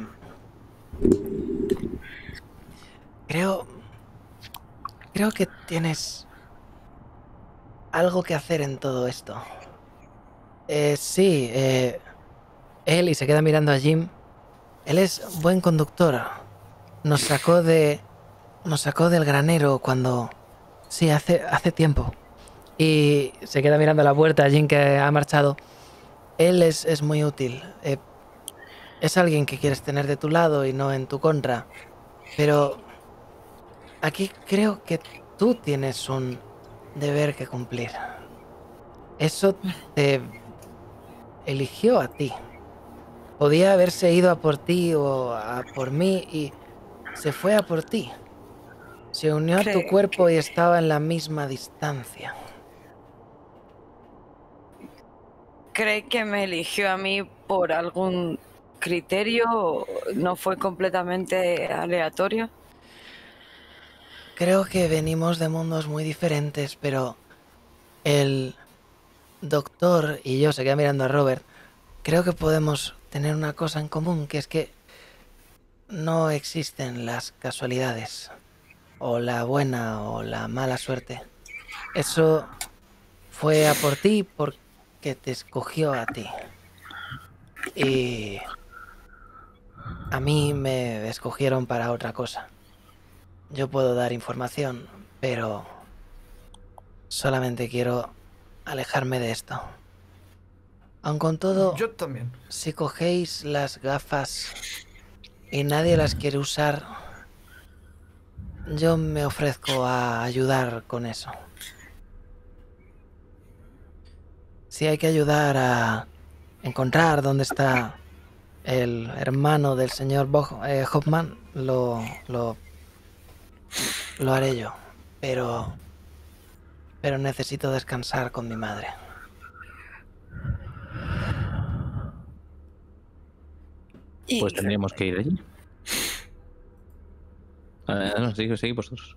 Creo. Creo que tienes algo que hacer en todo esto. Eh, sí, eh, él, y se queda mirando a Jim. Él es buen conductor. Nos sacó de. Nos sacó del granero cuando. Sí, hace, hace tiempo. Y se queda mirando a la puerta, Jim, que ha marchado. Él es, es muy útil. Eh, es alguien que quieres tener de tu lado y no en tu contra. Pero aquí creo que tú tienes un deber que cumplir. Eso te eligió a ti. Podía haberse ido a por ti o a por mí y se fue a por ti. Se unió a tu Creo cuerpo y estaba en la misma distancia. ¿Cree que me eligió a mí por algún criterio? ¿No fue completamente aleatorio? Creo que venimos de mundos muy diferentes, pero el doctor y yo, se queda mirando a Robert, creo que podemos tener una cosa en común, que es que no existen las casualidades, o la buena o la mala suerte. Eso fue a por ti porque te escogió a ti. Y a mí me escogieron para otra cosa. Yo puedo dar información, pero solamente quiero alejarme de esto. Aun con todo, Yo también. si cogéis las gafas y nadie las quiere usar, yo me ofrezco a ayudar con eso. Si hay que ayudar a encontrar dónde está el hermano del señor Bo- eh, Hoffman, lo, lo, lo haré yo. Pero, pero necesito descansar con mi madre. Y Pues tendríamos que ir allí. Ah, no, sigue, sigue vosotros.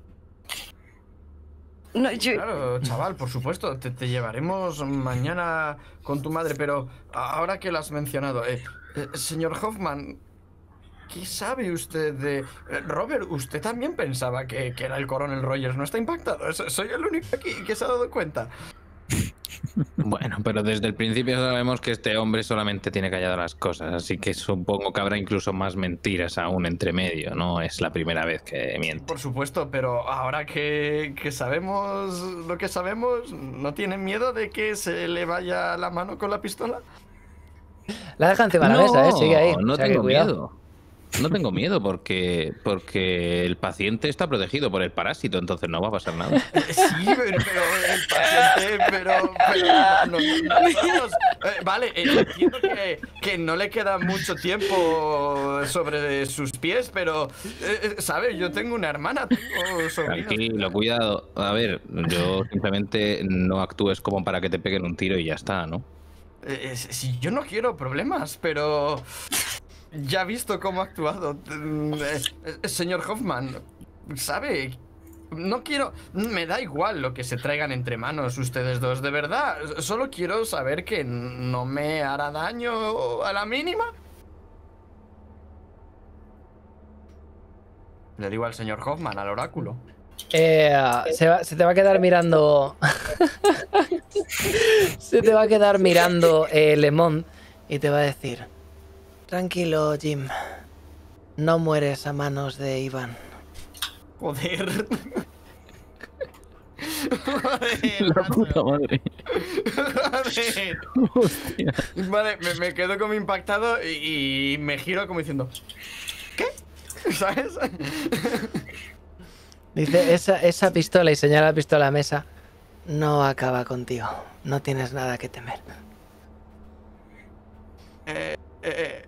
no, yo, Claro, chaval, por supuesto, te, te llevaremos mañana con tu madre, pero ahora que lo has mencionado, eh, eh, señor Hoffman, ¿Qué sabe usted de...? Eh, Robert, ¿usted también pensaba que, que era el coronel Rogers? ¿No está impactado? So- ¿Soy el único aquí que se ha dado cuenta? Bueno, pero desde el principio sabemos que este hombre solamente tiene calladas las cosas, así que supongo que habrá incluso más mentiras aún entre medio. No es la primera vez que miente. Por supuesto, pero ahora que, que sabemos lo que sabemos, ¿no tienen miedo de que se le vaya la mano con la pistola? La deja encima de la mesa, ¿eh? Sigue ahí. No O sea que tengo cuidado. miedo. No tengo miedo porque, porque el paciente está protegido por el parásito, entonces no va a pasar nada. Sí, pero, pero el paciente, pero, pero no, no, nosotros, eh, vale, eh, entiendo que, que no le queda mucho tiempo sobre sus pies, pero, eh, ¿sabes? Yo tengo una hermana, tengo sobrinos. Tranquilo, cuidado. A ver, yo simplemente no actúes como para que te peguen un tiro y ya está, ¿no? Eh, eh, si yo no quiero problemas, pero ya he visto cómo ha actuado. Mm, eh, eh, señor Hoffman, ¿sabe? No quiero... Me da igual lo que se traigan entre manos ustedes dos, de verdad. Solo quiero saber que no me hará daño a la mínima. Le digo al señor Hoffman, al oráculo. Eh, se, va- se te va a quedar mirando. Se te va a quedar mirando eh, Lemon y te va a decir: tranquilo, Jim. No mueres a manos de Iván. Joder. Joder, La puta macho. madre. Joder. Hostia. Vale, me, me quedo como impactado y, y me giro como diciendo... ¿Qué? ¿Sabes? Dice: esa, esa pistola, y señala la pistola a la mesa, no acaba contigo. No tienes nada que temer. Eh, eh,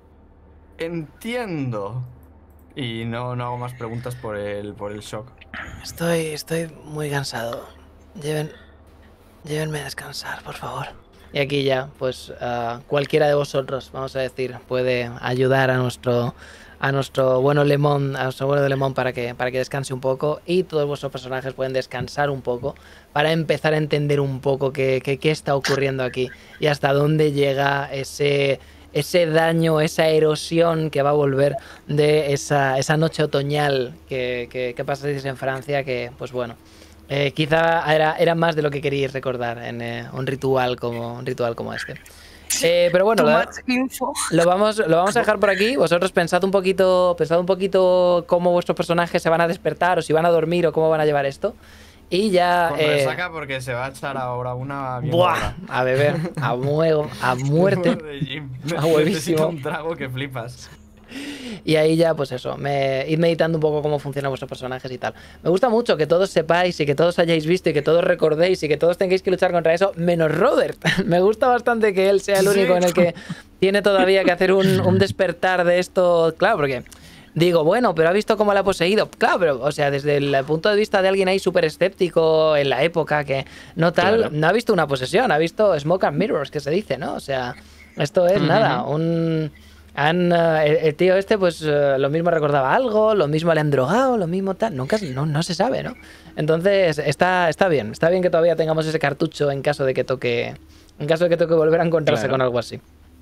entiendo. Y no, no hago más preguntas por el, por el shock. Estoy, estoy muy cansado. Lleven, llévenme a descansar, por favor. Y aquí ya, pues ah, cualquiera de vosotros, vamos a decir, puede ayudar a nuestro, a nuestro bueno Lemon, a nuestro bueno Lemon para que, para que descanse un poco, y todos vuestros personajes pueden descansar un poco para empezar a entender un poco qué, qué, qué está ocurriendo aquí y hasta dónde llega ese, ese daño, esa erosión que va a volver de esa, esa noche otoñal que, que, que pasasteis en Francia, que pues bueno. Eh, quizá era, era más de lo que queríais recordar en eh, un ritual como un ritual como este. Eh, pero bueno, Too lo, much info. lo vamos, lo vamos a dejar por aquí. Vosotros pensad un poquito, pensad un poquito cómo vuestros personajes se van a despertar o si van a dormir o cómo van a llevar esto. Y ya. Con eh, resaca porque se va a echar ahora una bien ¡buah! gorda. A beber, a, muego, a muerte. De Jim. A huevísimo. Necesita un trago que flipas. Y ahí ya, pues eso, me, id meditando un poco cómo funcionan vuestros personajes y tal. Me gusta mucho que todos sepáis y que todos hayáis visto y que todos recordéis y que todos tengáis que luchar contra eso, menos Robert. Me gusta bastante que él sea el único Sí. en el que tiene todavía que hacer un, un despertar de esto. Claro, porque digo, bueno, pero ha visto cómo la ha poseído. Claro, pero, o sea, desde el punto de vista de alguien ahí súper escéptico en la época, que no tal, Claro. no ha visto una posesión, ha visto smoke and mirrors, que se dice, ¿no? O sea, esto es Ujú. nada, un... Han, eh, el, el tío este, pues eh, lo mismo recordaba algo, lo mismo le han drogado, lo mismo tal. Nunca, no, no se sabe, ¿no? Entonces, está, está bien. Está bien que todavía tengamos ese cartucho en caso de que toque. En caso de que toque volver a encontrarse Claro. con algo así.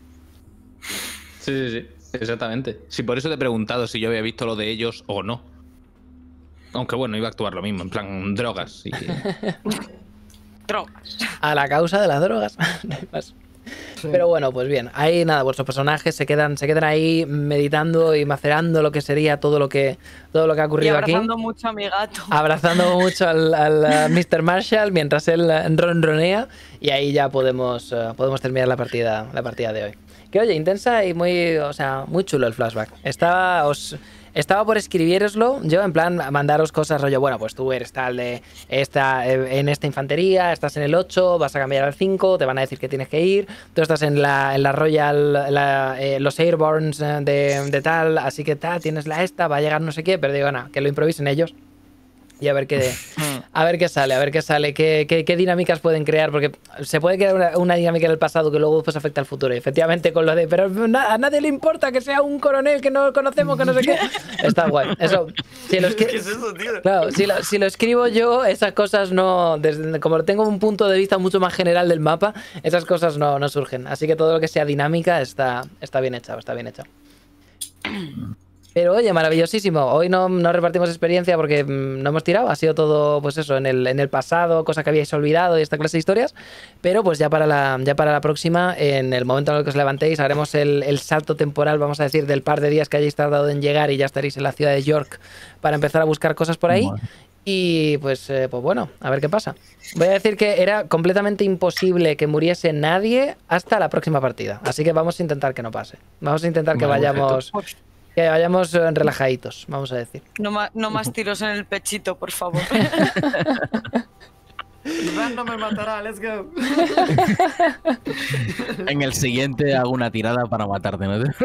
Sí, sí, sí, exactamente. Sí, por eso te he preguntado si yo había visto lo de ellos o no. Aunque bueno, iba a actuar lo mismo, en plan drogas. Y... Drogas. A la causa de las drogas. No hay más. Pero bueno, pues bien, ahí nada, vuestros personajes se quedan, se quedan ahí meditando y macerando lo que sería todo lo que, todo lo que ha Y ocurrido aquí. abrazando mucho a mi gato. Abrazando mucho al, al uh, mister Marshall mientras él uh, ronronea, y ahí ya podemos, uh, podemos terminar la partida, la partida de hoy. Que oye, intensa y muy, o sea, muy chulo el flashback. Estaba, os, estaba por escribiroslo, yo en plan mandaros cosas rollo, bueno, pues tú eres tal de esta, eh, en esta infantería, estás en el ocho, vas a cambiar al cinco, te van a decir que tienes que ir, tú estás en la, en la Royal, la, eh, los Airborns eh, de, de tal, así que tal, tienes la esta, va a llegar no sé qué, pero digo, nada, que lo improvisen ellos. Y a ver qué, a ver qué sale, a ver qué sale, qué, qué, qué dinámicas pueden crear, porque se puede crear una, una dinámica en el pasado que luego pues afecta al futuro. Y efectivamente con lo de, pero na- a nadie le importa que sea un coronel que no conocemos, que no sé qué. Está guay. Eso, si lo, escri- ¿Qué es eso, tío? claro, si lo, si lo escribo yo, esas cosas no, desde, como tengo un punto de vista mucho más general del mapa, esas cosas no, no surgen. Así que todo lo que sea dinámica está, está bien hecho, está bien hecho. Pero oye, maravillosísimo. Hoy no, no repartimos experiencia porque mm, no hemos tirado. Ha sido todo, pues eso, en el, en el pasado, cosas que habíais olvidado y esta clase de historias. Pero pues ya para la, ya para la próxima, en el momento en el que os levantéis, haremos el, el salto temporal, vamos a decir, del par de días que hayáis tardado en llegar y ya estaréis en la ciudad de York para empezar a buscar cosas por ahí. Bueno. Y pues, eh, pues bueno, a ver qué pasa. Voy a decir que era completamente imposible que muriese nadie hasta la próxima partida. Así que vamos a intentar que no pase. Vamos a intentar que Vale, vayamos... Que vayamos eh, relajaditos, vamos a decir. No, ma- no más tiros en el pechito, por favor. Iván no me matará, let's go. En el siguiente hago una tirada para matarte, ¿no? el,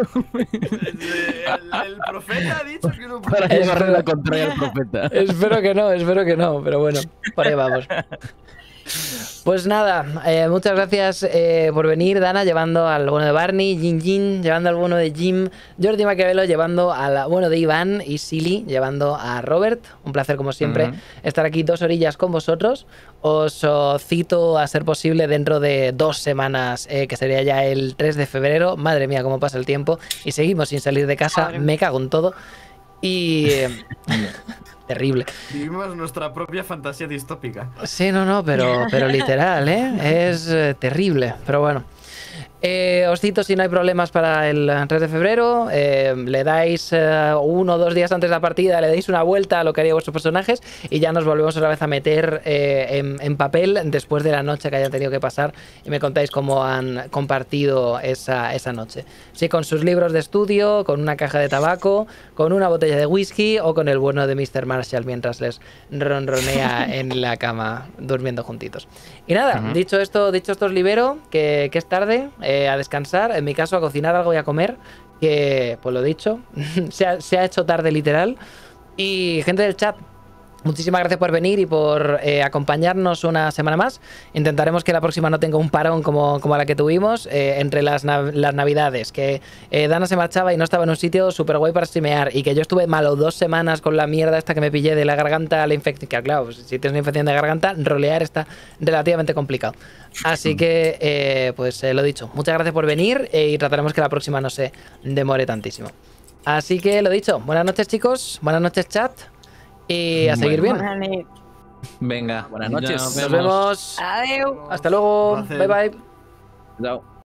el profeta ha dicho que no Para puede. llevarle la contraria al profeta. Espero que no, espero que no, pero bueno, por ahí vamos. Pues nada, eh, muchas gracias eh, por venir, Dana, llevando al bueno de Barney, Jin Jin, llevando al bueno de Jim, Jordi Maquiavelo, llevando al bueno de Iván y Silly, llevando a Robert. Un placer, como siempre, Ujú. estar aquí dos orillas con vosotros. Os oh, cito, a ser posible, dentro de dos semanas, eh, que sería ya el tres de febrero. Madre mía, cómo pasa el tiempo. Y seguimos sin salir de casa, Madre me cago en todo. Y... eh, terrible. Vivimos nuestra propia fantasía distópica. Sí, no, no, pero, pero literal, ¿eh? Es eh, terrible, pero bueno. Eh, os cito, si no hay problemas, para el tres de febrero, eh, le dais eh, uno o dos días antes de la partida, le dais una vuelta a lo que harían vuestros personajes y ya nos volvemos otra vez a meter eh, en, en papel después de la noche que hayan tenido que pasar y me contáis cómo han compartido esa, esa noche. Sí, con sus libros de estudio, con una caja de tabaco, con una botella de whisky o con el bueno de míster Marshall mientras les ronronea en la cama durmiendo juntitos. Y nada, Ujú. dicho esto, dicho esto os libero, que, que es tarde, eh, a descansar, en mi caso a cocinar algo y a comer, que pues lo dicho, se, ha, se ha hecho tarde literal. Y gente del chat, muchísimas gracias por venir y por eh, acompañarnos una semana más. Intentaremos que la próxima no tenga un parón como, como la que tuvimos eh, entre las, nav las navidades, que eh, Dana se marchaba y no estaba en un sitio súper guay para streamear, y que yo estuve malo dos semanas con la mierda esta que me pillé de la garganta, la infección, que claro, pues, si tienes una infección de garganta, rolear está relativamente complicado. Así que, eh, pues eh, lo dicho, muchas gracias por venir eh, y trataremos que la próxima no se demore tantísimo. Así que lo dicho, buenas noches chicos, buenas noches chat. Y a seguir bien. Buena nit. Venga, Buenas noches. nos Nos vemos. Adeu. Hasta luego. Un placer. Bye bye. Chao.